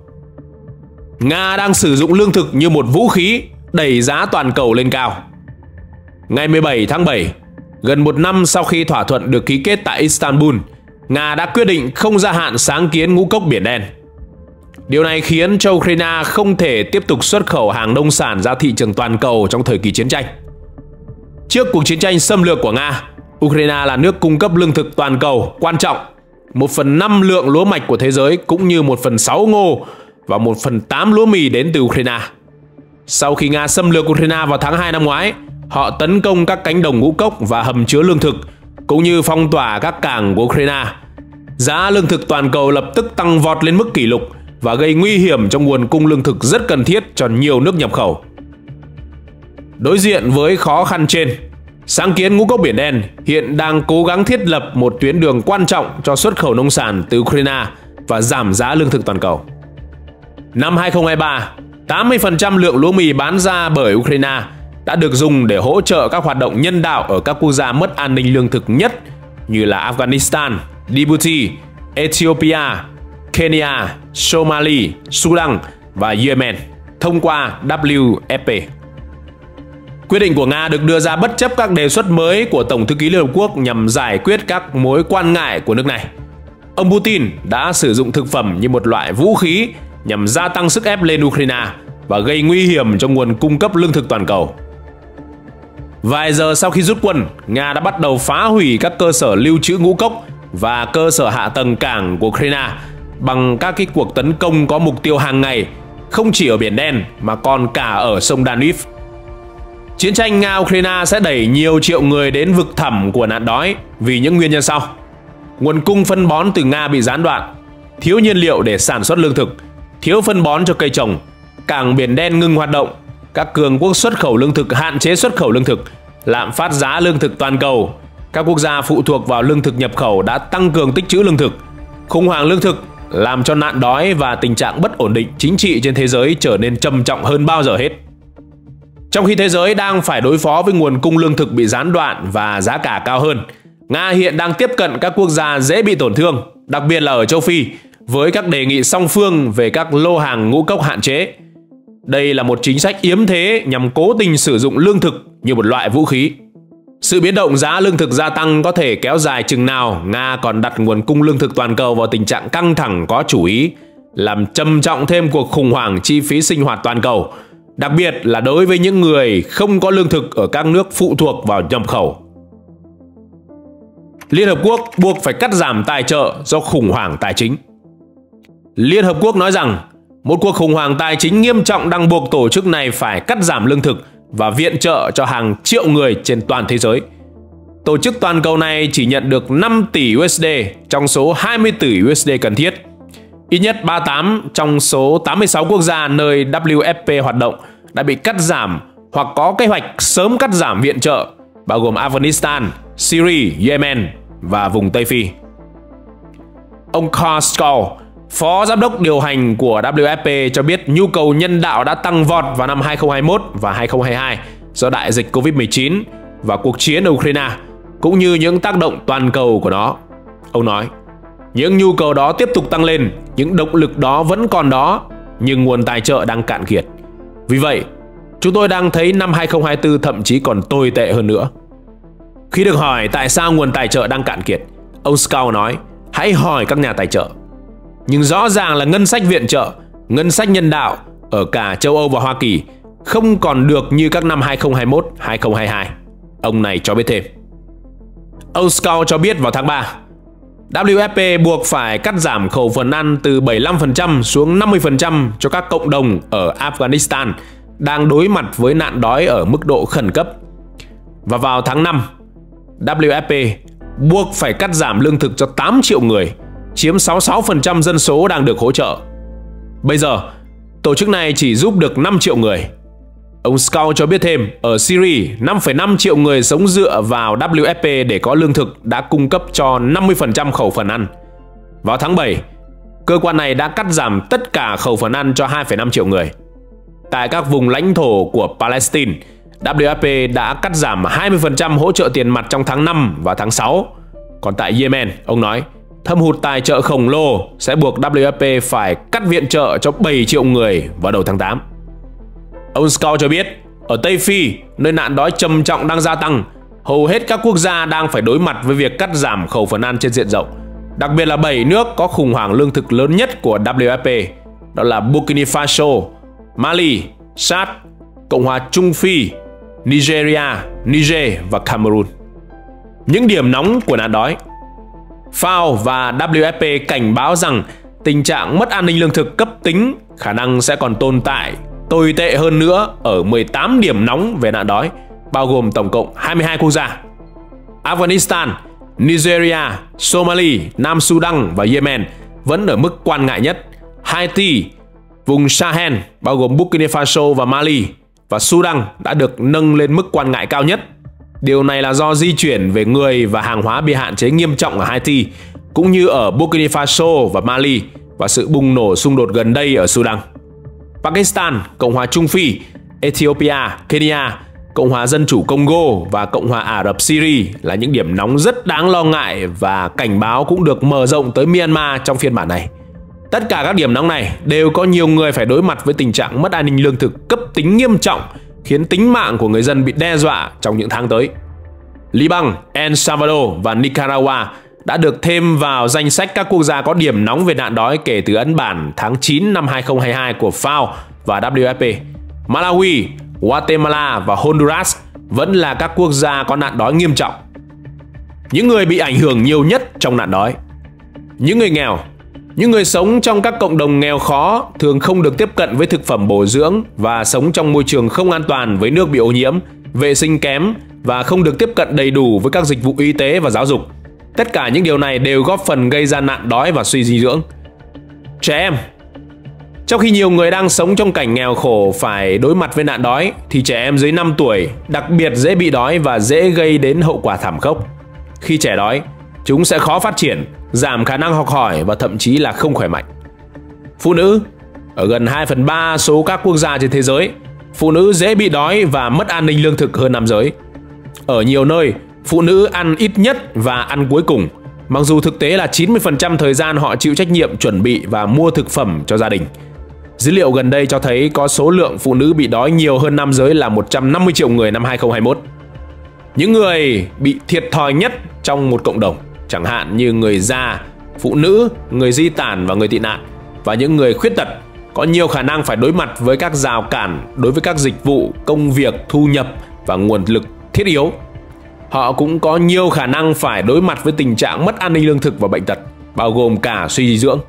Nga đang sử dụng lương thực như một vũ khí đẩy giá toàn cầu lên cao. Ngày 17 tháng 7, gần một năm sau khi thỏa thuận được ký kết tại Istanbul, Nga đã quyết định không gia hạn sáng kiến ngũ cốc Biển Đen. Điều này khiến cho Ukraine không thể tiếp tục xuất khẩu hàng nông sản ra thị trường toàn cầu trong thời kỳ chiến tranh. Trước cuộc chiến tranh xâm lược của Nga, Ukraine là nước cung cấp lương thực toàn cầu quan trọng, 1/5 lượng lúa mạch của thế giới cũng như 1/6 ngô và 1/8 lúa mì đến từ Ukraine. Sau khi Nga xâm lược Ukraine vào tháng 2 năm ngoái, họ tấn công các cánh đồng ngũ cốc và hầm chứa lương thực, cũng như phong tỏa các cảng của Ukraine. Giá lương thực toàn cầu lập tức tăng vọt lên mức kỷ lục và gây nguy hiểm cho nguồn cung lương thực rất cần thiết cho nhiều nước nhập khẩu. Đối diện với khó khăn trên, sáng kiến ngũ cốc Biển Đen hiện đang cố gắng thiết lập một tuyến đường quan trọng cho xuất khẩu nông sản từ Ukraine và giảm giá lương thực toàn cầu. Năm 2023, 80% lượng lúa mì bán ra bởi Ukraine đã được dùng để hỗ trợ các hoạt động nhân đạo ở các quốc gia mất an ninh lương thực nhất như là Afghanistan, Djibouti, Ethiopia, Kenya, Somalia, Sudan và Yemen thông qua WFP. Quyết định của Nga được đưa ra bất chấp các đề xuất mới của Tổng thư ký Liên Hợp Quốc nhằm giải quyết các mối quan ngại của nước này. Ông Putin đã sử dụng thực phẩm như một loại vũ khí nhằm gia tăng sức ép lên Ukraine và gây nguy hiểm cho nguồn cung cấp lương thực toàn cầu. Vài giờ sau khi rút quân, Nga đã bắt đầu phá hủy các cơ sở lưu trữ ngũ cốc và cơ sở hạ tầng cảng của Ukraine bằng các cuộc tấn công có mục tiêu hàng ngày, không chỉ ở Biển Đen mà còn cả ở sông Danube. Chiến tranh Nga-Ukraine sẽ đẩy nhiều triệu người đến vực thẳm của nạn đói vì những nguyên nhân sau. Nguồn cung phân bón từ Nga bị gián đoạn, thiếu nhiên liệu để sản xuất lương thực, thiếu phân bón cho cây trồng, cảng Biển Đen ngừng hoạt động, các cường quốc xuất khẩu lương thực hạn chế xuất khẩu lương thực, lạm phát giá lương thực toàn cầu, các quốc gia phụ thuộc vào lương thực nhập khẩu đã tăng cường tích trữ lương thực, khủng hoảng lương thực làm cho nạn đói và tình trạng bất ổn định chính trị trên thế giới trở nên trầm trọng hơn bao giờ hết. Trong khi thế giới đang phải đối phó với nguồn cung lương thực bị gián đoạn và giá cả cao hơn, Nga hiện đang tiếp cận các quốc gia dễ bị tổn thương, đặc biệt là ở châu Phi, với các đề nghị song phương về các lô hàng ngũ cốc hạn chế. Đây là một chính sách yếm thế nhằm cố tình sử dụng lương thực như một loại vũ khí. Sự biến động giá lương thực gia tăng có thể kéo dài chừng nào Nga còn đặt nguồn cung lương thực toàn cầu vào tình trạng căng thẳng có chủ ý, làm trầm trọng thêm cuộc khủng hoảng chi phí sinh hoạt toàn cầu, đặc biệt là đối với những người không có lương thực ở các nước phụ thuộc vào nhập khẩu. Liên Hợp Quốc buộc phải cắt giảm tài trợ do khủng hoảng tài chính. Liên Hợp Quốc nói rằng một cuộc khủng hoảng tài chính nghiêm trọng đang buộc tổ chức này phải cắt giảm lương thực và viện trợ cho hàng triệu người trên toàn thế giới. Tổ chức toàn cầu này chỉ nhận được 5 tỷ USD trong số 20 tỷ USD cần thiết. Ít nhất 38 trong số 86 quốc gia nơi WFP hoạt động đã bị cắt giảm hoặc có kế hoạch sớm cắt giảm viện trợ, bao gồm Afghanistan, Syria, Yemen và vùng Tây Phi. Ông Carl Schol, Phó Giám đốc điều hành của WFP cho biết nhu cầu nhân đạo đã tăng vọt vào năm 2021 và 2022 do đại dịch Covid-19 và cuộc chiến ở Ukraine, cũng như những tác động toàn cầu của nó. Ông nói, những nhu cầu đó tiếp tục tăng lên, những động lực đó vẫn còn đó, nhưng nguồn tài trợ đang cạn kiệt. Vì vậy, chúng tôi đang thấy năm 2024 thậm chí còn tồi tệ hơn nữa. Khi được hỏi tại sao nguồn tài trợ đang cạn kiệt, ông Schol nói, hãy hỏi các nhà tài trợ. Nhưng rõ ràng là ngân sách viện trợ, ngân sách nhân đạo ở cả châu Âu và Hoa Kỳ không còn được như các năm 2021, 2022. Ông này cho biết thêm. Ông Schol cho biết vào tháng 3, WFP buộc phải cắt giảm khẩu phần ăn từ 75% xuống 50% cho các cộng đồng ở Afghanistan đang đối mặt với nạn đói ở mức độ khẩn cấp. Và vào tháng 5, WFP buộc phải cắt giảm lương thực cho 8 triệu người, chiếm 66% dân số đang được hỗ trợ. Bây giờ, tổ chức này chỉ giúp được 5 triệu người. Ông Schol cho biết thêm, ở Syria, 5,5 triệu người sống dựa vào WFP để có lương thực đã cung cấp cho 50% khẩu phần ăn. Vào tháng 7, cơ quan này đã cắt giảm tất cả khẩu phần ăn cho 2,5 triệu người. Tại các vùng lãnh thổ của Palestine, WFP đã cắt giảm 20% hỗ trợ tiền mặt trong tháng 5 và tháng 6. Còn tại Yemen, ông nói, thâm hụt tài trợ khổng lồ sẽ buộc WFP phải cắt viện trợ cho 7 triệu người vào đầu tháng 8. Ông Schol cho biết, ở Tây Phi, nơi nạn đói trầm trọng đang gia tăng, hầu hết các quốc gia đang phải đối mặt với việc cắt giảm khẩu phần ăn trên diện rộng. Đặc biệt là 7 nước có khủng hoảng lương thực lớn nhất của WFP, đó là Burkina Faso, Mali, Chad, Cộng hòa Trung Phi, Nigeria, Niger và Cameroon. Những điểm nóng của nạn đói. FAO và WFP cảnh báo rằng tình trạng mất an ninh lương thực cấp tính khả năng sẽ còn tồn tại tồi tệ hơn nữa ở 18 điểm nóng về nạn đói, bao gồm tổng cộng 22 quốc gia: Afghanistan, Nigeria, Somalia, Nam Sudan và Yemen vẫn ở mức quan ngại nhất. Haiti, vùng Sahel bao gồm Burkina Faso và Mali và Sudan đã được nâng lên mức quan ngại cao nhất. Điều này là do di chuyển về người và hàng hóa bị hạn chế nghiêm trọng ở Haiti, cũng như ở Burkina Faso và Mali, và sự bùng nổ xung đột gần đây ở Sudan. Pakistan, Cộng hòa Trung Phi, Ethiopia, Kenya Cộng hòa Dân chủ Congo và Cộng hòa Ả Rập Syria là những điểm nóng rất đáng lo ngại và cảnh báo cũng được mở rộng tới Myanmar trong phiên bản này. Tất cả các điểm nóng này đều có nhiều người phải đối mặt với tình trạng mất an ninh lương thực cấp tính nghiêm trọng, khiến tính mạng của người dân bị đe dọa trong những tháng tới. Liban, El Salvador và Nicaragua đã được thêm vào danh sách các quốc gia có điểm nóng về nạn đói kể từ ấn bản tháng 9 năm 2022 của FAO và WFP. Malawi, Guatemala và Honduras vẫn là các quốc gia có nạn đói nghiêm trọng. Những người bị ảnh hưởng nhiều nhất trong nạn đói: những người nghèo. Những người sống trong các cộng đồng nghèo khó thường không được tiếp cận với thực phẩm bổ dưỡng và sống trong môi trường không an toàn với nước bị ô nhiễm, vệ sinh kém và không được tiếp cận đầy đủ với các dịch vụ y tế và giáo dục. Tất cả những điều này đều góp phần gây ra nạn đói và suy dinh dưỡng. Trẻ em. Trong khi nhiều người đang sống trong cảnh nghèo khổ phải đối mặt với nạn đói, thì trẻ em dưới 5 tuổi đặc biệt dễ bị đói và dễ gây đến hậu quả thảm khốc. Khi trẻ đói, chúng sẽ khó phát triển, giảm khả năng học hỏi và thậm chí là không khỏe mạnh. Phụ nữ. Ở gần 2/3 số các quốc gia trên thế giới, phụ nữ dễ bị đói và mất an ninh lương thực hơn nam giới. Ở nhiều nơi, phụ nữ ăn ít nhất và ăn cuối cùng, mặc dù thực tế là 90% thời gian họ chịu trách nhiệm chuẩn bị và mua thực phẩm cho gia đình. Dữ liệu gần đây cho thấy có số lượng phụ nữ bị đói nhiều hơn nam giới là 150 triệu người năm 2021. Những người bị thiệt thòi nhất trong một cộng đồng, chẳng hạn như người già, phụ nữ, người di tản và người tị nạn, và những người khuyết tật, có nhiều khả năng phải đối mặt với các rào cản đối với các dịch vụ, công việc, thu nhập và nguồn lực thiết yếu. Họ cũng có nhiều khả năng phải đối mặt với tình trạng mất an ninh lương thực và bệnh tật, bao gồm cả suy dinh dưỡng.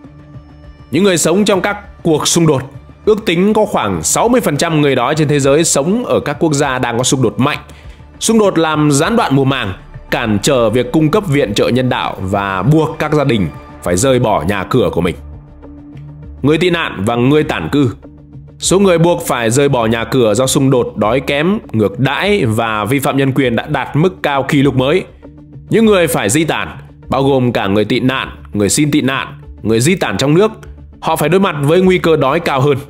Những người sống trong các cuộc xung đột. Ước tính có khoảng 60% người đói trên thế giới sống ở các quốc gia đang có xung đột mạnh. Xung đột làm gián đoạn mùa màng, cản trở việc cung cấp viện trợ nhân đạo và buộc các gia đình phải rời bỏ nhà cửa của mình. Người tị nạn và người tản cư. Số người buộc phải rời bỏ nhà cửa do xung đột, đói kém, ngược đãi và vi phạm nhân quyền đã đạt mức cao kỷ lục mới. Những người phải di tản, bao gồm cả người tị nạn, người xin tị nạn, người di tản trong nước, họ phải đối mặt với nguy cơ đói cao hơn.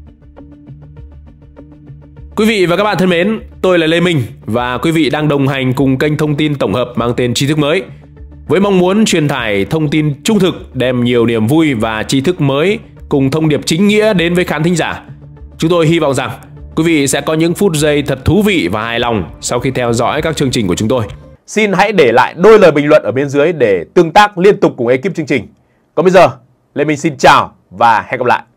Quý vị và các bạn thân mến, tôi là Lê Minh và quý vị đang đồng hành cùng kênh thông tin tổng hợp mang tên Tri Thức Mới. Với mong muốn truyền tải thông tin trung thực, đem nhiều niềm vui và tri thức mới cùng thông điệp chính nghĩa đến với khán thính giả, chúng tôi hy vọng rằng quý vị sẽ có những phút giây thật thú vị và hài lòng sau khi theo dõi các chương trình của chúng tôi. Xin hãy để lại đôi lời bình luận ở bên dưới để tương tác liên tục cùng ekip chương trình. Còn bây giờ, Lê Minh xin chào và hẹn gặp lại.